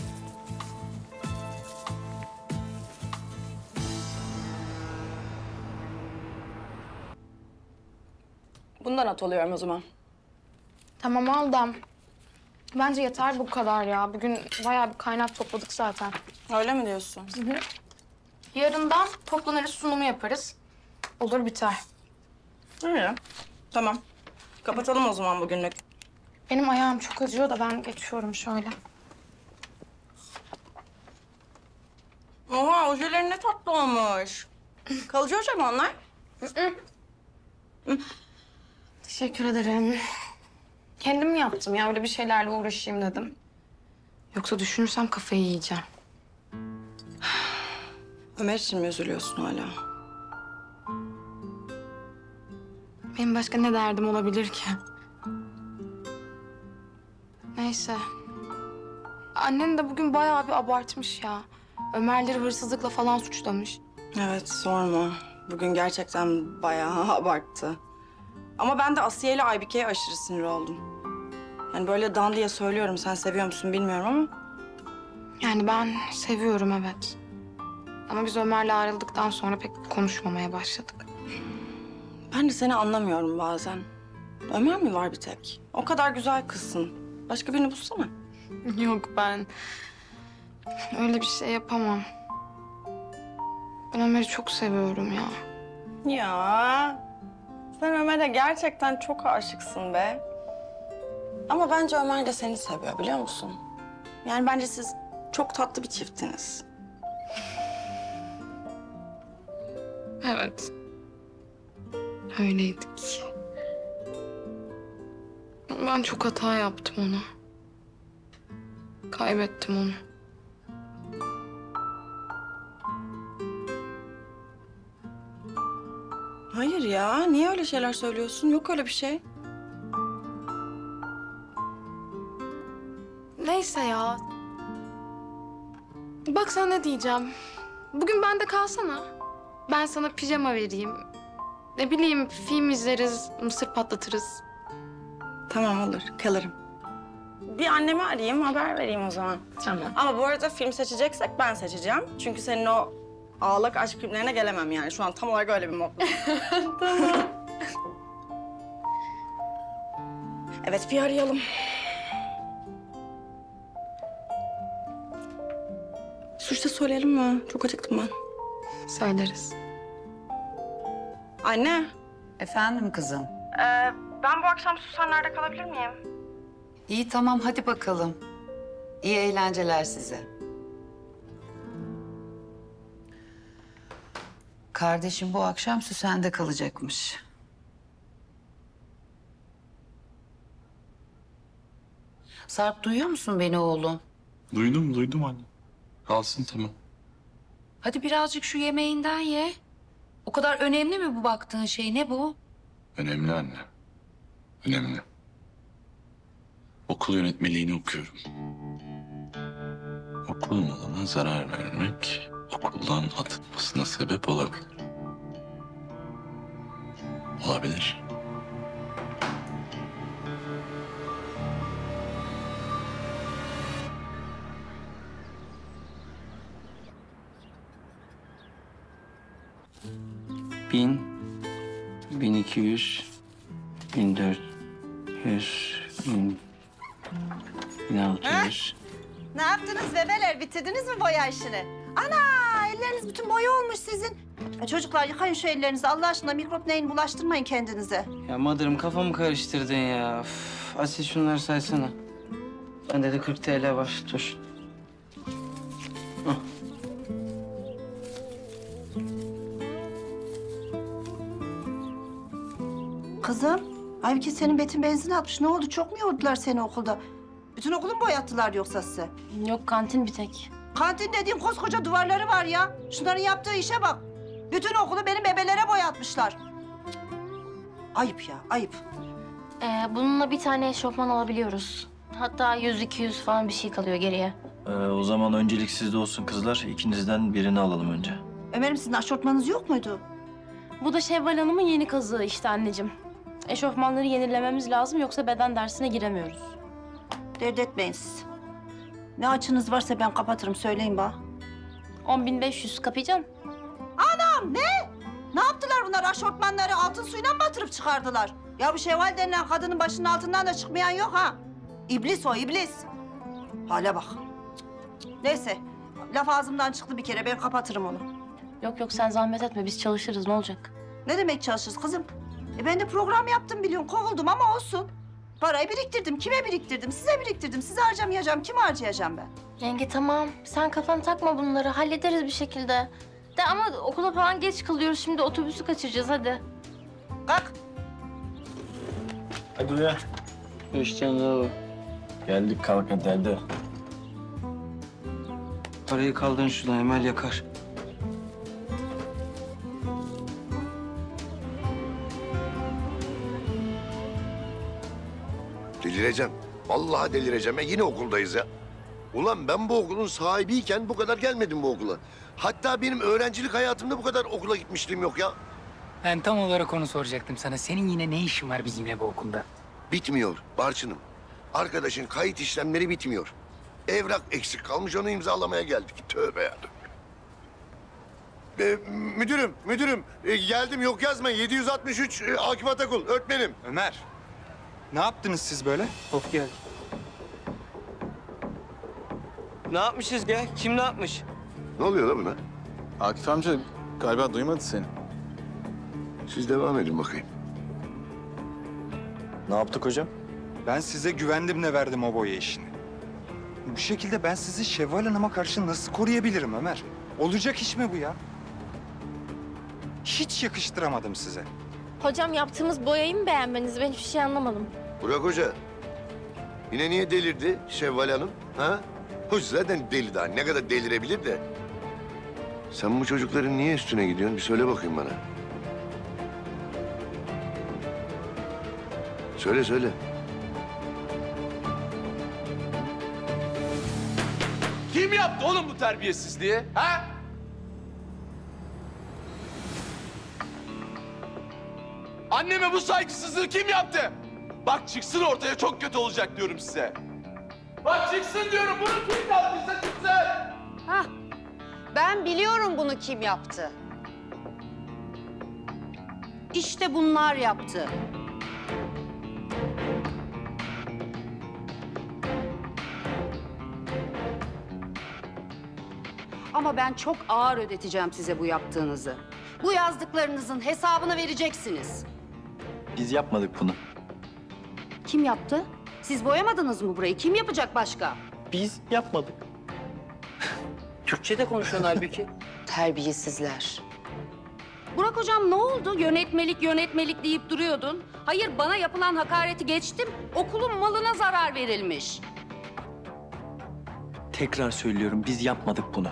X: Bundan at oluyorum o zaman.
P: Tamam Aldam. Bence yeter bu kadar ya. Bugün bayağı bir kaynak topladık zaten.
X: Öyle mi diyorsun?
P: Hı hı. Yarından toplanırız, sunumu yaparız. Olur biter.
X: Öyle. Tamam. Kapatalım o zaman bugünlük.
P: Benim ayağım çok acıyor da ben geçiyorum şöyle.
X: Oha, ojelerin ne tatlı olmuş. Kalıcı oje mi onlar?
P: Teşekkür ederim. Kendim yaptım ya. Öyle bir şeylerle uğraşayım dedim. Yoksa düşünürsem kafayı yiyeceğim.
X: Ömer için mi üzülüyorsun hala?
P: Benim başka ne derdim olabilir ki? Neyse. Annen de bugün bayağı bir abartmış ya. Ömerleri hırsızlıkla falan suçlamış.
X: Evet, sorma. Bugün gerçekten bayağı abarttı. Ama ben de Asiye ile Aybike'ye aşırı sinir oldum. Yani böyle dan diye söylüyorum, sen seviyor musun bilmiyorum ama...
P: Yani ben seviyorum evet. Ama biz Ömer'le ayrıldıktan sonra pek konuşmamaya başladık.
X: Ben de seni anlamıyorum bazen. Ömer mi var bir tek? O kadar güzel kızsın. Başka birini bulsana.
P: Yok ben öyle bir şey yapamam. Ben Ömer'i çok seviyorum ya.
X: Ya sen Ömer'e gerçekten çok aşıksın be. Ama bence Ömer de seni seviyor biliyor musun? Yani bence siz çok tatlı bir çiftsiniz.
P: Evet. Öyleydik. Ben çok hata yaptım ona. Kaybettim onu.
X: Hayır ya, niye öyle şeyler söylüyorsun? Yok öyle bir şey.
P: Neyse ya. Bak sana ne diyeceğim. Bugün bende kalsana. Ben sana pijama vereyim. Ne bileyim film izleriz, mısır patlatırız.
X: Tamam olur, kalırım. Bir annemi arayayım, haber vereyim o zaman.
P: Tamam.
X: Ama bu arada film seçeceksek ben seçeceğim. Çünkü senin o ağlak aşk filmlerine gelemem yani. Şu an tam olarak öyle bir modda.
P: Tamam.
X: Evet, bir arayalım. Suçta söyleyelim mi? Çok acıktım ben.
P: Söyleriz.
X: Anne.
R: Efendim kızım.
X: Ee, ben bu akşam Susanlar'da kalabilir miyim?
R: İyi tamam hadi bakalım. İyi eğlenceler size. Kardeşim bu akşam Süsen'de kalacakmış. Sarp duyuyor musun beni oğlum?
Q: Duydum, duydum anne. Kalsın tamam.
R: Hadi birazcık şu yemeğinden ye. O kadar önemli mi bu baktığın şey? Ne bu?
Q: Önemli anne. Önemli. Okul yönetmeliğini okuyorum. Okul malına zarar vermek okuldan atılmasına sebep olabilir. Olabilir.
B: Bin, bin iki yüz, bin dört yüz, bin, bin altı yüz.
F: Ne yaptınız bebeler? Bitirdiniz mi boya işini? Ana elleriniz bütün boya olmuş sizin. Ya çocuklar yıkayın şu ellerinizi. Allah aşkına mikrop neyin bulaştırmayın kendinize.
B: Ya Madır'ım kafamı karıştırdın ya. Üf, Asil şunları saysana. Bende de kırk T L var. Dur. Hah.
F: Kızım, halbuki senin Betin benzin atmış. Ne oldu? Çok mu yordular seni okulda? Bütün okulu mu boyattılar yoksa size?
O: Yok kantin bir tek.
F: Kantin dediğin koskoca duvarları var ya. Şunların yaptığı işe bak. Bütün okulu benim bebelere boyatmışlar. Cık. Ayıp ya, ayıp.
O: Ee, bununla bir tane eşofman alabiliyoruz. Hatta yüz iki yüz falan bir şey kalıyor geriye.
N: Ee, o zaman öncelik sizde olsun kızlar. İkinizden birini alalım önce.
F: Ömer'im sizin aşortmanınız yok muydu?
O: Bu da Şevval Hanım'ın yeni kazığı işte anneciğim. Eşofmanları yenilememiz lazım yoksa beden dersine giremiyoruz.
F: Dert etmeyin siz. Ne açınız varsa ben kapatırım. Söyleyin bana.
O: on bin beş yüz kapayacaksın.
F: Anam ne? Ne yaptılar bunlar? Aşortmanları altın suyuna mı batırıp çıkardılar? Ya bu Şevval denilen kadının başının altından da çıkmayan yok ha. İblis o, iblis. Hale bak. Neyse, laf ağzımdan çıktı bir kere. Ben kapatırım onu.
O: Yok yok sen zahmet etme biz çalışırız ne olacak?
F: Ne demek çalışırız kızım? E ben de program yaptım biliyorsun. Kovuldum ama olsun. Parayı biriktirdim. Kime biriktirdim? Size biriktirdim. Size harcamayacağım. Kime harcayacağım ben?
O: Yenge tamam sen kafanı takma bunları hallederiz bir şekilde. De ama okula falan geç kalıyoruz şimdi otobüsü kaçıracağız hadi.
F: Kalk.
N: Hadi uyan.
B: Hoşçakalın.
N: Geldik kalk hadi hadi.
B: Parayı kaldırın şuradan Emel yakar.
H: Delireceğim. Vallahi delireceğim. Ya yine okuldayız ya. Ulan ben bu okulun sahibiyken bu kadar gelmedim bu okula. Hatta benim öğrencilik hayatımda bu kadar okula gitmişliğim yok ya.
I: Ben tam olarak onu soracaktım sana. Senin yine ne işin var bizimle bu okulda?
H: Bitmiyor Barçın'ım. Arkadaşın kayıt işlemleri bitmiyor. Evrak eksik kalmış, onu imzalamaya geldik. Tövbe ya. Ee, müdürüm, müdürüm. Ee, geldim, yok yazmayın. yedi yüz altmış üç e, Akif Atakul, öğretmenim.
S: Ömer, ne yaptınız siz böyle?
B: Of gel. Ne yapmışız ya? Kim ne yapmış?
H: Ne oluyor la buna?
Q: Akif amca galiba duymadı seni.
H: Siz devam edin bakayım.
Q: Ne yaptık hocam?
S: Ben size güvendim de verdim o boya işini. Bu şekilde ben sizi Şevval Hanım'a karşı nasıl koruyabilirim Ömer? Olacak iş mi bu ya? Hiç yakıştıramadım size.
O: Hocam yaptığımız boyayı mı beğenmeniz? Ben hiçbir şey anlamadım.
H: Burak Hoca, yine niye delirdi Şevval Hanım? Ha? Hoca zaten deli daha. Ne kadar delirebilir de. Sen bu çocukların niye üstüne gidiyorsun? Bir söyle bakayım bana. Söyle, söyle.
E: Kim yaptı oğlum bu terbiyesizliği? Ha? Anneme bu saygısızlığı kim yaptı? Bak çıksın ortaya, çok kötü olacak diyorum size. Bak çıksın diyorum, bunu kim yaptıysa çıksın.
A: Hah, ben biliyorum bunu kim yaptı. İşte bunlar yaptı. Ama ben çok ağır ödeteceğim size bu yaptığınızı. Bu yazdıklarınızın hesabını vereceksiniz.
N: Biz yapmadık bunu.
A: Kim yaptı? Siz boyamadınız mı burayı? Kim yapacak başka?
N: Biz yapmadık.
B: Türkçe'de konuşuyorsun halbuki.
A: Terbiyesizler. Burak hocam ne oldu? Yönetmelik yönetmelik deyip duruyordun. Hayır bana yapılan hakareti geçtim. Okulun malına zarar verilmiş.
N: Tekrar söylüyorum biz yapmadık bunu.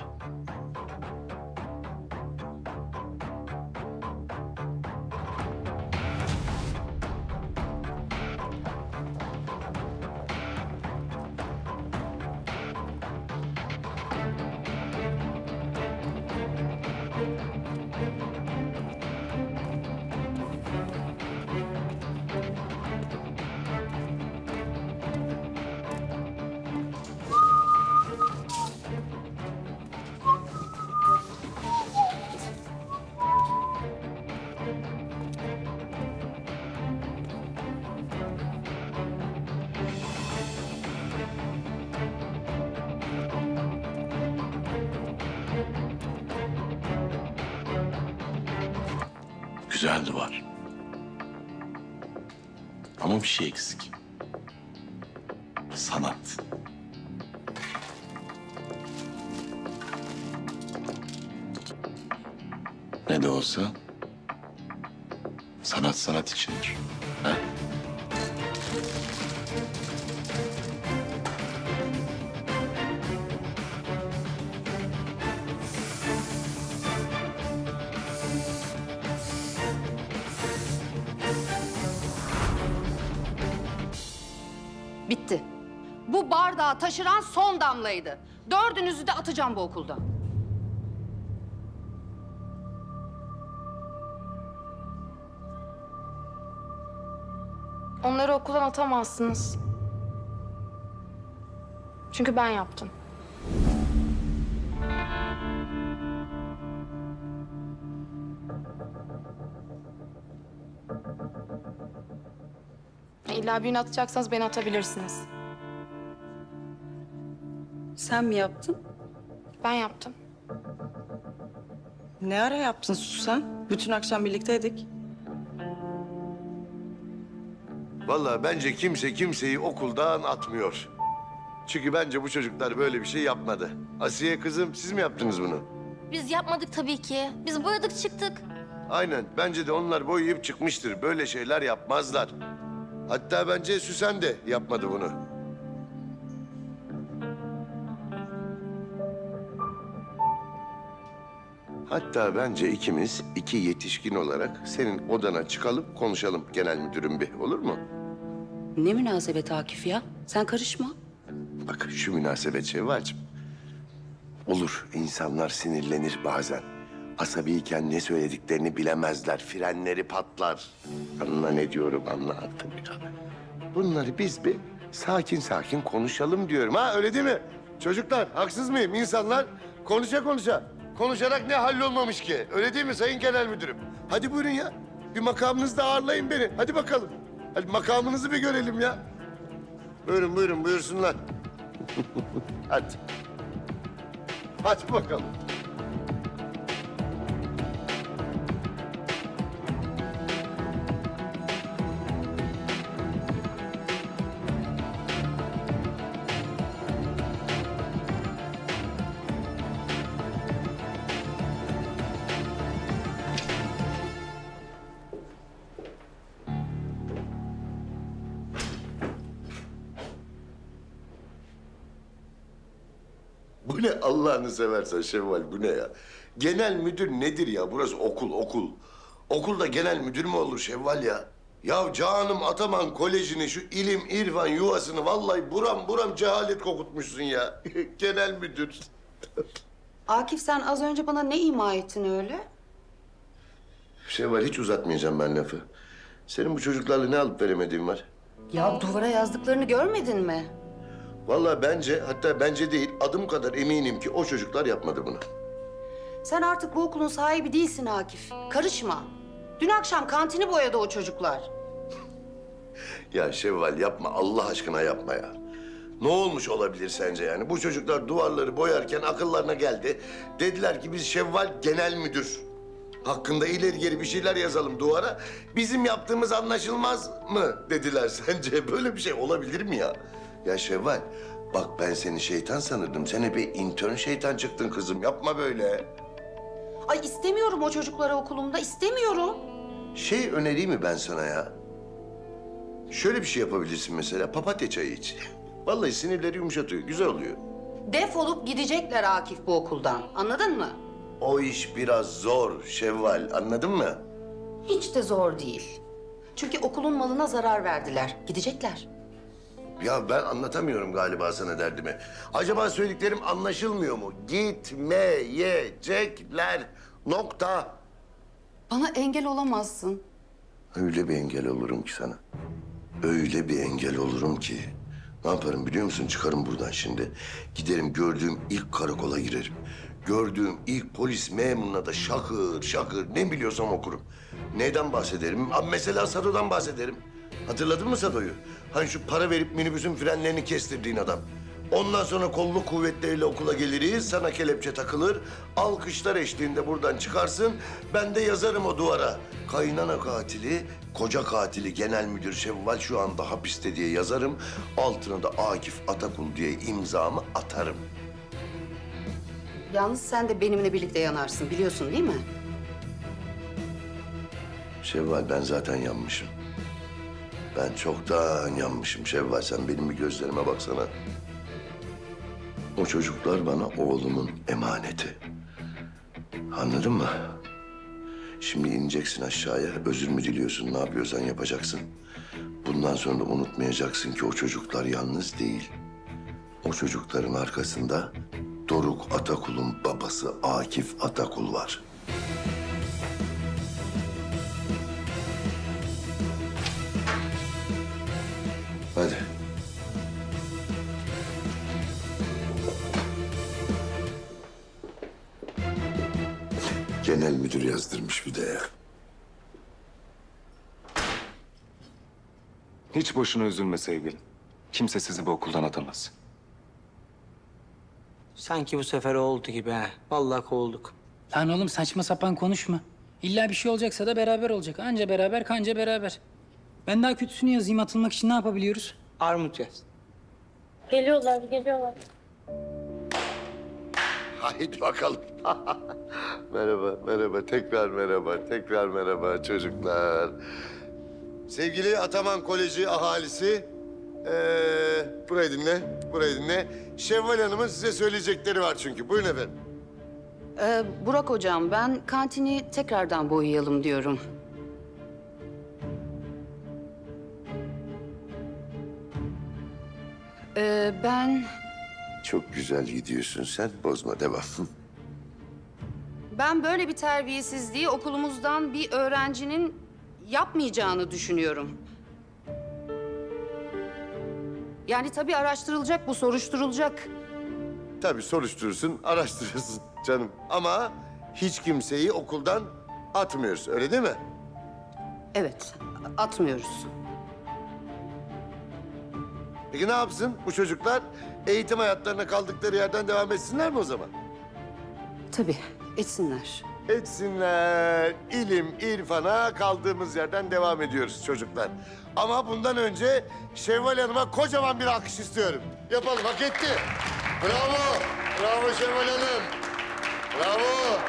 J: Güzel duvar. Ama bir şey eksik. Sanat. Ne de olsa sanat sanat içindir. Ha?
A: Bitti. Bu bardağı taşıran son damlaydı. Dördünüzü de atacağım bu okulda.
P: Onları okuldan atamazsınız. Çünkü ben yaptım. İlla birini atacaksanız beni atabilirsiniz.
F: Sen mi yaptın?
P: Ben yaptım.
X: Ne ara yaptın Susan? Bütün akşam birlikteydik.
H: Vallahi bence kimse kimseyi okuldan atmıyor. Çünkü bence bu çocuklar böyle bir şey yapmadı. Asiye kızım, siz mi yaptınız bunu?
O: Biz yapmadık tabii ki. Biz boyadık çıktık.
H: Aynen. Bence de onlar boyayıp çıkmıştır. Böyle şeyler yapmazlar. Hatta bence Süsen de yapmadı bunu. Hatta bence ikimiz iki yetişkin olarak senin odana çıkalım, konuşalım genel müdürüm bir. Olur mu?
A: Ne münasebet Akif ya? Sen karışma.
H: Bak şu münasebet Şevval'cığım. Olur, insanlar sinirlenir bazen. Asabiyken ne söylediklerini bilemezler, frenleri patlar. Anla ne diyorum, anla artık ya. Bunları biz bir sakin sakin konuşalım diyorum. Ha öyle değil mi? Çocuklar, haksız mıyım? İnsanlar konuşa konuşa. Konuşarak ne hallolmamış ki? Öyle değil mi Sayın Genel Müdürüm? Hadi buyurun ya. Bir makamınızda ağırlayın beni. Hadi bakalım. Hadi makamınızı bir görelim ya. Buyurun, buyurun, buyursunlar. Hadi. Hadi bakalım. Bu ne Allah'ını seversen Şevval, bu ne ya? Genel müdür nedir ya? Burası okul, okul. Okulda genel müdür mü olur Şevval ya? Ya canım Ataman Koleji'ni, şu ilim, irfan yuvasını vallahi buram buram cehalet kokutmuşsun ya. Genel müdür.
F: Akif sen az önce bana ne ima ettin öyle?
H: Şevval hiç uzatmayacağım ben lafı. Senin bu çocuklarla ne alıp veremediğin var?
F: Ya duvara yazdıklarını görmedin mi?
H: Vallahi bence, hatta bence değil, adım kadar eminim ki o çocuklar yapmadı bunu.
F: Sen artık bu okulun sahibi değilsin Akif. Karışma. Dün akşam kantini boyadı o çocuklar.
H: Ya Şevval yapma, Allah aşkına yapma ya. Ne olmuş olabilir sence yani? Bu çocuklar duvarları boyarken akıllarına geldi. Dediler ki biz Şevval Genel Müdür hakkında ileri geri bir şeyler yazalım duvara. Bizim yaptığımız anlaşılmaz mı dediler sence? Böyle bir şey olabilir mi ya? Ya Şevval, bak ben seni şeytan sanırdım. Sen hep bir intern şeytan çıktın kızım. Yapma böyle.
F: Ay istemiyorum o çocukları okulumda, istemiyorum.
H: Şey önereyim mi ben sana ya? Şöyle bir şey yapabilirsin mesela, papatya çayı iç. Vallahi sinirleri yumuşatıyor, güzel oluyor.
F: Defolup gidecekler Akif bu okuldan, anladın mı?
H: O iş biraz zor Şevval, anladın mı?
F: Hiç de zor değil. Çünkü okulun malına zarar verdiler, gidecekler.
H: Ya ben anlatamıyorum galiba sana derdimi. Acaba söylediklerim anlaşılmıyor mu? Gitmeyecekler. Nokta.
F: Bana engel olamazsın.
H: Öyle bir engel olurum ki sana. Öyle bir engel olurum ki. Ne yaparım biliyor musun? Çıkarım buradan şimdi. Giderim gördüğüm ilk karakola girerim. Gördüğüm ilk polis memuruna da şakır şakır ne biliyorsam okurum. Neyden bahsederim? Abi mesela Sado'dan bahsederim. Hatırladın mı Sado'yu? Hani şu para verip minibüsün frenlerini kestirdiğin adam. Ondan sonra kolluk kuvvetleriyle okula geliriz, sana kelepçe takılır. Alkışlar eşliğinde buradan çıkarsın. Ben de yazarım o duvara. Kaynana katili, koca katili Genel Müdür Şevval şu anda hapiste diye yazarım. Altına da Akif Atakul diye imzamı atarım.
G: Yalnız sen de benimle birlikte yanarsın biliyorsun değil mi?
H: Şevval ben zaten yanmışım. Ben çoktan yanmışım Şevval. Sen benim bir gözlerime baksana. O çocuklar bana oğlumun emaneti. Anladın mı? Şimdi ineceksin aşağıya. Özür mü diliyorsun? Ne yapıyorsan yapacaksın. Bundan sonra unutmayacaksın ki o çocuklar yalnız değil. O çocukların arkasında Doruk Atakul'un babası Akif Atakul var. Hadi. Genel müdür yazdırmış bir de ya.
S: Hiç boşuna üzülme sevgilim. Kimse sizi bu okuldan atamaz.
B: Sanki bu sefer oldu gibi ha. Vallahi kovulduk.
I: Lan oğlum saçma sapan konuşma. İlla bir şey olacaksa da beraber olacak. Anca beraber, kanca beraber. Ben daha kötüsünü yazayım. Atılmak için ne yapabiliyoruz?
B: Armut yaz.
L: Geliyorlar, geliyorlar.
H: Haydi bakalım. Merhaba, merhaba. Tekrar merhaba, tekrar merhaba çocuklar. Sevgili Ataman Koleji ahalisi, ee, burayı dinle, burayı dinle. Şevval Hanım'ın size söyleyecekleri var çünkü. Buyurun efendim.
G: Ee, Burak hocam ben kantini tekrardan boyayalım diyorum. Ee, ben
H: Çok güzel gidiyorsun sen. Bozma, devam.
G: ben böyle bir terbiyesizliği okulumuzdan bir öğrencinin yapmayacağını düşünüyorum. Yani tabii araştırılacak bu, soruşturulacak.
H: Tabii soruşturursun, araştırırsın canım. Ama hiç kimseyi okuldan atmıyoruz, öyle değil mi?
G: Evet, atmıyoruz.
H: Peki ne yapsın bu çocuklar? Eğitim hayatlarına kaldıkları yerden devam etsinler mi o zaman?
G: Tabii, etsinler.
H: Etsinler. İlim, irfana kaldığımız yerden devam ediyoruz çocuklar. Ama bundan önce Şevval Hanım'a kocaman bir alkış istiyorum. Yapalım, hak etti. Bravo, bravo Şevval Hanım. Bravo.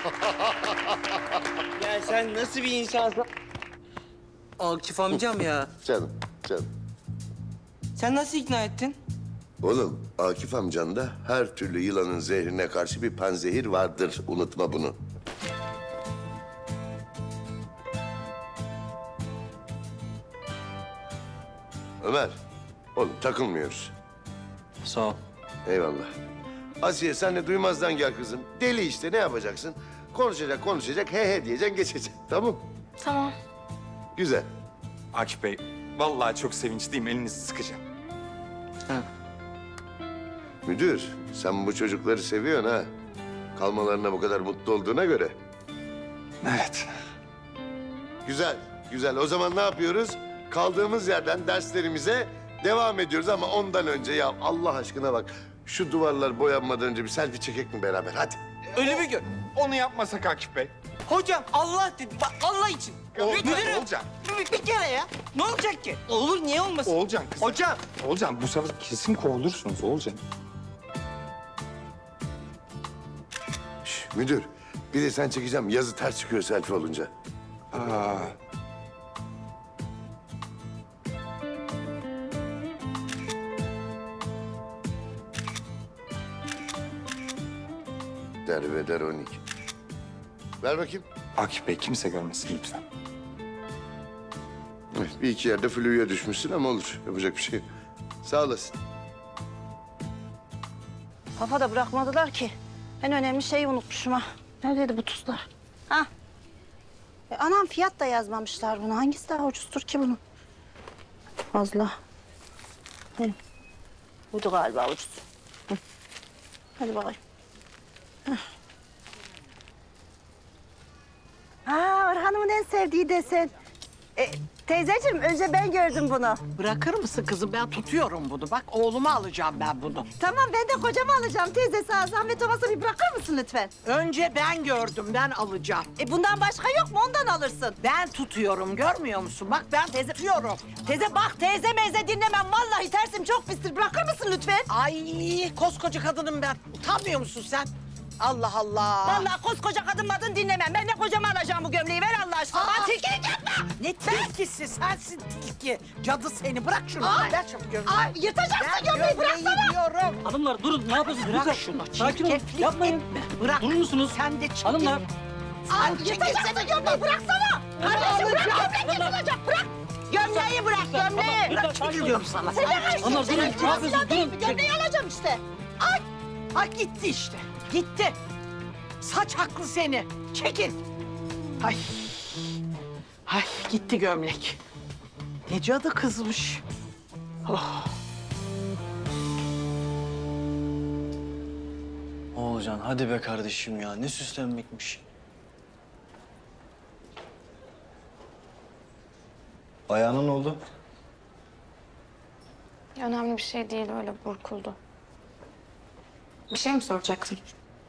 B: Ya sen nasıl bir insansın? Akif amcam ya.
H: Canım, canım.
B: Sen nasıl ikna ettin?
H: Oğlum, Akif amcanda her türlü yılanın zehrine karşı bir panzehir vardır. Unutma bunu. Ömer, oğlum takılmıyoruz.
N: Sağ ol.
H: Eyvallah. Asiye sen de duymazdan gel kızım. Deli işte, ne yapacaksın? Konuşacak, konuşacak, he he diyeceksin, geçecek. Tamam?
L: Tamam.
H: Güzel.
S: Akif Bey, vallahi çok sevinçliyim. Elinizi sıkacağım.
H: Müdür, sen bu çocukları seviyorsun ha. Kalmalarına bu kadar mutlu olduğuna göre.
S: Evet.
H: Güzel, güzel. O zaman ne yapıyoruz? Kaldığımız yerden derslerimize devam ediyoruz ama ondan önce ya Allah aşkına bak. Şu duvarlar boyanmadan önce bir selfie çekek mi beraber? Hadi.
B: Ölümü gör.
S: Onu yapmasak Akif Bey.
B: Hocam Allah dedi. Bak Allah için.
S: Olacak,
B: Müdürüm,
S: olacak.
B: Bir, bir kere ya. Ne olacak ki? Olur, niye olmasın?
S: Olcan kızım.
B: Hocam.
S: Olcan, bu sefer kesin kovulursunuz Olcan.
H: Şş, müdür, bir de sen çekeceğim. Yazı ters çıkıyor selfie olunca.
S: Aa.
H: Derbeder on iki. Ver bakayım.
S: Akif Bey, kimse görmesin lütfen.
H: Bir iki yerde flüye düşmüşsün ama olur. Yapacak bir şey yok. Sağ olasın.
F: Kafa da bırakmadılar ki. En önemli şeyi unutmuşum ha. Neredeydi bu tuzlar? Ha. E, anam fiyat da yazmamışlar buna. Hangisi daha ucuzdur ki bunun? Fazla. Hı. Buydu galiba ucuz. Hı. Hadi bakayım. Hah. Ha, Orhan'ımın en sevdiği desen. E, teyzeciğim önce ben gördüm bunu.
C: Bırakır mısın kızım? Ben tutuyorum bunu. Bak oğluma alacağım ben bunu.
F: Tamam ben de kocama alacağım teyze. Sağ zahmet olmasa bir bırakır mısın lütfen?
C: Önce ben gördüm, ben alacağım.
F: E bundan başka yok mu? Ondan alırsın.
C: Ben tutuyorum, görmüyor musun? Bak ben teyze tutuyorum.
F: Teyze bak teyze meyze dinlemem. Vallahi tersim çok pistir. Bırakır mısın lütfen?
C: Ay koskoca kadınım ben. Utanmıyor musun sen? Allah Allah.
F: Vallahi koskoca kadın madın dinlemem. Ben de kocama alacağım bu gömleği. Ver Allah aşkına.
C: Aa,
F: Bana tilkilik yapma.
C: Ne tilkisi? Sensin tilki. Cadı seni. Bırak şunu.
F: Ay,
C: Ver şunu gömleği.
F: ay, yırtacaksın
C: Ver
F: gömleği, bıraksana.
C: diyorum.
U: Hanımlar durun, ne yapıyorsunuz?
C: Bırak
U: Lütfen.
C: şunu.
U: Sakin olun,
C: çirkeflik
U: yapmayın.
C: etme. Bırak.
U: Durur musunuz?
C: Sen de çekil.
U: Hanımlar.
F: Ay, yırtacaksın gömleği. Bıraksana. Kardeşim bırak gömlek yırtılacak. Bırak. Gömleği bırak gömleği.
C: Bırak çekil diyorum sana.
F: Sen de karıştın.
U: Hanımlar,
F: Sen
U: durun,
F: de
U: ne yapıyorsunuz?
F: silah değil mi?
U: Durun,
F: Gömleği alacağım işte. Ay.
C: Ay gitti işte. Gitti. Saç haklı seni. Çekil. Ay. Ay gitti gömlek. Ne cadı kızmış. Oh.
N: Oğulcan hadi be kardeşim ya. Ne süslenmekmiş.
Q: Ayağına ne oldu?
P: Önemli bir şey değil, öyle burkuldu. Bir şey mi soracaktın?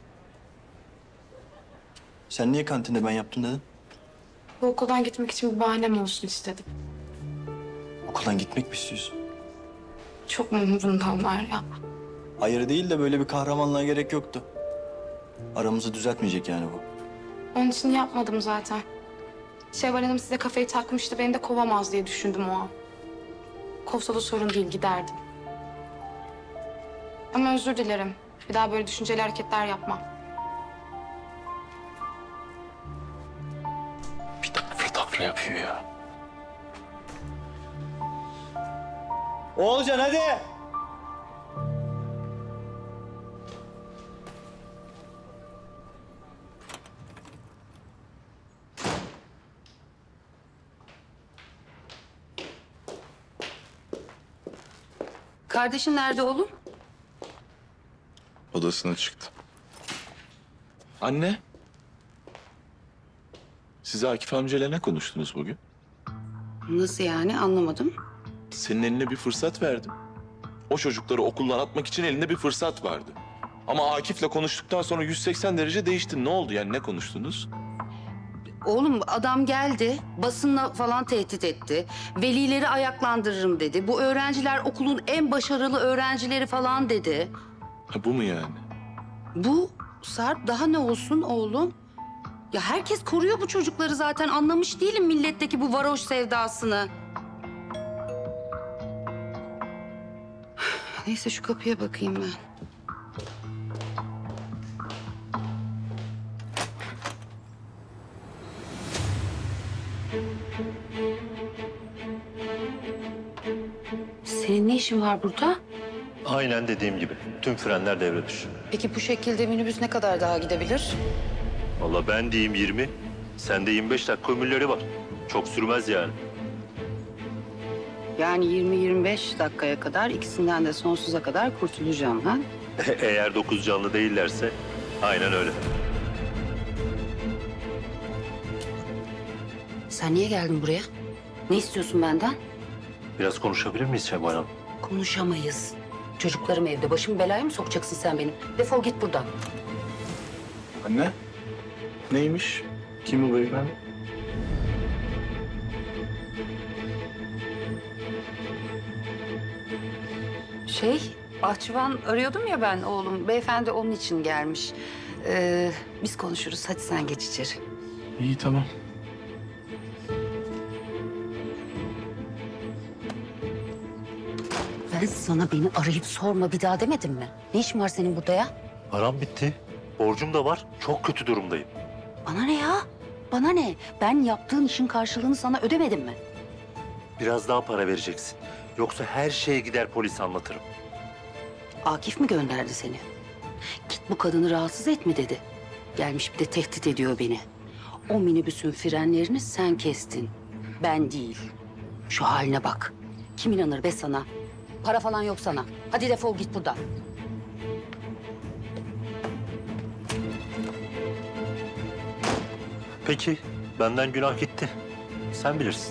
N: Sen niye kantinde ben yaptım dedin?
P: Bu okuldan gitmek için bir bahanem olsun istedim.
N: Okuldan gitmek mi istiyorsun?
P: Çok mu umurumdalar ya?
N: Hayır değil de böyle bir kahramanlığa gerek yoktu. Aramızı düzeltmeyecek yani bu.
P: Onun için yapmadım zaten. Şevval Hanım size kafayı takmıştı, beni de kovamaz diye düşündüm o an. Kovsa da sorun değil, giderdim. Ama özür dilerim. Bir daha böyle düşünceli hareketler yapmam.
N: Bir tafra tafra yapıyor ya. Oğulcan hadi.
G: Kardeşin nerede oğlum?
J: Odasına çıktı. Anne. Siz Akif amcayla ne konuştunuz bugün?
G: Nasıl yani, anlamadım.
J: Senin eline bir fırsat verdim. O çocukları okuldan atmak için elinde bir fırsat vardı. Ama Akif'le konuştuktan sonra yüz seksen derece değiştin. Ne oldu yani, ne konuştunuz?
G: Oğlum adam geldi, basınla falan tehdit etti. Velileri ayaklandırırım dedi. Bu öğrenciler okulun en başarılı öğrencileri falan dedi.
J: Ha, bu mu yani?
G: Bu Sarp, daha ne olsun oğlum? Ya herkes koruyor bu çocukları zaten. Anlamış değilim milletteki bu varoş sevdasını. Neyse şu kapıya bakayım ben. Senin ne işin var burada?
V: Aynen dediğim gibi. Tüm frenler devre dışı.
G: Peki bu şekilde minibüs ne kadar daha gidebilir?
V: Vallahi ben diyeyim yirmi, sende yirmi beş dakika ömürleri var. Çok sürmez yani.
G: Yani yirmi yirmi beş dakikaya kadar ikisinden de sonsuza kadar kurtulacağım ha?
V: Eğer dokuz canlı değillerse aynen öyle.
G: Sen niye geldin buraya? Ne istiyorsun benden?
V: Biraz konuşabilir miyiz Şevval Hanım?
G: Konuşamayız. Çocuklarım evde. Başımı belaya mı sokacaksın sen benim? Defol git buradan.
J: Anne. Neymiş? Kim bu beyefendi?
G: Şey, bahçıvan arıyordum ya ben oğlum. Beyefendi onun için gelmiş. Ee, biz konuşuruz. Hadi sen geç içeri.
J: İyi, tamam.
G: Ben sana beni arayıp sorma bir daha demedim mi? Ne işin var senin burada ya?
V: Param bitti. Borcum da var. Çok kötü durumdayım.
G: Bana ne ya? Bana ne? Ben yaptığın işin karşılığını sana ödemedim mi?
V: Biraz daha para vereceksin. Yoksa her şeye gider polis anlatırım.
G: Akif mi gönderdi seni? Git bu kadını rahatsız etme dedi. Gelmiş bir de tehdit ediyor beni. O minibüsün frenlerini sen kestin. Ben değil. Şu haline bak. Kim inanır be sana? Para falan yok sana. Hadi defol git buradan.
V: Peki, benden günah gitti. Sen bilirsin.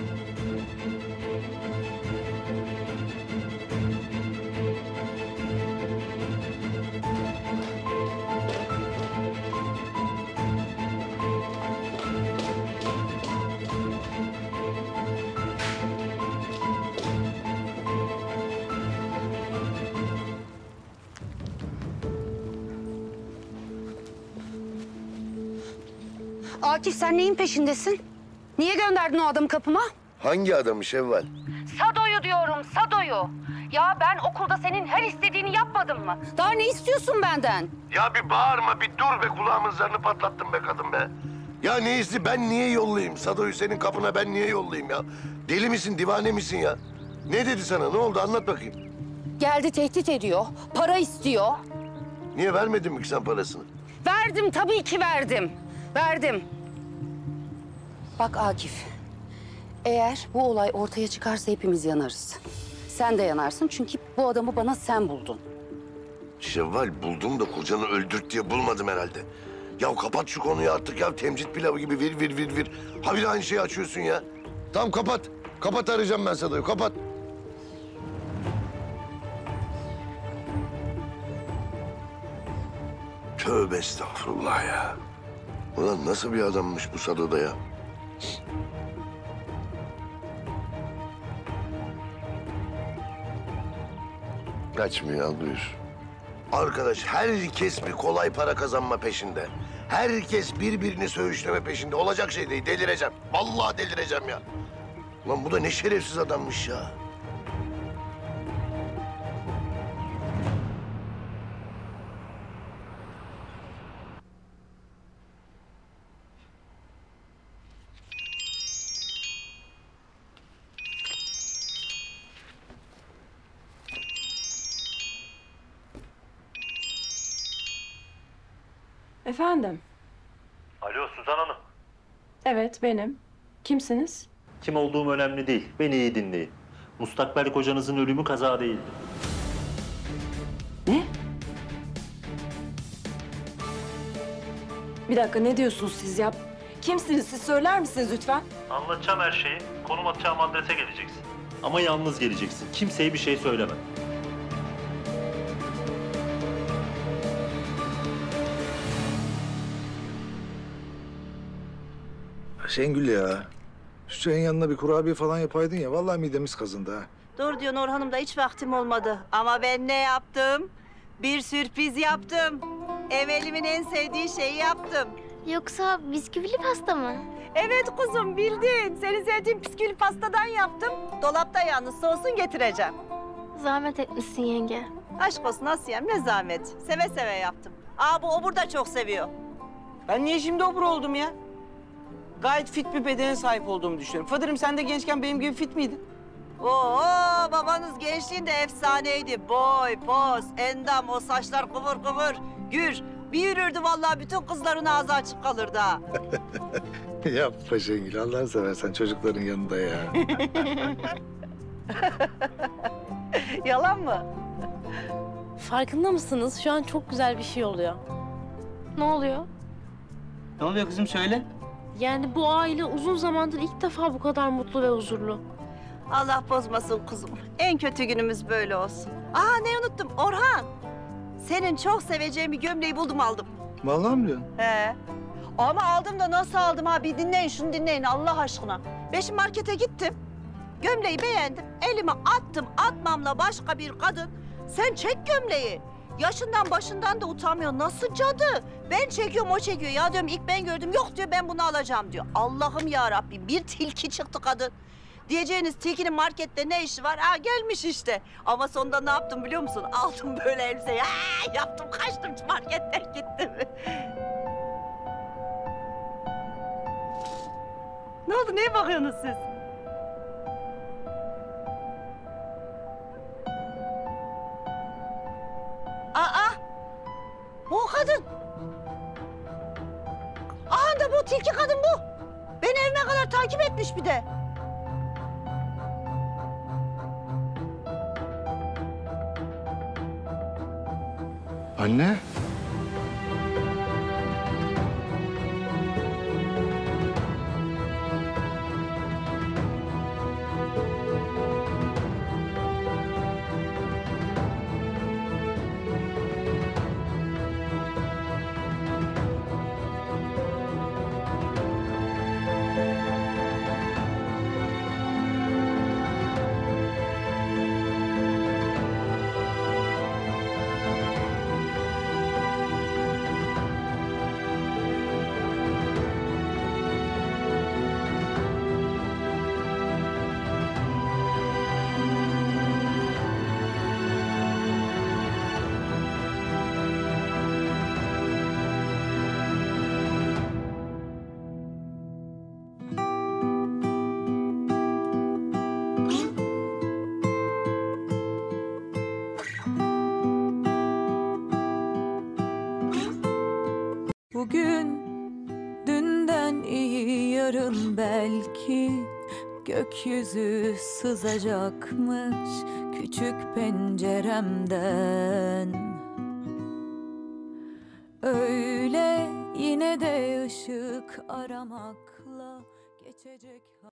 G: Akif sen neyin peşindesin? Niye gönderdin o adamı kapıma?
H: Hangi adamı Şevval?
G: Sado'yu diyorum, Sado'yu. Ya ben okulda senin her istediğini yapmadım mı? Daha ne istiyorsun benden?
H: Ya bir bağırma, bir dur be. Kulağımın zarını patlattın be kadın be. Ya neyse, ben niye yollayayım? Sado'yu senin kapına ben niye yollayayım ya? Deli misin, divane misin ya? Ne dedi sana? Ne oldu? Anlat bakayım.
G: Geldi tehdit ediyor, para istiyor.
H: Niye vermedin mi ki sen parasını?
G: Verdim, tabii ki verdim. Verdim. Bak Akif, eğer bu olay ortaya çıkarsa hepimiz yanarız. Sen de yanarsın çünkü bu adamı bana sen buldun.
H: Şevval, buldum da kocanı öldürt diye bulmadım herhalde. Ya kapat şu konuyu artık ya. Temcit pilavı gibi vir vir vir vir. Ha bir de aynı şeyi açıyorsun ya. Tamam kapat. Kapat, arayacağım ben Sado'yu. Kapat. Tövbe estağfurullah ya. Ulan nasıl bir adammış bu Sado'da ya? Açmıyor, al buyur. Arkadaş, herkes bir kolay para kazanma peşinde. Herkes birbirini söğüşleme peşinde. Olacak şey değil, delireceğim. Vallahi delireceğim ya. Lan bu da ne şerefsiz adammış ya.
M: Efendim?
V: Alo Suzan Hanım.
M: Evet benim. Kimsiniz?
V: Kim olduğum önemli değil. Beni iyi dinleyin. Mustakbel kocanızın ölümü kaza değildi.
M: Ne? Bir dakika ne diyorsunuz siz ya? Kimsiniz siz söyler misiniz lütfen?
V: Anlatacağım her şeyi. Konum atacağım adrese geleceksin. Ama yalnız geleceksin. Kimseye bir şey söyleme.
D: Şengül ya. Şu çayın yanına bir kurabiye falan yapaydın ya. Vallahi midemiz kazındı ha.
F: Dur diyor Nur Hanım da hiç vaktim olmadı. Ama ben ne yaptım? Bir sürpriz yaptım. Evvelimin en sevdiği şeyi yaptım.
O: Yoksa bisküvili pasta mı?
F: Evet kuzum bildin. Senin sevdiğin bisküvili pastadan yaptım. Dolapta yalnız soğusun getireceğim.
O: Zahmet etmişsin yenge.
F: Aşk olsun Asiyem ne zahmet. Seve seve yaptım. Aa bu obur da çok seviyor.
B: Ben niye şimdi obur oldum ya? Gayet fit bir bedene sahip olduğumu düşünüyorum. Fadırım sen de gençken benim gibi fit miydin?
F: Oo babanız gençliğinde efsaneydi. Boy, poz, endam, o saçlar kıvır kıvır, gür. Bir yürürdü vallahi bütün kızların ağzı açık kalırdı ha.
D: Yapma Şengül. Allah'ını seversen çocukların yanında ya.
F: Yalan mı?
L: Farkında mısınız? Şu an çok güzel bir şey oluyor.
O: Ne oluyor?
B: Ne oluyor kızım söyle.
L: Yani bu aile uzun zamandır ilk defa bu kadar mutlu ve huzurlu.
F: Allah bozmasın kuzum. En kötü günümüz böyle olsun. Aa ne unuttum Orhan. Senin çok seveceğin bir gömleği buldum aldım.
D: Vallahi mi diyorsun?
F: He. Ama aldım da nasıl aldım ha bir dinleyin şunu dinleyin Allah aşkına. Ben şimdi markete gittim. Gömleği beğendim. Elime attım atmamla başka bir kadın. Sen çek gömleği. Yaşından başından da utanmıyor. Nasıl cadı? Ben çekiyorum o çekiyor. Ya diyorum ilk ben gördüm. Yok diyor ben bunu alacağım diyor. Allah'ım ya Rabbi bir tilki çıktı kadın. Diyeceğiniz tilkinin markette ne işi var? Ha gelmiş işte. Ama sonunda ne yaptım biliyor musun? Aldım böyle elbiseyi. Ha, yaptım kaçtım marketten gittim. Ne oldu? Neye bakıyorsunuz siz? Aa! Bu o kadın. Aha da bu tilki kadın bu. Beni evime kadar takip etmiş bir de.
D: Anne.
K: bugün dünden iyi yarın belki gökyüzü sızacakmış küçük penceremden. Öyle yine de ışık aramakla geçecek.